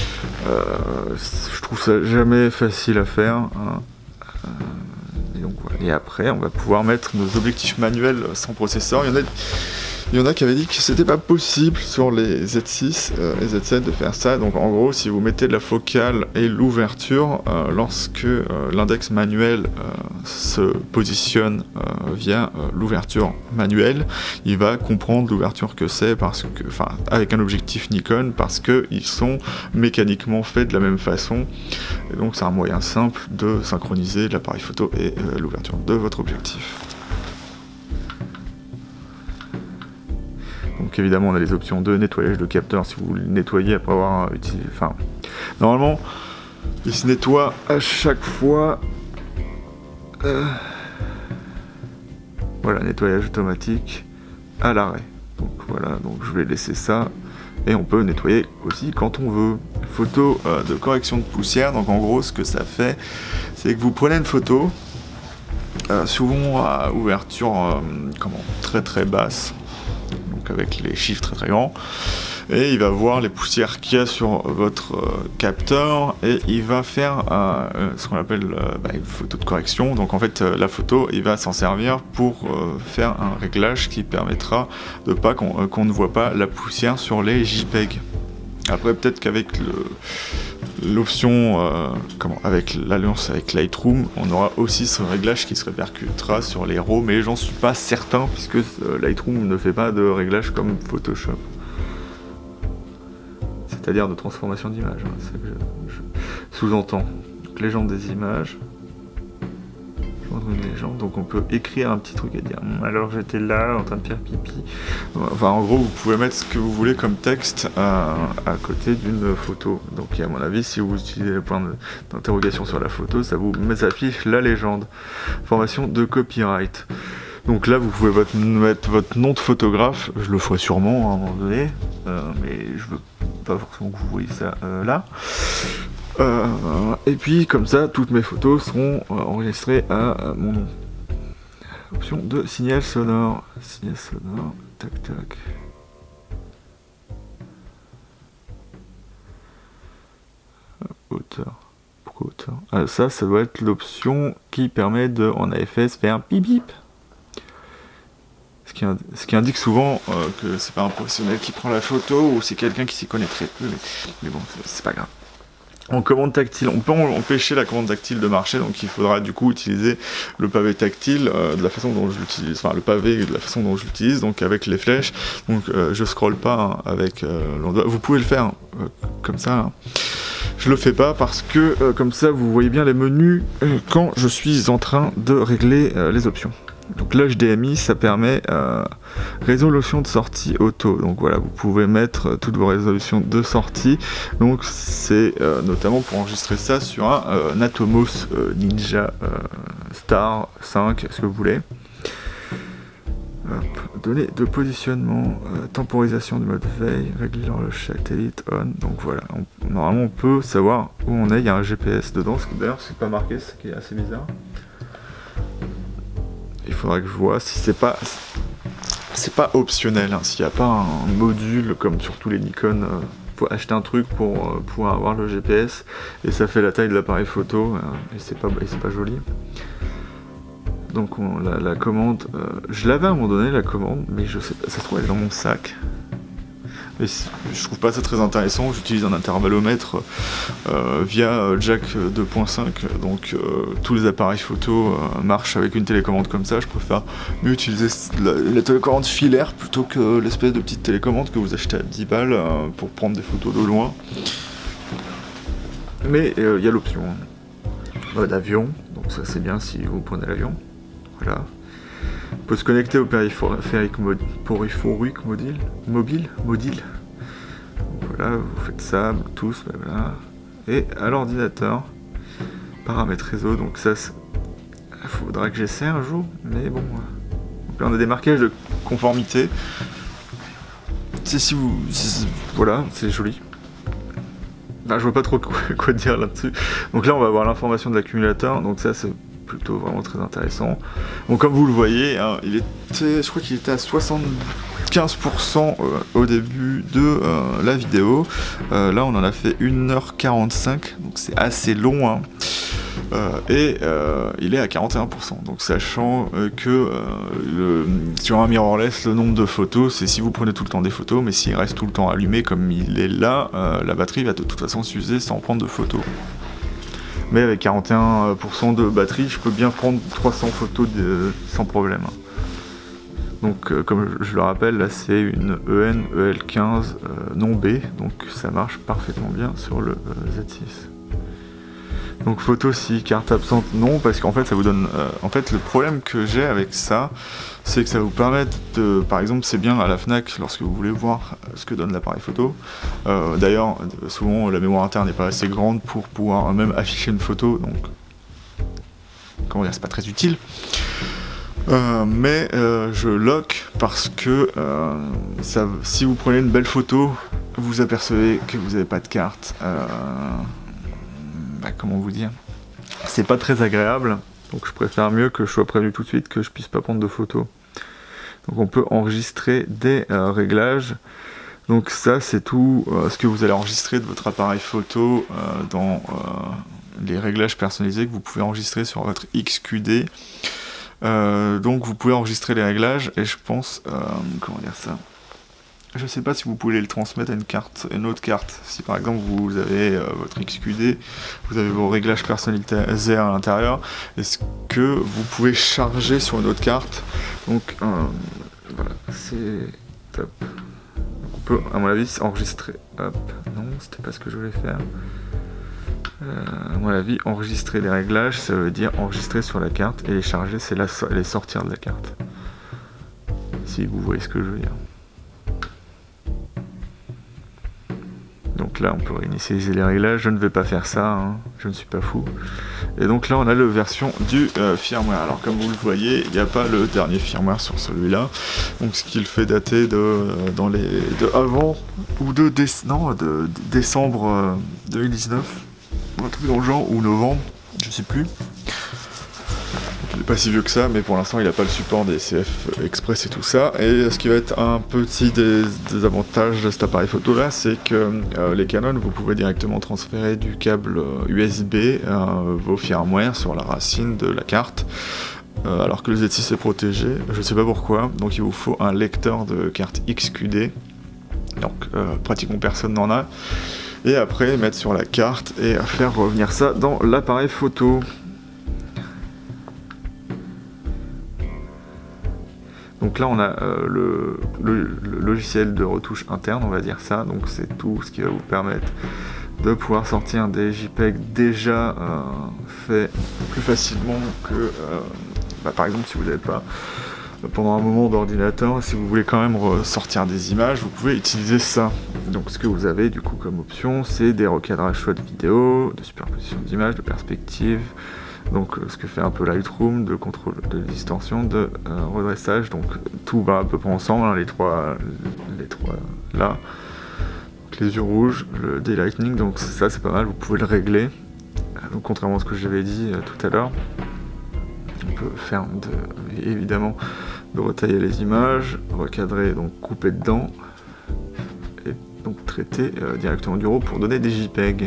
Je trouve ça jamais facile à faire, hein. Et donc voilà. Et après on va pouvoir mettre nos objectifs manuels sans processeur. Il y en a qui avaient dit que c'était pas possible sur les Z6 et Z7 de faire ça. Donc en gros, si vous mettez de la focale et l'ouverture, lorsque l'index manuel se positionne via l'ouverture manuelle, il va comprendre l'ouverture que c'est avec un objectif Nikon parce que ils sont mécaniquement faits de la même façon. Et donc c'est un moyen simple de synchroniser l'appareil photo et l'ouverture de votre objectif. Donc évidemment on a les options de nettoyage de capteur si vous le nettoyez après avoir utilisé. Enfin, normalement il se nettoie à chaque fois. Voilà, nettoyage automatique à l'arrêt. Donc voilà, donc je vais laisser ça. Et on peut nettoyer aussi quand on veut. Photo de correction de poussière. Donc en gros ce que ça fait, c'est que vous prenez une photo, souvent à ouverture très très basse, avec les chiffres très très grands, et il va voir les poussières qu'il y a sur votre capteur et il va faire ce qu'on appelle une photo de correction. Donc en fait la photo il va s'en servir pour faire un réglage qui permettra de pas qu'on ne voit pas la poussière sur les JPEG. Après peut-être qu'avec l'option, avec l'alliance avec Lightroom, on aura aussi ce réglage qui se répercutera sur les RAW, mais j'en suis pas certain puisque Lightroom ne fait pas de réglage comme Photoshop. C'est-à-dire de transformation d'image, hein, c'est ce que je sous-entends. Légende des images. Une légende, donc on peut écrire un petit truc et dire alors j'étais là en train de faire pipi. Enfin en gros vous pouvez mettre ce que vous voulez comme texte à côté d'une photo. Donc à mon avis si vous utilisez le point d'interrogation sur la photo, ça vous affiche la légende. Formation de copyright. Donc là vous pouvez mettre votre nom de photographe, je le ferai sûrement à un moment donné, mais je veux pas forcément que vous voyez ça là. Et puis comme ça toutes mes photos seront enregistrées à mon nom. Option de signal sonore, tac tac. Hauteur, pourquoi hauteur? Ça doit être l'option qui permet de en AFS faire bip bip. Ce qui indique souvent que c'est pas un professionnel qui prend la photo ou c'est quelqu'un qui s'y connaît très peu, mais bon c'est pas grave. En commande tactile, on peut empêcher la commande tactile de marcher, donc il faudra du coup utiliser le pavé tactile de la façon dont je l'utilise, enfin le pavé de la façon dont je l'utilise, donc avec les flèches. Donc je scrolle pas avec l'endroit. Vous pouvez le faire comme ça. Hein. Je le fais pas parce que comme ça vous voyez bien les menus quand je suis en train de régler les options. Donc l'HDMI ça permet résolution de sortie auto, donc voilà vous pouvez mettre toutes vos résolutions de sortie, donc c'est notamment pour enregistrer ça sur un Atomos Ninja Star 5, ce que vous voulez. Hop, données de positionnement, temporisation du mode veille, régler l'horloge satellite on, donc voilà, normalement on peut savoir où on est, il y a un GPS dedans, d'ailleurs c'est pas marqué, ce qui est assez bizarre. Il faudra que je vois si c'est pas optionnel, hein, s'il n'y a pas un module comme sur tous les Nikon, faut acheter un truc pour pouvoir avoir le GPS et ça fait la taille de l'appareil photo et c'est pas joli. Donc la commande, je l'avais à un moment donné la commande, mais je sais pas, ça se trouve elle est dans mon sac. Mais je trouve pas ça très intéressant, j'utilise un intervallomètre via Jack 2.5, donc tous les appareils photo marchent avec une télécommande comme ça, je préfère mieux utiliser la télécommande filaire plutôt que l'espèce de petite télécommande que vous achetez à 10 balles pour prendre des photos de loin. Mais il y a l'option d'avion, donc ça c'est bien si vous prenez l'avion, voilà. On peut se connecter au périphérique mobile. Voilà, vous faites ça, Bluetooth, voilà. Et à l'ordinateur, paramètres réseau, donc ça, il faudra que j'essaie un jour, mais bon. Donc là, on a des marquages de conformité. Voilà, c'est joli. Enfin, je vois pas trop quoi dire là-dessus. Donc là, on va avoir l'information de l'accumulateur, donc ça, c'est plutôt vraiment très intéressant. Bon, comme vous le voyez, hein, je crois qu'il était à 75% au début de la vidéo. Là on en a fait 1h45, donc c'est assez long, hein. Il est à 41%, donc sachant que sur un mirrorless, le nombre de photos, c'est si vous prenez tout le temps des photos, mais s'il reste tout le temps allumé comme il est là, la batterie va de toute façon s'user sans prendre de photos. Mais avec 41% de batterie, je peux bien prendre 300 photos sans problème. Donc comme je le rappelle, là c'est une EN EL15 non B, donc ça marche parfaitement bien sur le Z6. Donc photo si, carte absente non, parce qu'en fait ça vous donne... en fait le problème que j'ai avec ça, c'est que ça vous permet de... Par exemple c'est bien à la Fnac lorsque vous voulez voir ce que donne l'appareil photo. D'ailleurs souvent la mémoire interne n'est pas assez grande pour pouvoir même afficher une photo, donc... Comment dire, c'est pas très utile. Mais je lock parce que si vous prenez une belle photo, vous apercevez que vous n'avez pas de carte. Comment vous dire, c'est pas très agréable, donc je préfère mieux que je sois prévenu tout de suite que je puisse pas prendre de photos. Donc on peut enregistrer des réglages, donc ça c'est tout ce que vous allez enregistrer de votre appareil photo dans les réglages personnalisés que vous pouvez enregistrer sur votre XQD. Donc vous pouvez enregistrer les réglages et je pense, comment dire ça, je sais pas si vous pouvez le transmettre à une autre carte. Si par exemple vous avez votre XQD, vous avez vos réglages personnalisés à l'intérieur, est-ce que vous pouvez charger sur une autre carte? Donc voilà, c'est top. On peut, à mon avis, enregistrer. Hop, non, c'était pas ce que je voulais faire. À mon avis, enregistrer les réglages, ça veut dire enregistrer sur la carte, et les charger, c'est les sortir de la carte. Si vous voyez ce que je veux dire. Donc là, on peut réinitialiser les réglages. Je ne vais pas faire ça, hein. Je ne suis pas fou. Et donc là, on a la version du firmware. Alors comme vous le voyez, il n'y a pas le dernier firmware sur celui-là. Donc ce qui le fait dater de avant ou de décembre 2019, un truc dans le genre, ou novembre, je sais plus. Il n'est pas si vieux que ça, mais pour l'instant il n'a pas le support des CF Express et tout ça. Et ce qui va être un petit désavantage de cet appareil photo là, c'est que les Canon, vous pouvez directement transférer du câble USB vos firmware sur la racine de la carte, alors que le Z6 est protégé, je sais pas pourquoi. Donc il vous faut un lecteur de carte XQD, donc pratiquement personne n'en a. Et après mettre sur la carte et faire revenir ça dans l'appareil photo. Donc là on a le logiciel de retouche interne, on va dire ça, donc c'est tout ce qui va vous permettre de pouvoir sortir des JPEG déjà faits plus facilement que, par exemple si vous n'avez pas pendant un moment d'ordinateur, si vous voulez quand même ressortir des images, vous pouvez utiliser ça. Donc ce que vous avez du coup comme option, c'est des recadrages choix de vidéo, de superposition d'images, de perspective. Donc ce que fait un peu Lightroom, de contrôle de distorsion, de redressage, donc tout va à peu près ensemble, hein, les trois là. Donc, les yeux rouges, le daylightning, donc ça c'est pas mal, vous pouvez le régler. Donc contrairement à ce que j'avais dit tout à l'heure, on peut faire évidemment de retailler les images, recadrer, donc couper dedans, et donc traiter directement du RAW pour donner des JPEG.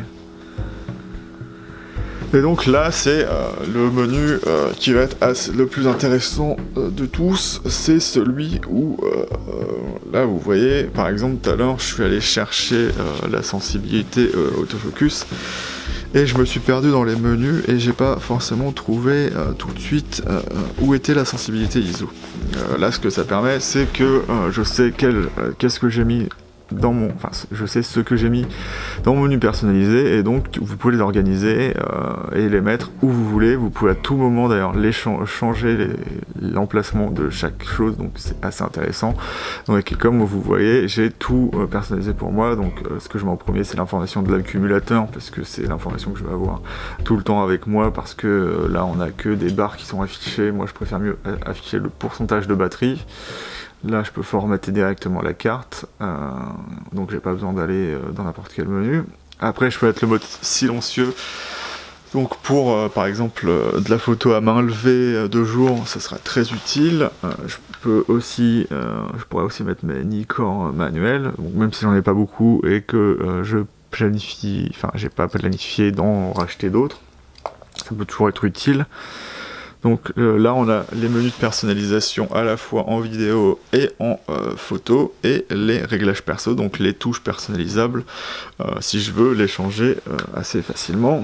Et donc là c'est le menu qui va être le plus intéressant de tous, c'est celui où là vous voyez par exemple tout à l'heure je suis allé chercher la sensibilité autofocus et je me suis perdu dans les menus et j'ai pas forcément trouvé tout de suite où était la sensibilité ISO. Là ce que ça permet c'est que je sais qu'est-ce que j'ai mis dans mon, enfin je sais ce que j'ai mis dans mon menu personnalisé et donc vous pouvez les organiser et les mettre où vous voulez. Vous pouvez à tout moment d'ailleurs changer l'emplacement de chaque chose, donc c'est assez intéressant. Donc comme vous voyez j'ai tout personnalisé pour moi. Donc ce que je mets en premier c'est l'information de l'accumulateur parce que c'est l'information que je vais avoir tout le temps avec moi, parce que là on a que des barres qui sont affichées. Moi je préfère mieux afficher le pourcentage de batterie. Là je peux formater directement la carte, donc j'ai pas besoin d'aller dans n'importe quel menu. Après je peux mettre le mode silencieux, donc pour par exemple de la photo à main levée de jour, ça sera très utile. Je pourrais aussi mettre mes Nikkor manuels, donc même si j'en ai pas beaucoup et que j'ai pas planifié d'en racheter d'autres, ça peut toujours être utile. Donc là on a les menus de personnalisation à la fois en vidéo et en photo, et les réglages perso, donc les touches personnalisables si je veux les changer assez facilement.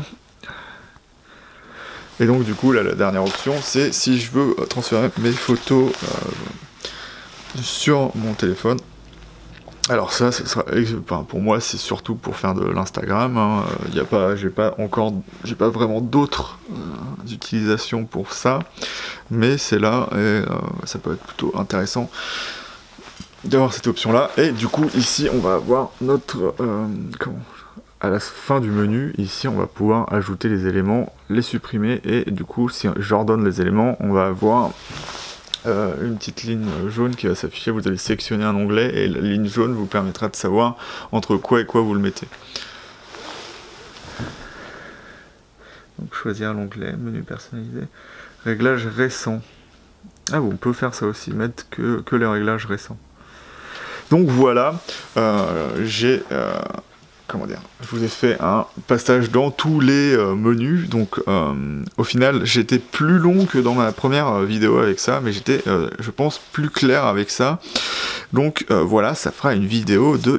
Et donc du coup là la dernière option c'est si je veux transférer mes photos sur mon téléphone. Alors ça sera, pour moi c'est surtout pour faire de l'Instagram, hein. J'ai pas vraiment d'autres utilisations pour ça, mais c'est là et ça peut être plutôt intéressant d'avoir cette option là. Et du coup ici on va avoir notre à la fin du menu, ici on va pouvoir ajouter les éléments, les supprimer, et du coup si j'ordonne les éléments on va avoir une petite ligne jaune qui va s'afficher. Vous allez sélectionner un onglet et la ligne jaune vous permettra de savoir entre quoi et quoi vous le mettez. Donc choisir l'onglet, menu personnalisé, réglages récents. Ah bon, on peut faire ça aussi, mettre que les réglages récents. Donc voilà, j'ai comment dire, je vous ai fait un passage dans tous les menus, donc au final j'étais plus long que dans ma première vidéo avec ça, mais j'étais je pense plus clair avec ça. Donc voilà, ça fera une vidéo de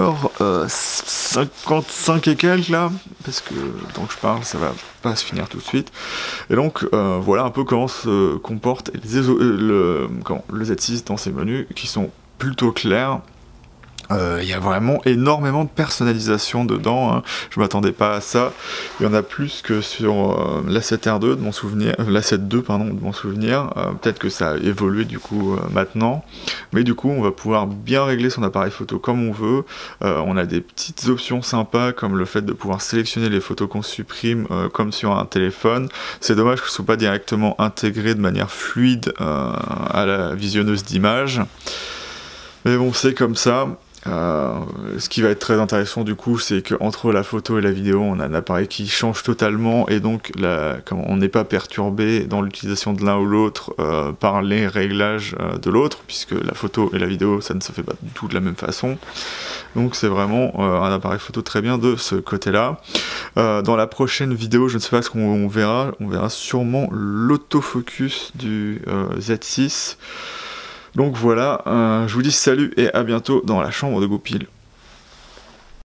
1h55 et quelques là, parce que tant que je parle ça va pas se finir tout de suite. Et donc voilà un peu comment se comporte le Z6 dans ces menus qui sont plutôt clairs. Il y a vraiment énormément de personnalisation dedans, hein. Je m'attendais pas à ça. Il y en a plus que sur l'Asset R2 de mon souvenir, l'Asset 2 pardon de mon souvenir. Peut-être que ça a évolué du coup maintenant, mais du coup on va pouvoir bien régler son appareil photo comme on veut. On a des petites options sympas comme le fait de pouvoir sélectionner les photos qu'on supprime comme sur un téléphone. C'est dommage que ce soit pas directement intégré de manière fluide à la visionneuse d'images, mais bon c'est comme ça. Ce qui va être très intéressant du coup, c'est qu'entre la photo et la vidéo, on a un appareil qui change totalement, et donc on n'est pas perturbé dans l'utilisation de l'un ou l'autre par les réglages de l'autre, puisque la photo et la vidéo, ça ne se fait pas du tout de la même façon. Donc c'est vraiment un appareil photo très bien de ce côté-là. Dans la prochaine vidéo, je ne sais pas ce qu'on verra, on verra sûrement l'autofocus du Z6. Donc voilà, je vous dis salut et à bientôt dans la chambre de Goupil.